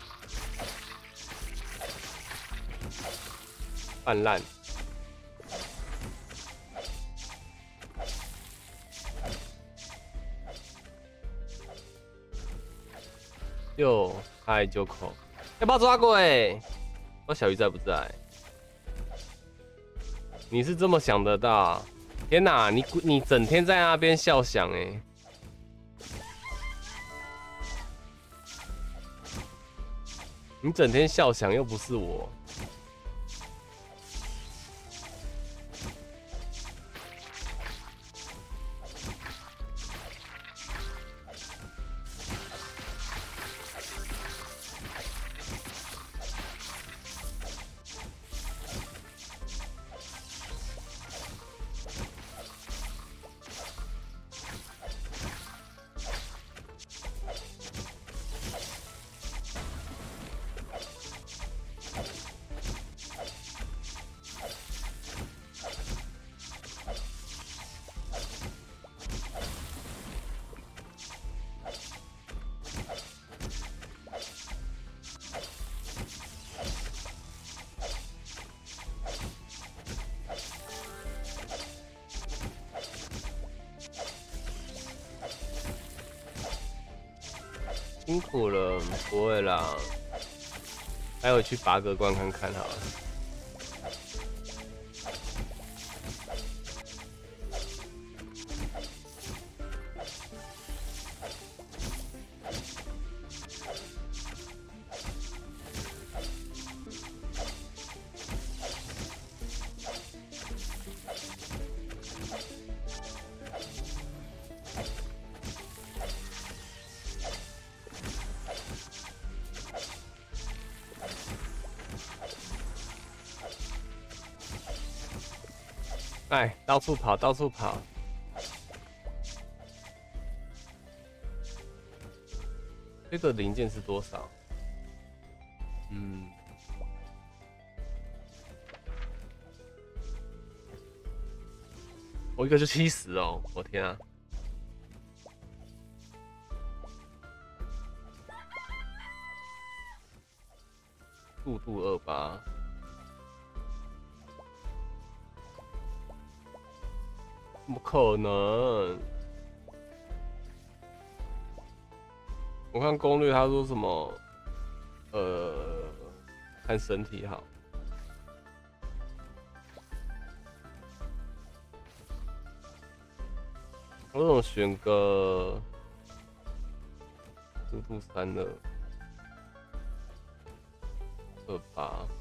泛滥。又嗨就扣，要不要抓鬼？我小鱼在不在？你是这么想得到？天哪，你整天在那边笑想欸，你整天笑想又不是我。 辛苦了，不会啦，待会去拔个关看看好了。哎，到处跑，到处跑。这个零件是多少？我一个就70哦，我天啊！速度28。怎么可能？我看攻略，他说什么？看身体好。我总选个速度3228。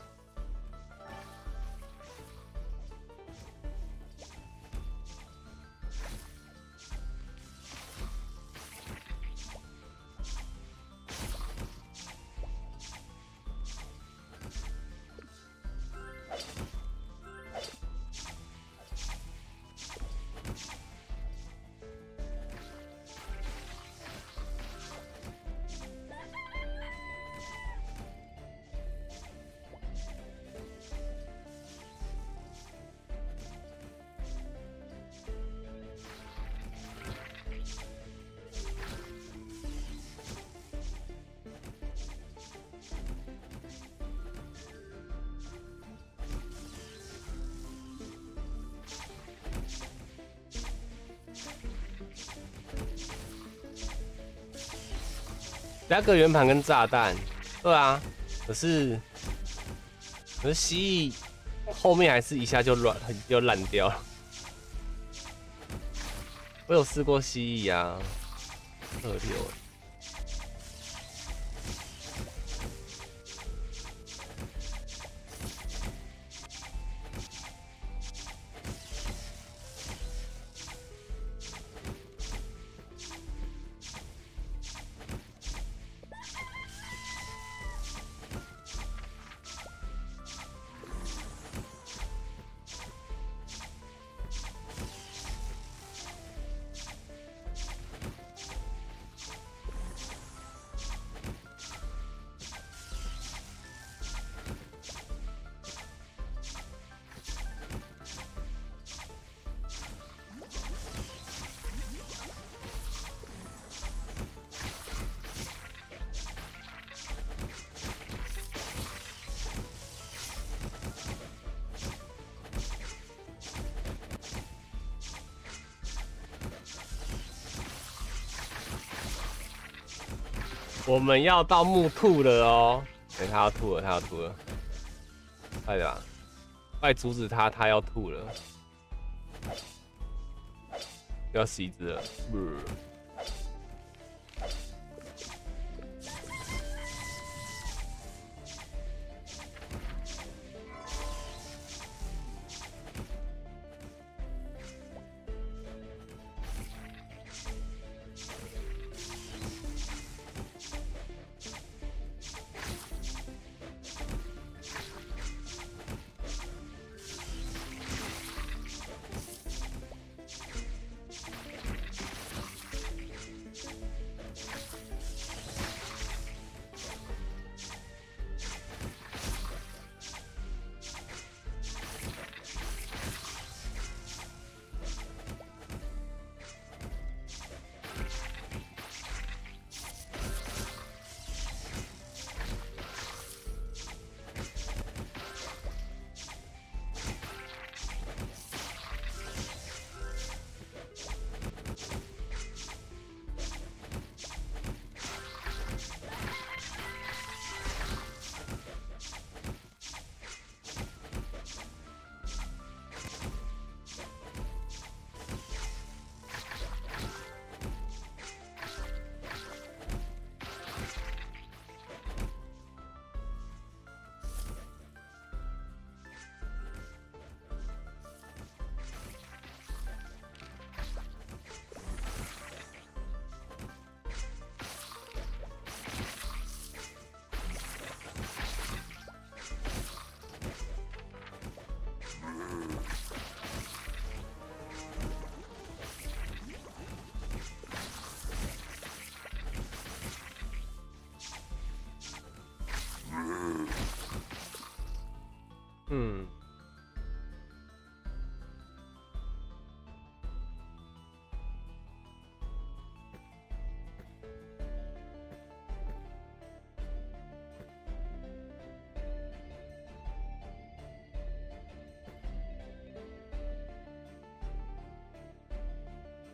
加个圆盘跟炸弹，对啊，可是蜥蜴后面还是一下就烂掉了。我有试过蜥蜴啊，26。我们要到木兔了哦！哎、他要吐了，他要吐了，快点啊！快阻止他，他要吐了，要死一只了。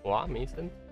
哇，没身体。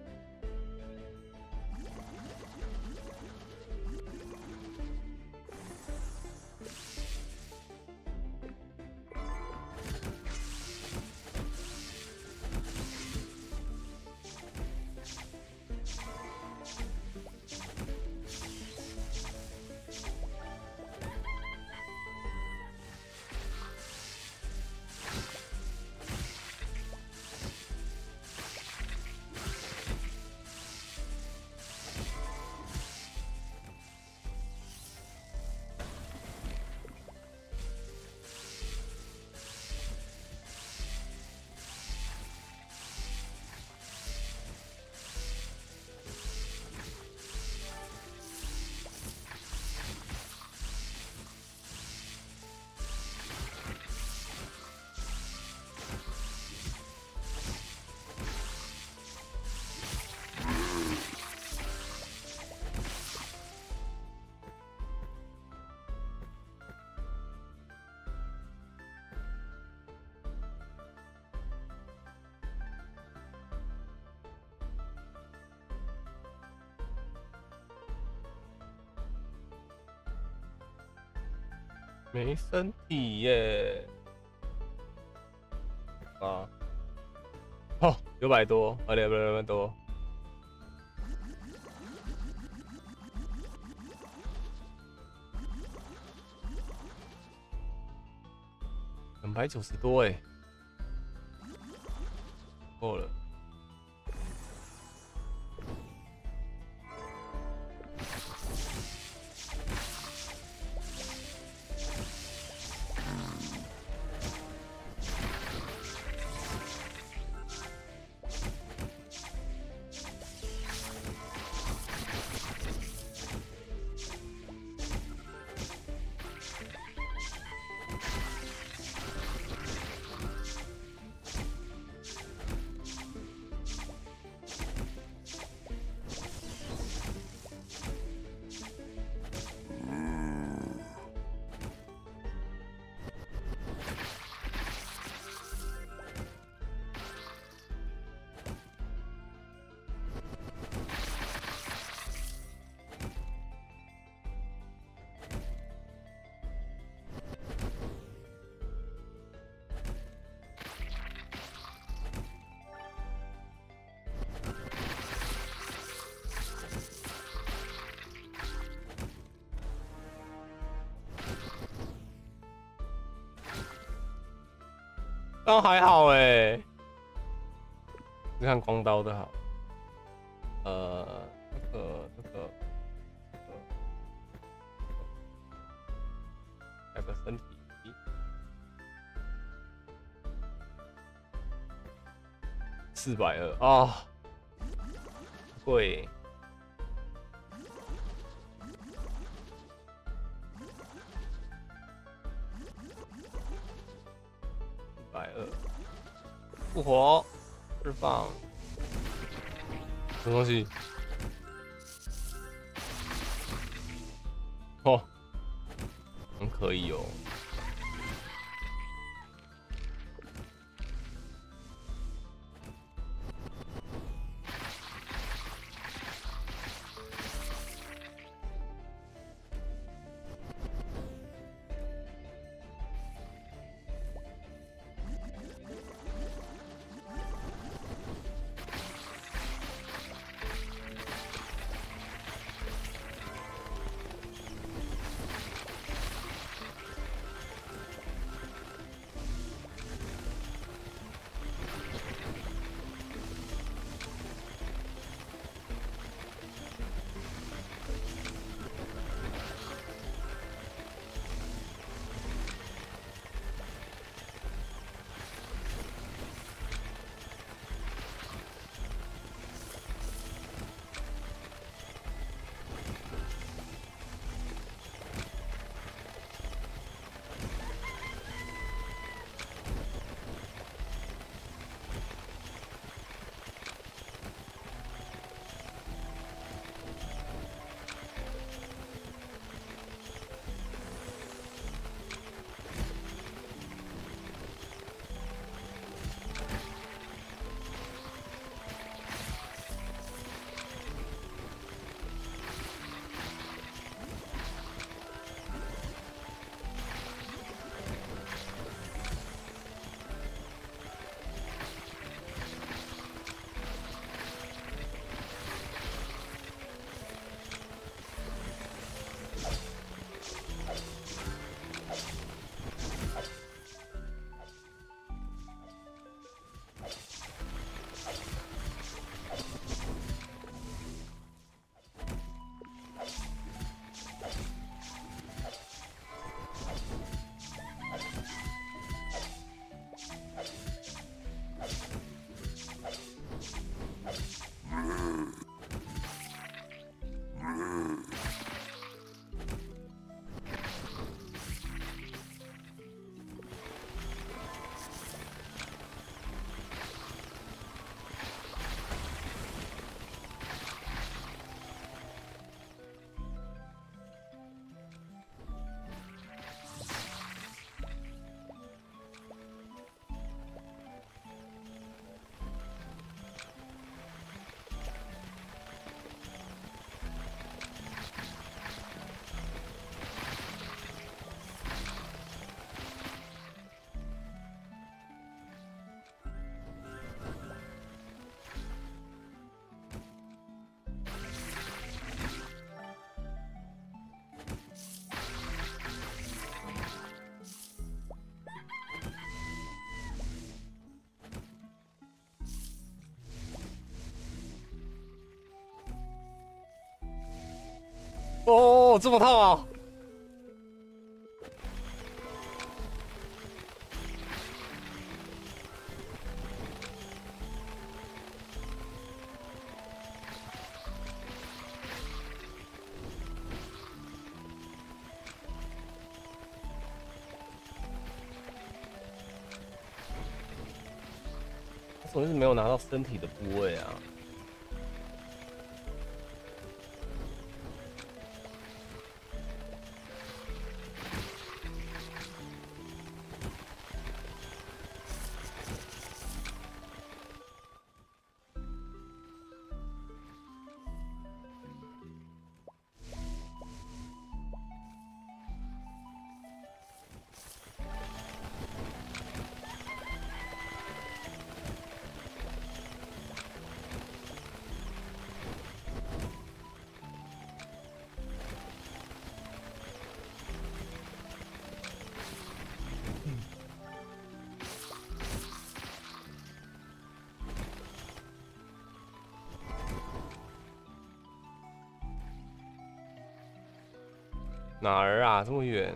没身体耶！啊，哦，600多，啊，200多。290多哎，够了。刚还好哎，你看光刀的好，这个，加个身体，420啊，贵。120，复活，释放，什么东西？哦，很可以哦。 哦，这么痛哦！我总是没有拿到身体的部位啊。哪儿啊？这么远？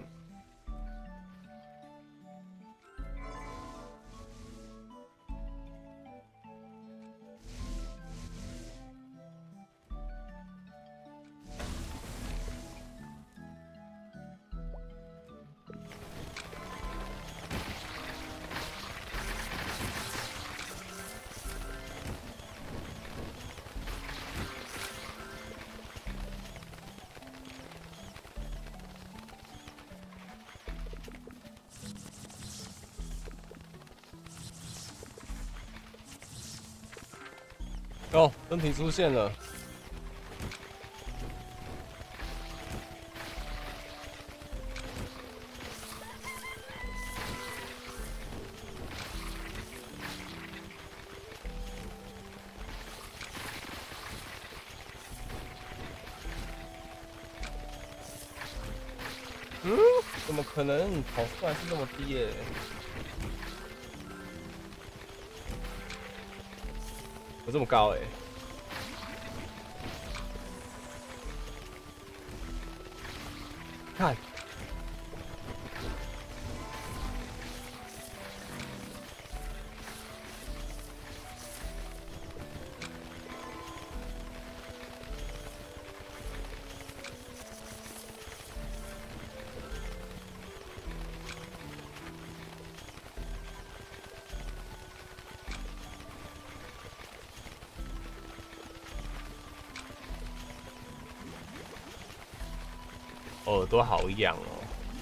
哦，身体出现了。嗯？怎么可能？跑出来是这么低耶？有这么高哎？看，耳朵好痒哦。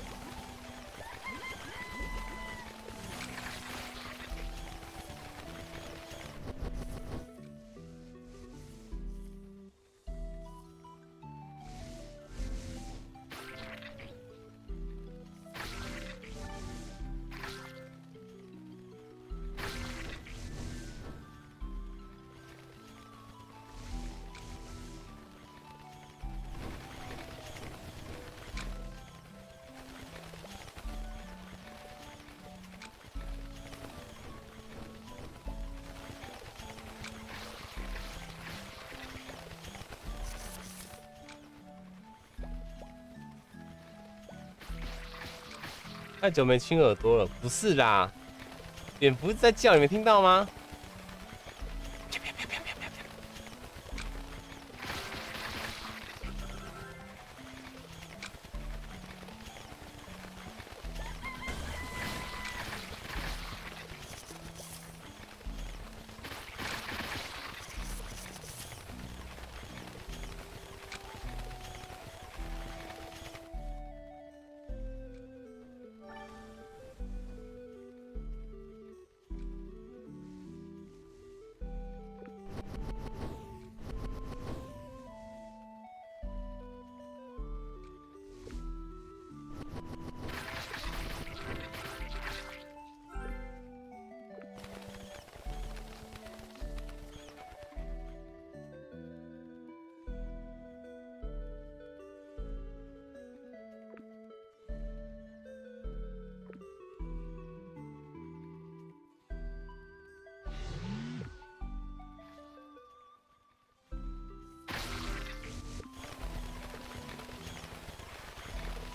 太久没亲耳朵了，不是啦，蝙蝠在叫，你没听到吗？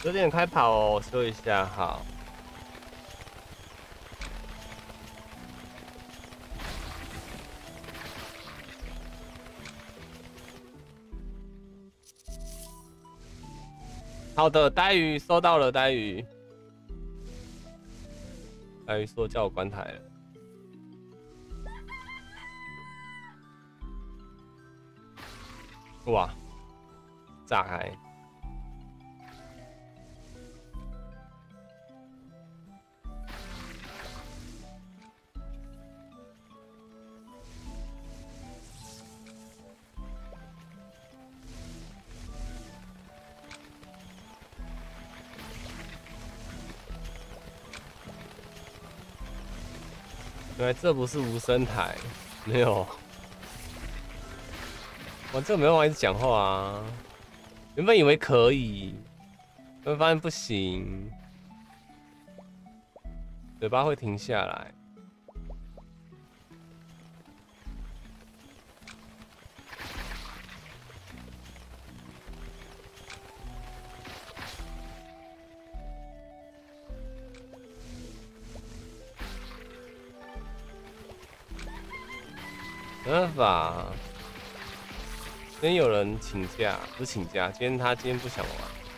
9点开跑哦，我休一下，好。好的，呆鱼收到了，呆鱼。呆鱼说叫我关台了。哇，炸开！原来这不是无声台，没有。我这没办法一直讲话啊！原本以为可以，后发现不行，嘴巴会停下来。没办法，今天有人请假，不是请假，今天不想玩。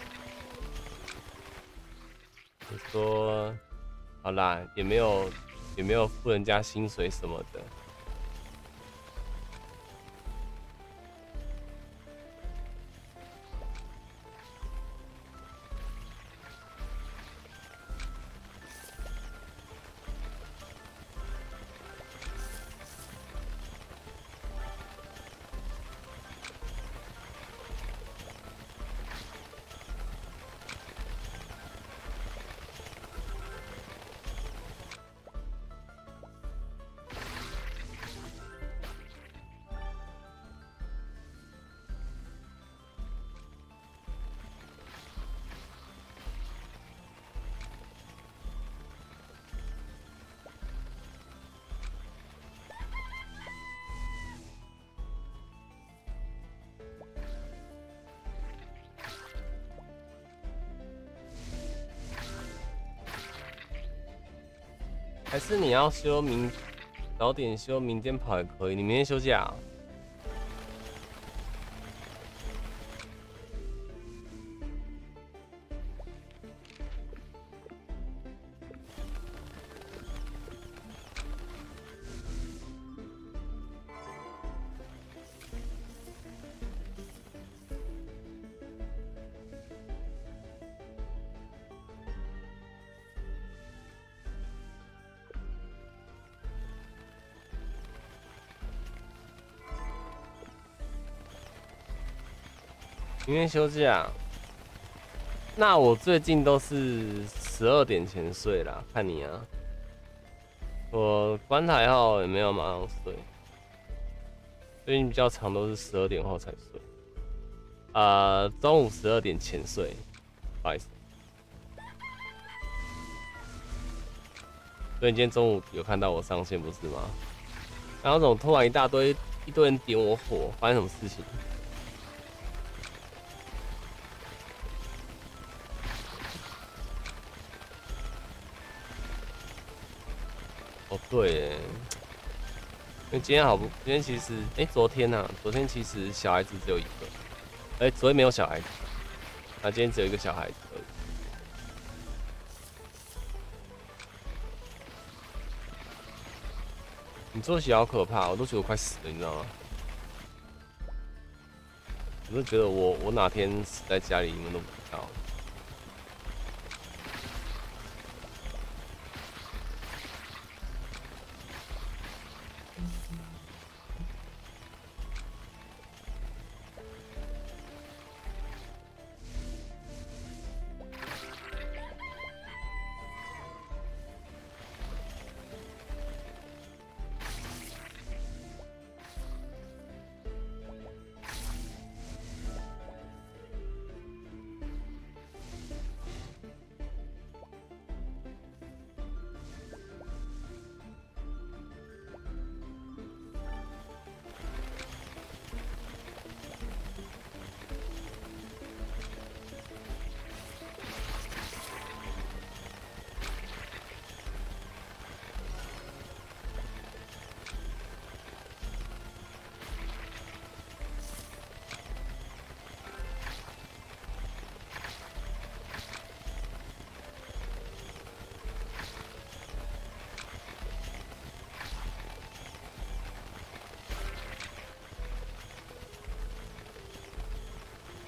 我说，好啦，也没有付人家薪水什么的。还是你要早点休，明天跑也可以。你明天休假啊？明天休假，那我最近都是12点前睡啦，看你啊。我关台后也没有马上睡，最近比较长都是12点后才睡。中午12点前睡，不好意思。所以你今天中午有看到我上线不是吗？然后怎么突然一堆人点我火，发生什么事情？哦，对耶，因为今天其实，昨天啊，昨天其实小孩子只有一个，昨天没有小孩子，那今天只有一个小孩子而已。你作息好可怕，我都觉得我快死了，你知道吗？我就觉得我哪天死在家里，你们都不知道。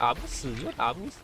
打不死就打不死。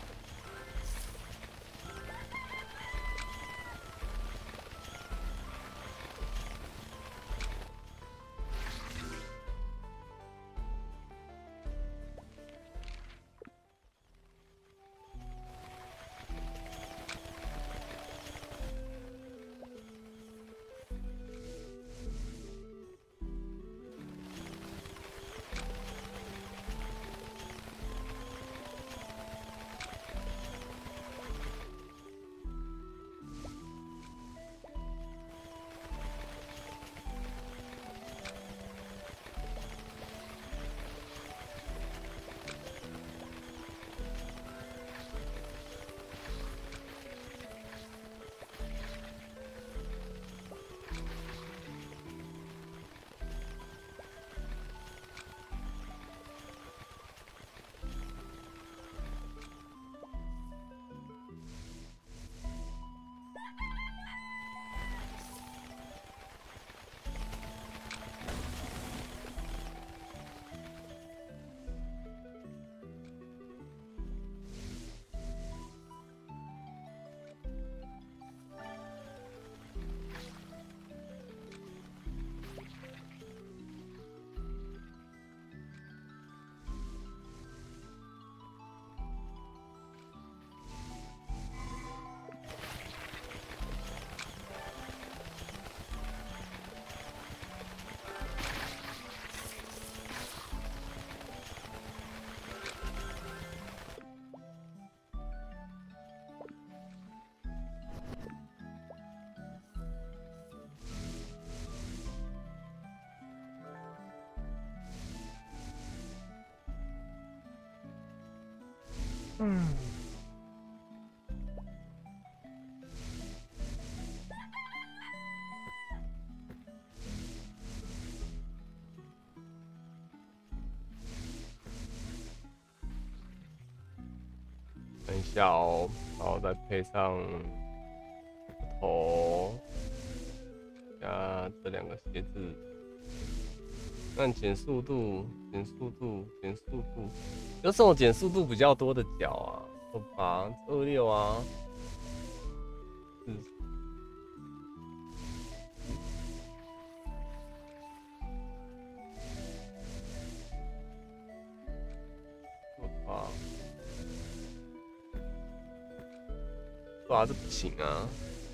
看一下哦，然后再配上头加这2个鞋子，按减速度，减速度，减速度，有什么减速度比较多的脚啊？28、26啊，40。哇，这不行啊！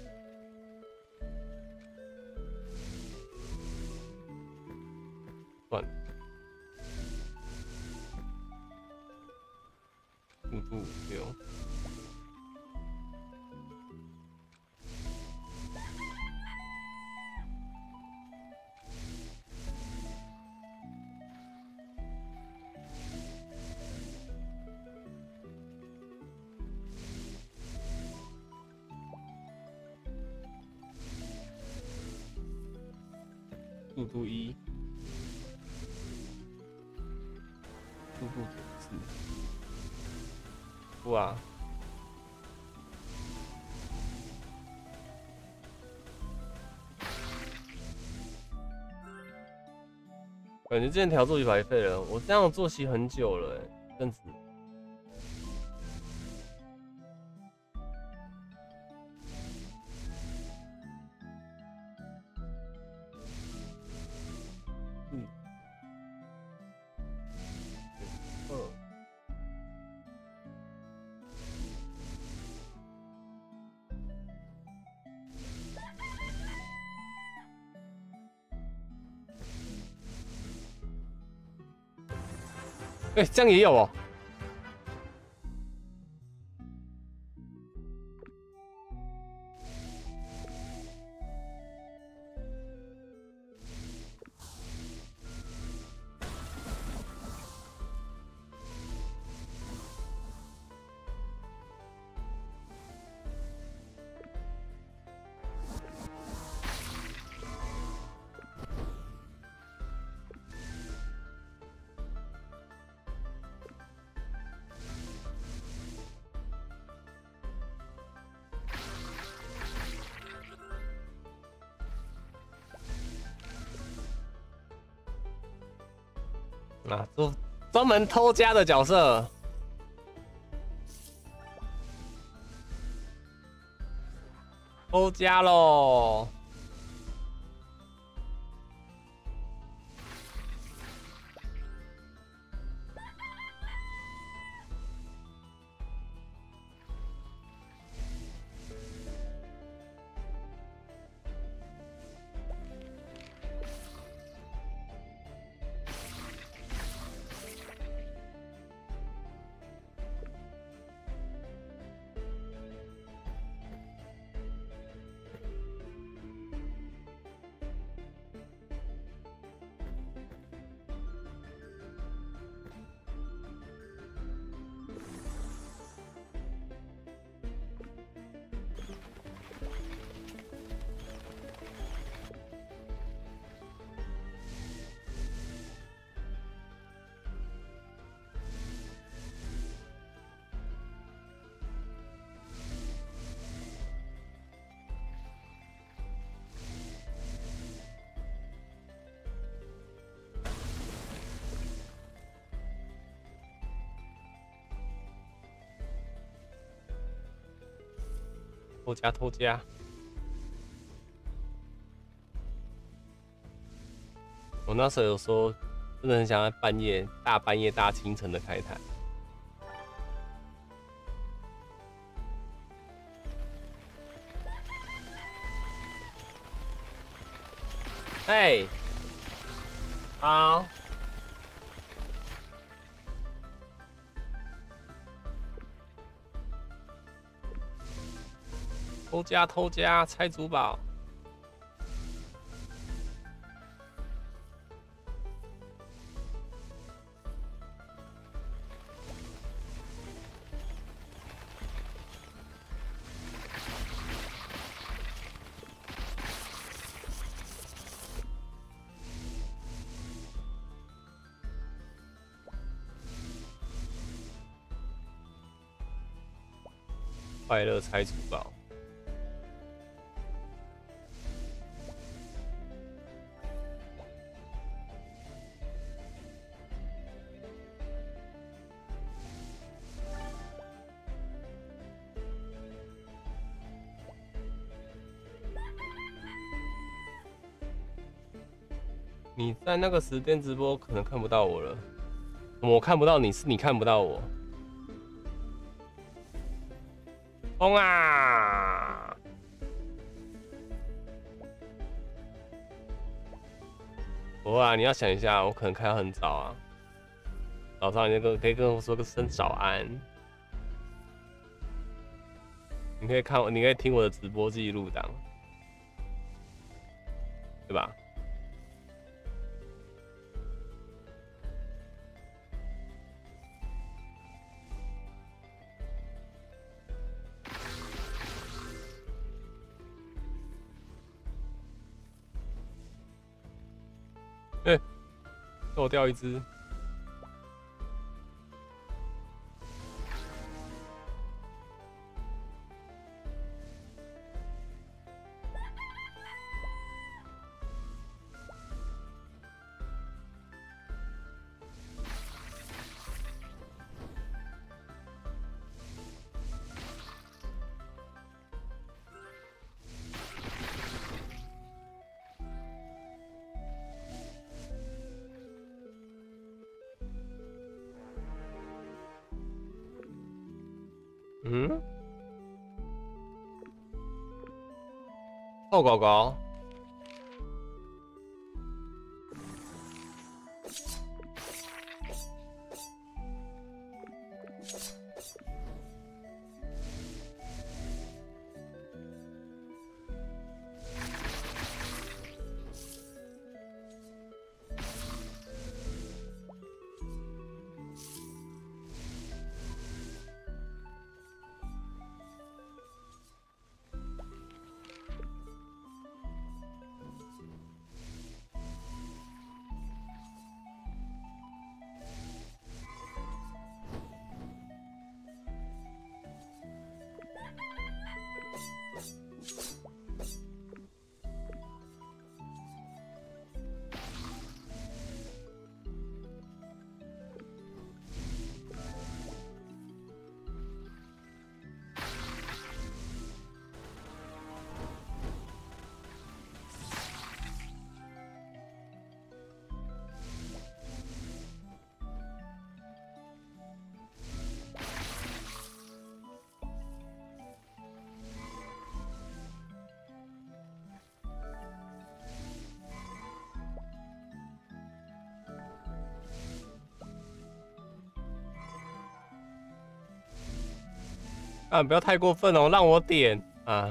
算了，速度6。速度1，速度4，哇！感觉之前调作息白费了，我这样作息很久了，这阵子。哎，这样也有哦。啊，专门偷家的角色。 偷家喽！偷家偷家！我那时候有说，真的很想在大半夜、大清晨的开台。哎，好。偷家，拆主堡。快乐拆主堡。你在那个时间直播可能看不到我了，我看不到你，是你看不到我。冲啊！不会啊，你要想一下，我可能开到很早啊，早上你可以跟我说个声早安。你可以看，你可以听我的直播记录档，对吧？哎，漏掉一只。嗯，臭狗狗。 啊，不要太过分哦，让我点啊。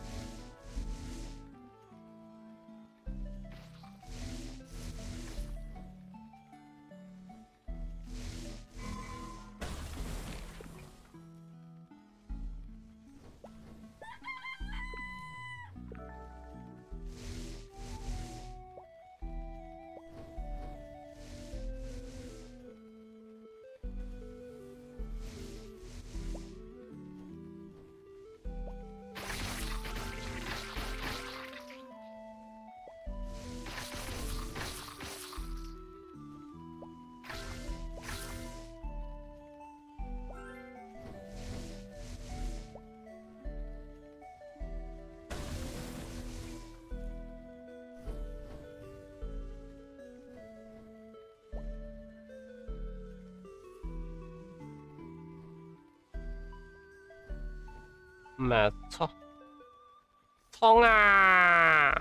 没错，冲啊！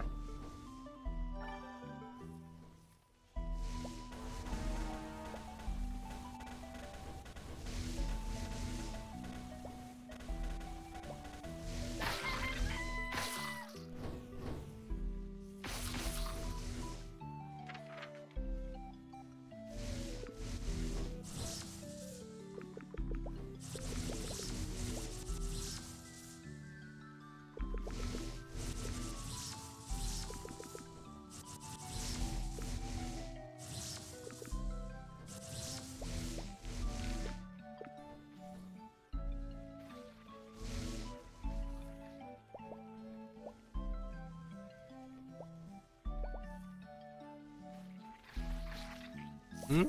嗯？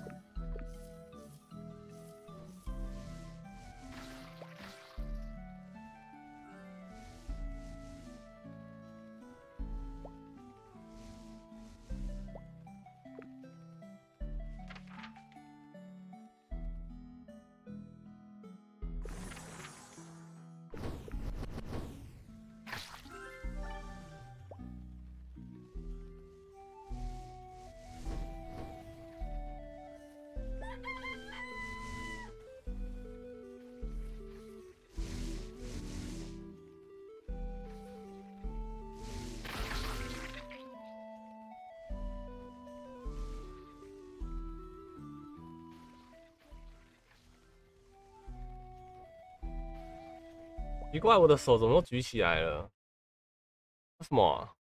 奇怪，我的手怎么都举起来了？为什么啊？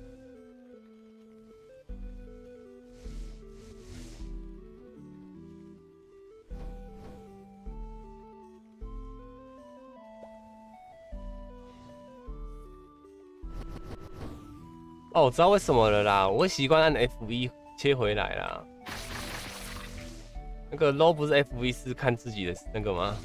哦，我知道为什么了啦，我会习惯按 F1 切回来啦。那个 low 不是 F1 是看自己的那个吗？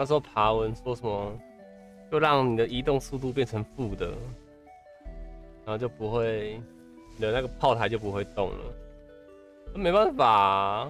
那时候爬文说什么，就让你的移动速度变成负的，然后就不会，你的那个炮台就不会动了。没办法啊。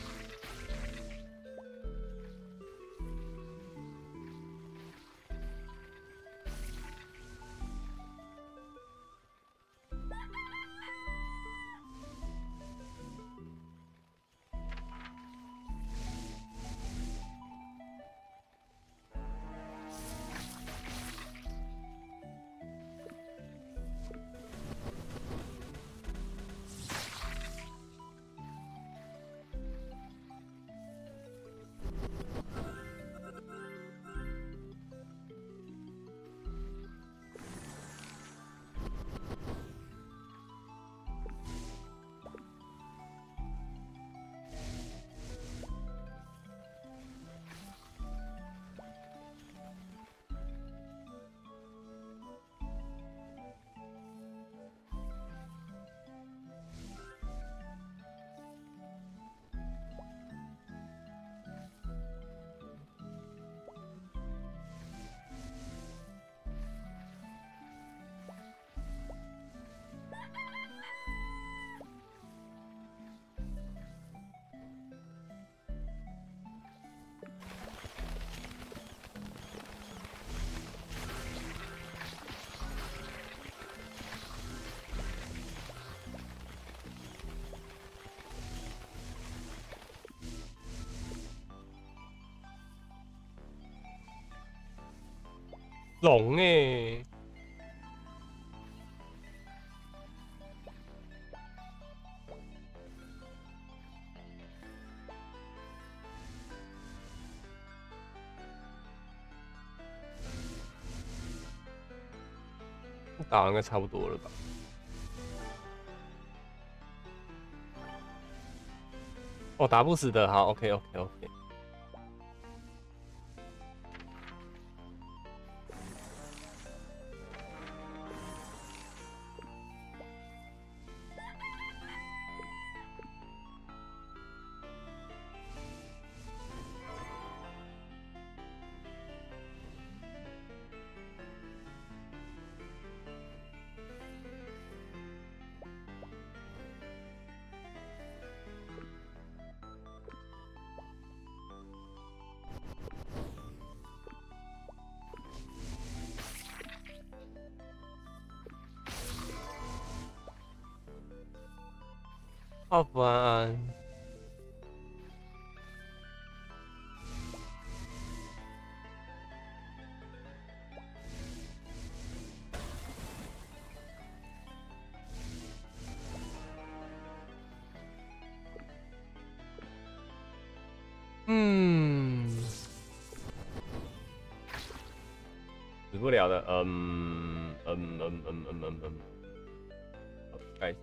龙欸，打完应该差不多了吧？哦，打不死的，好 ，OK。好烦。死不了的，该。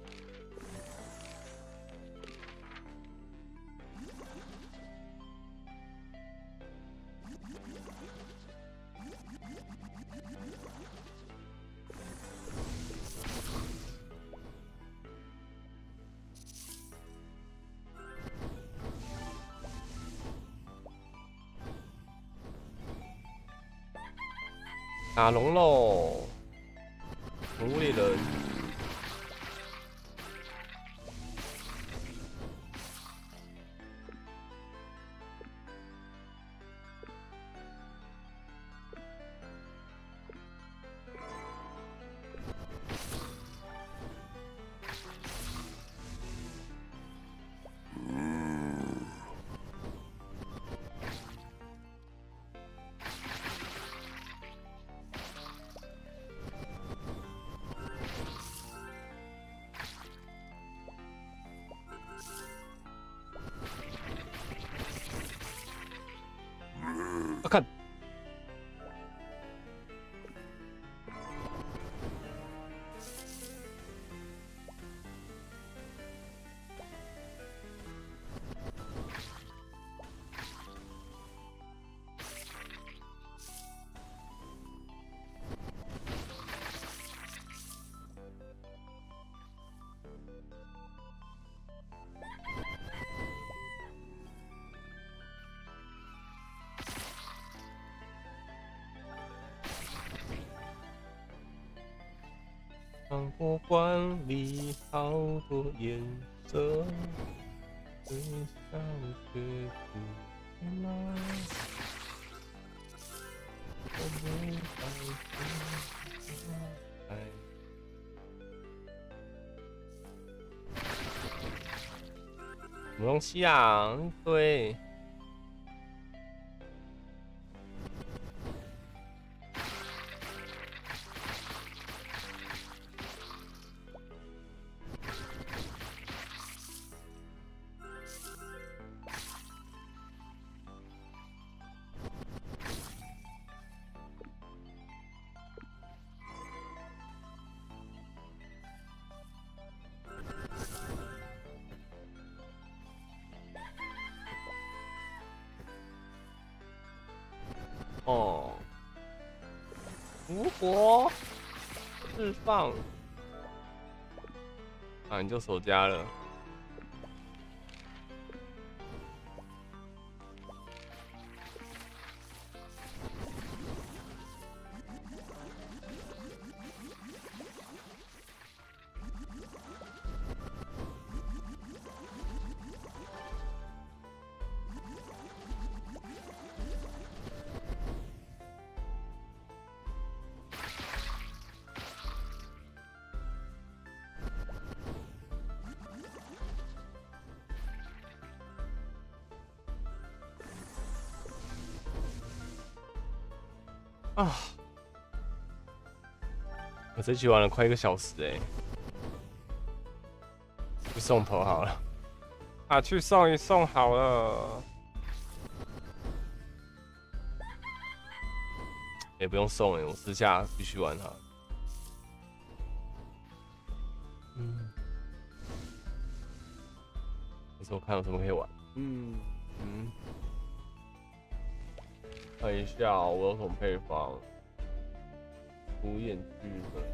打龙喽！无猎人。 糖果罐里好多颜色，微笑却不甜吗？我没发现爱。什么东西啊？对。哦，复活释放，啊，你就守家了。啊！我这局玩了快1个小时哎，去送头好了。 啊，去送一送好了。 也不用送哎，我私下继续玩它。可是我看有什么可以玩。看一下我有什么配方。独眼巨人。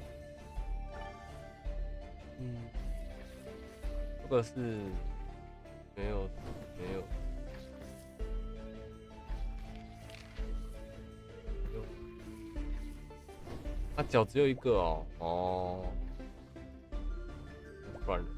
这个是没有。它脚只有一个哦。哦。不然。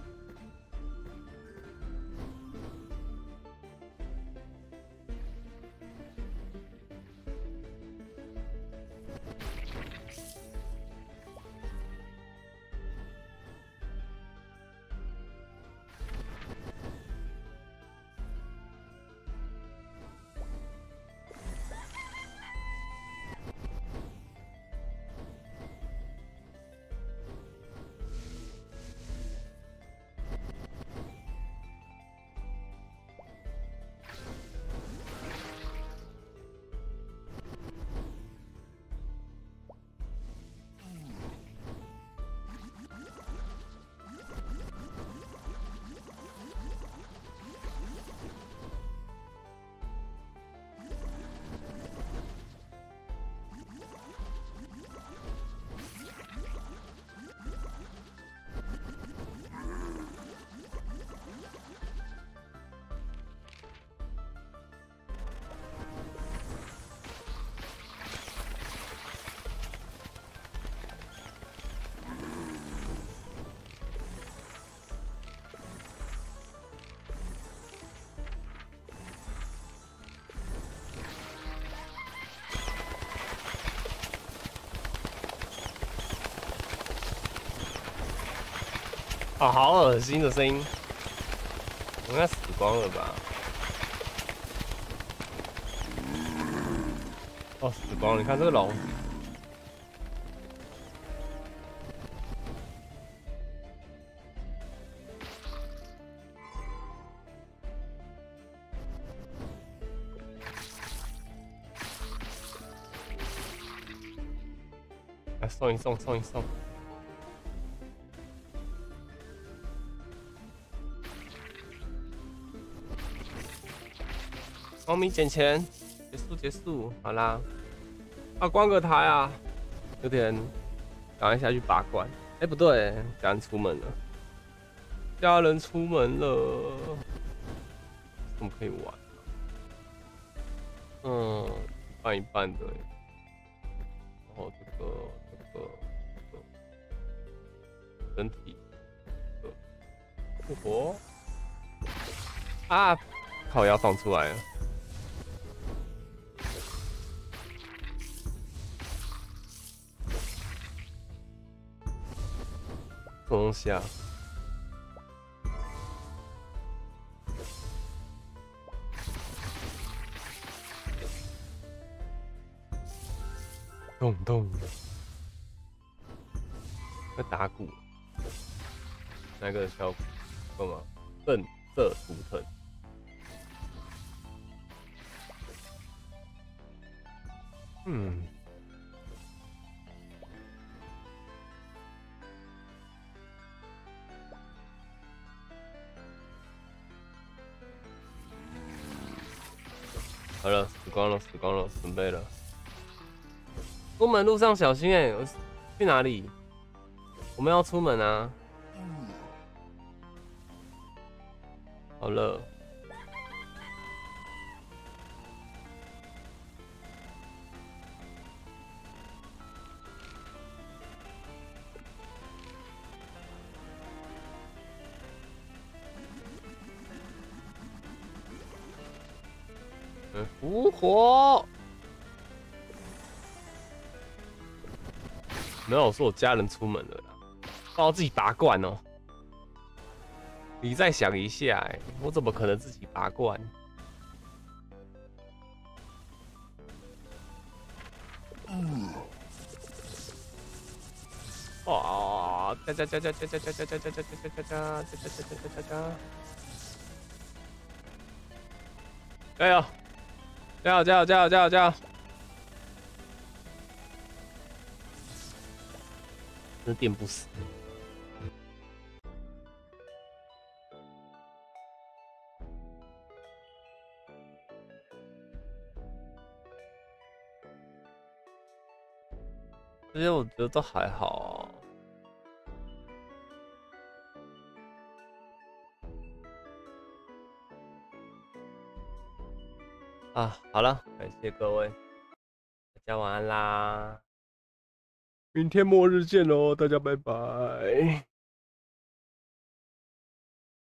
哦，好恶心的声音！我应该死光了吧？哦，死光了！你看这个龙，来送一送，送一送。猫咪捡钱，结束，好啦。啊，关个台啊，有点赶快下去拔罐。哎，不对，家人出门了，家人出门了，怎么可以玩？一半一半的。然后这个。 身体复活啊！靠，要放出来了。什么东西啊？咚咚，会打鼓，那个效果干嘛？震慑图腾。嗯。好了，死光了，死光了，准备了。出门路上小心我去哪里？我们要出门啊！好了。复活！没有，我说我家人出门了啦，帮我自己拔罐哦。你再想一下，我怎么可能自己拔罐？哦，加！加油！加油！真电不死。这些我觉得都还好啊。好了，感谢各位，大家晚安啦。明天末日见喽，大家拜拜。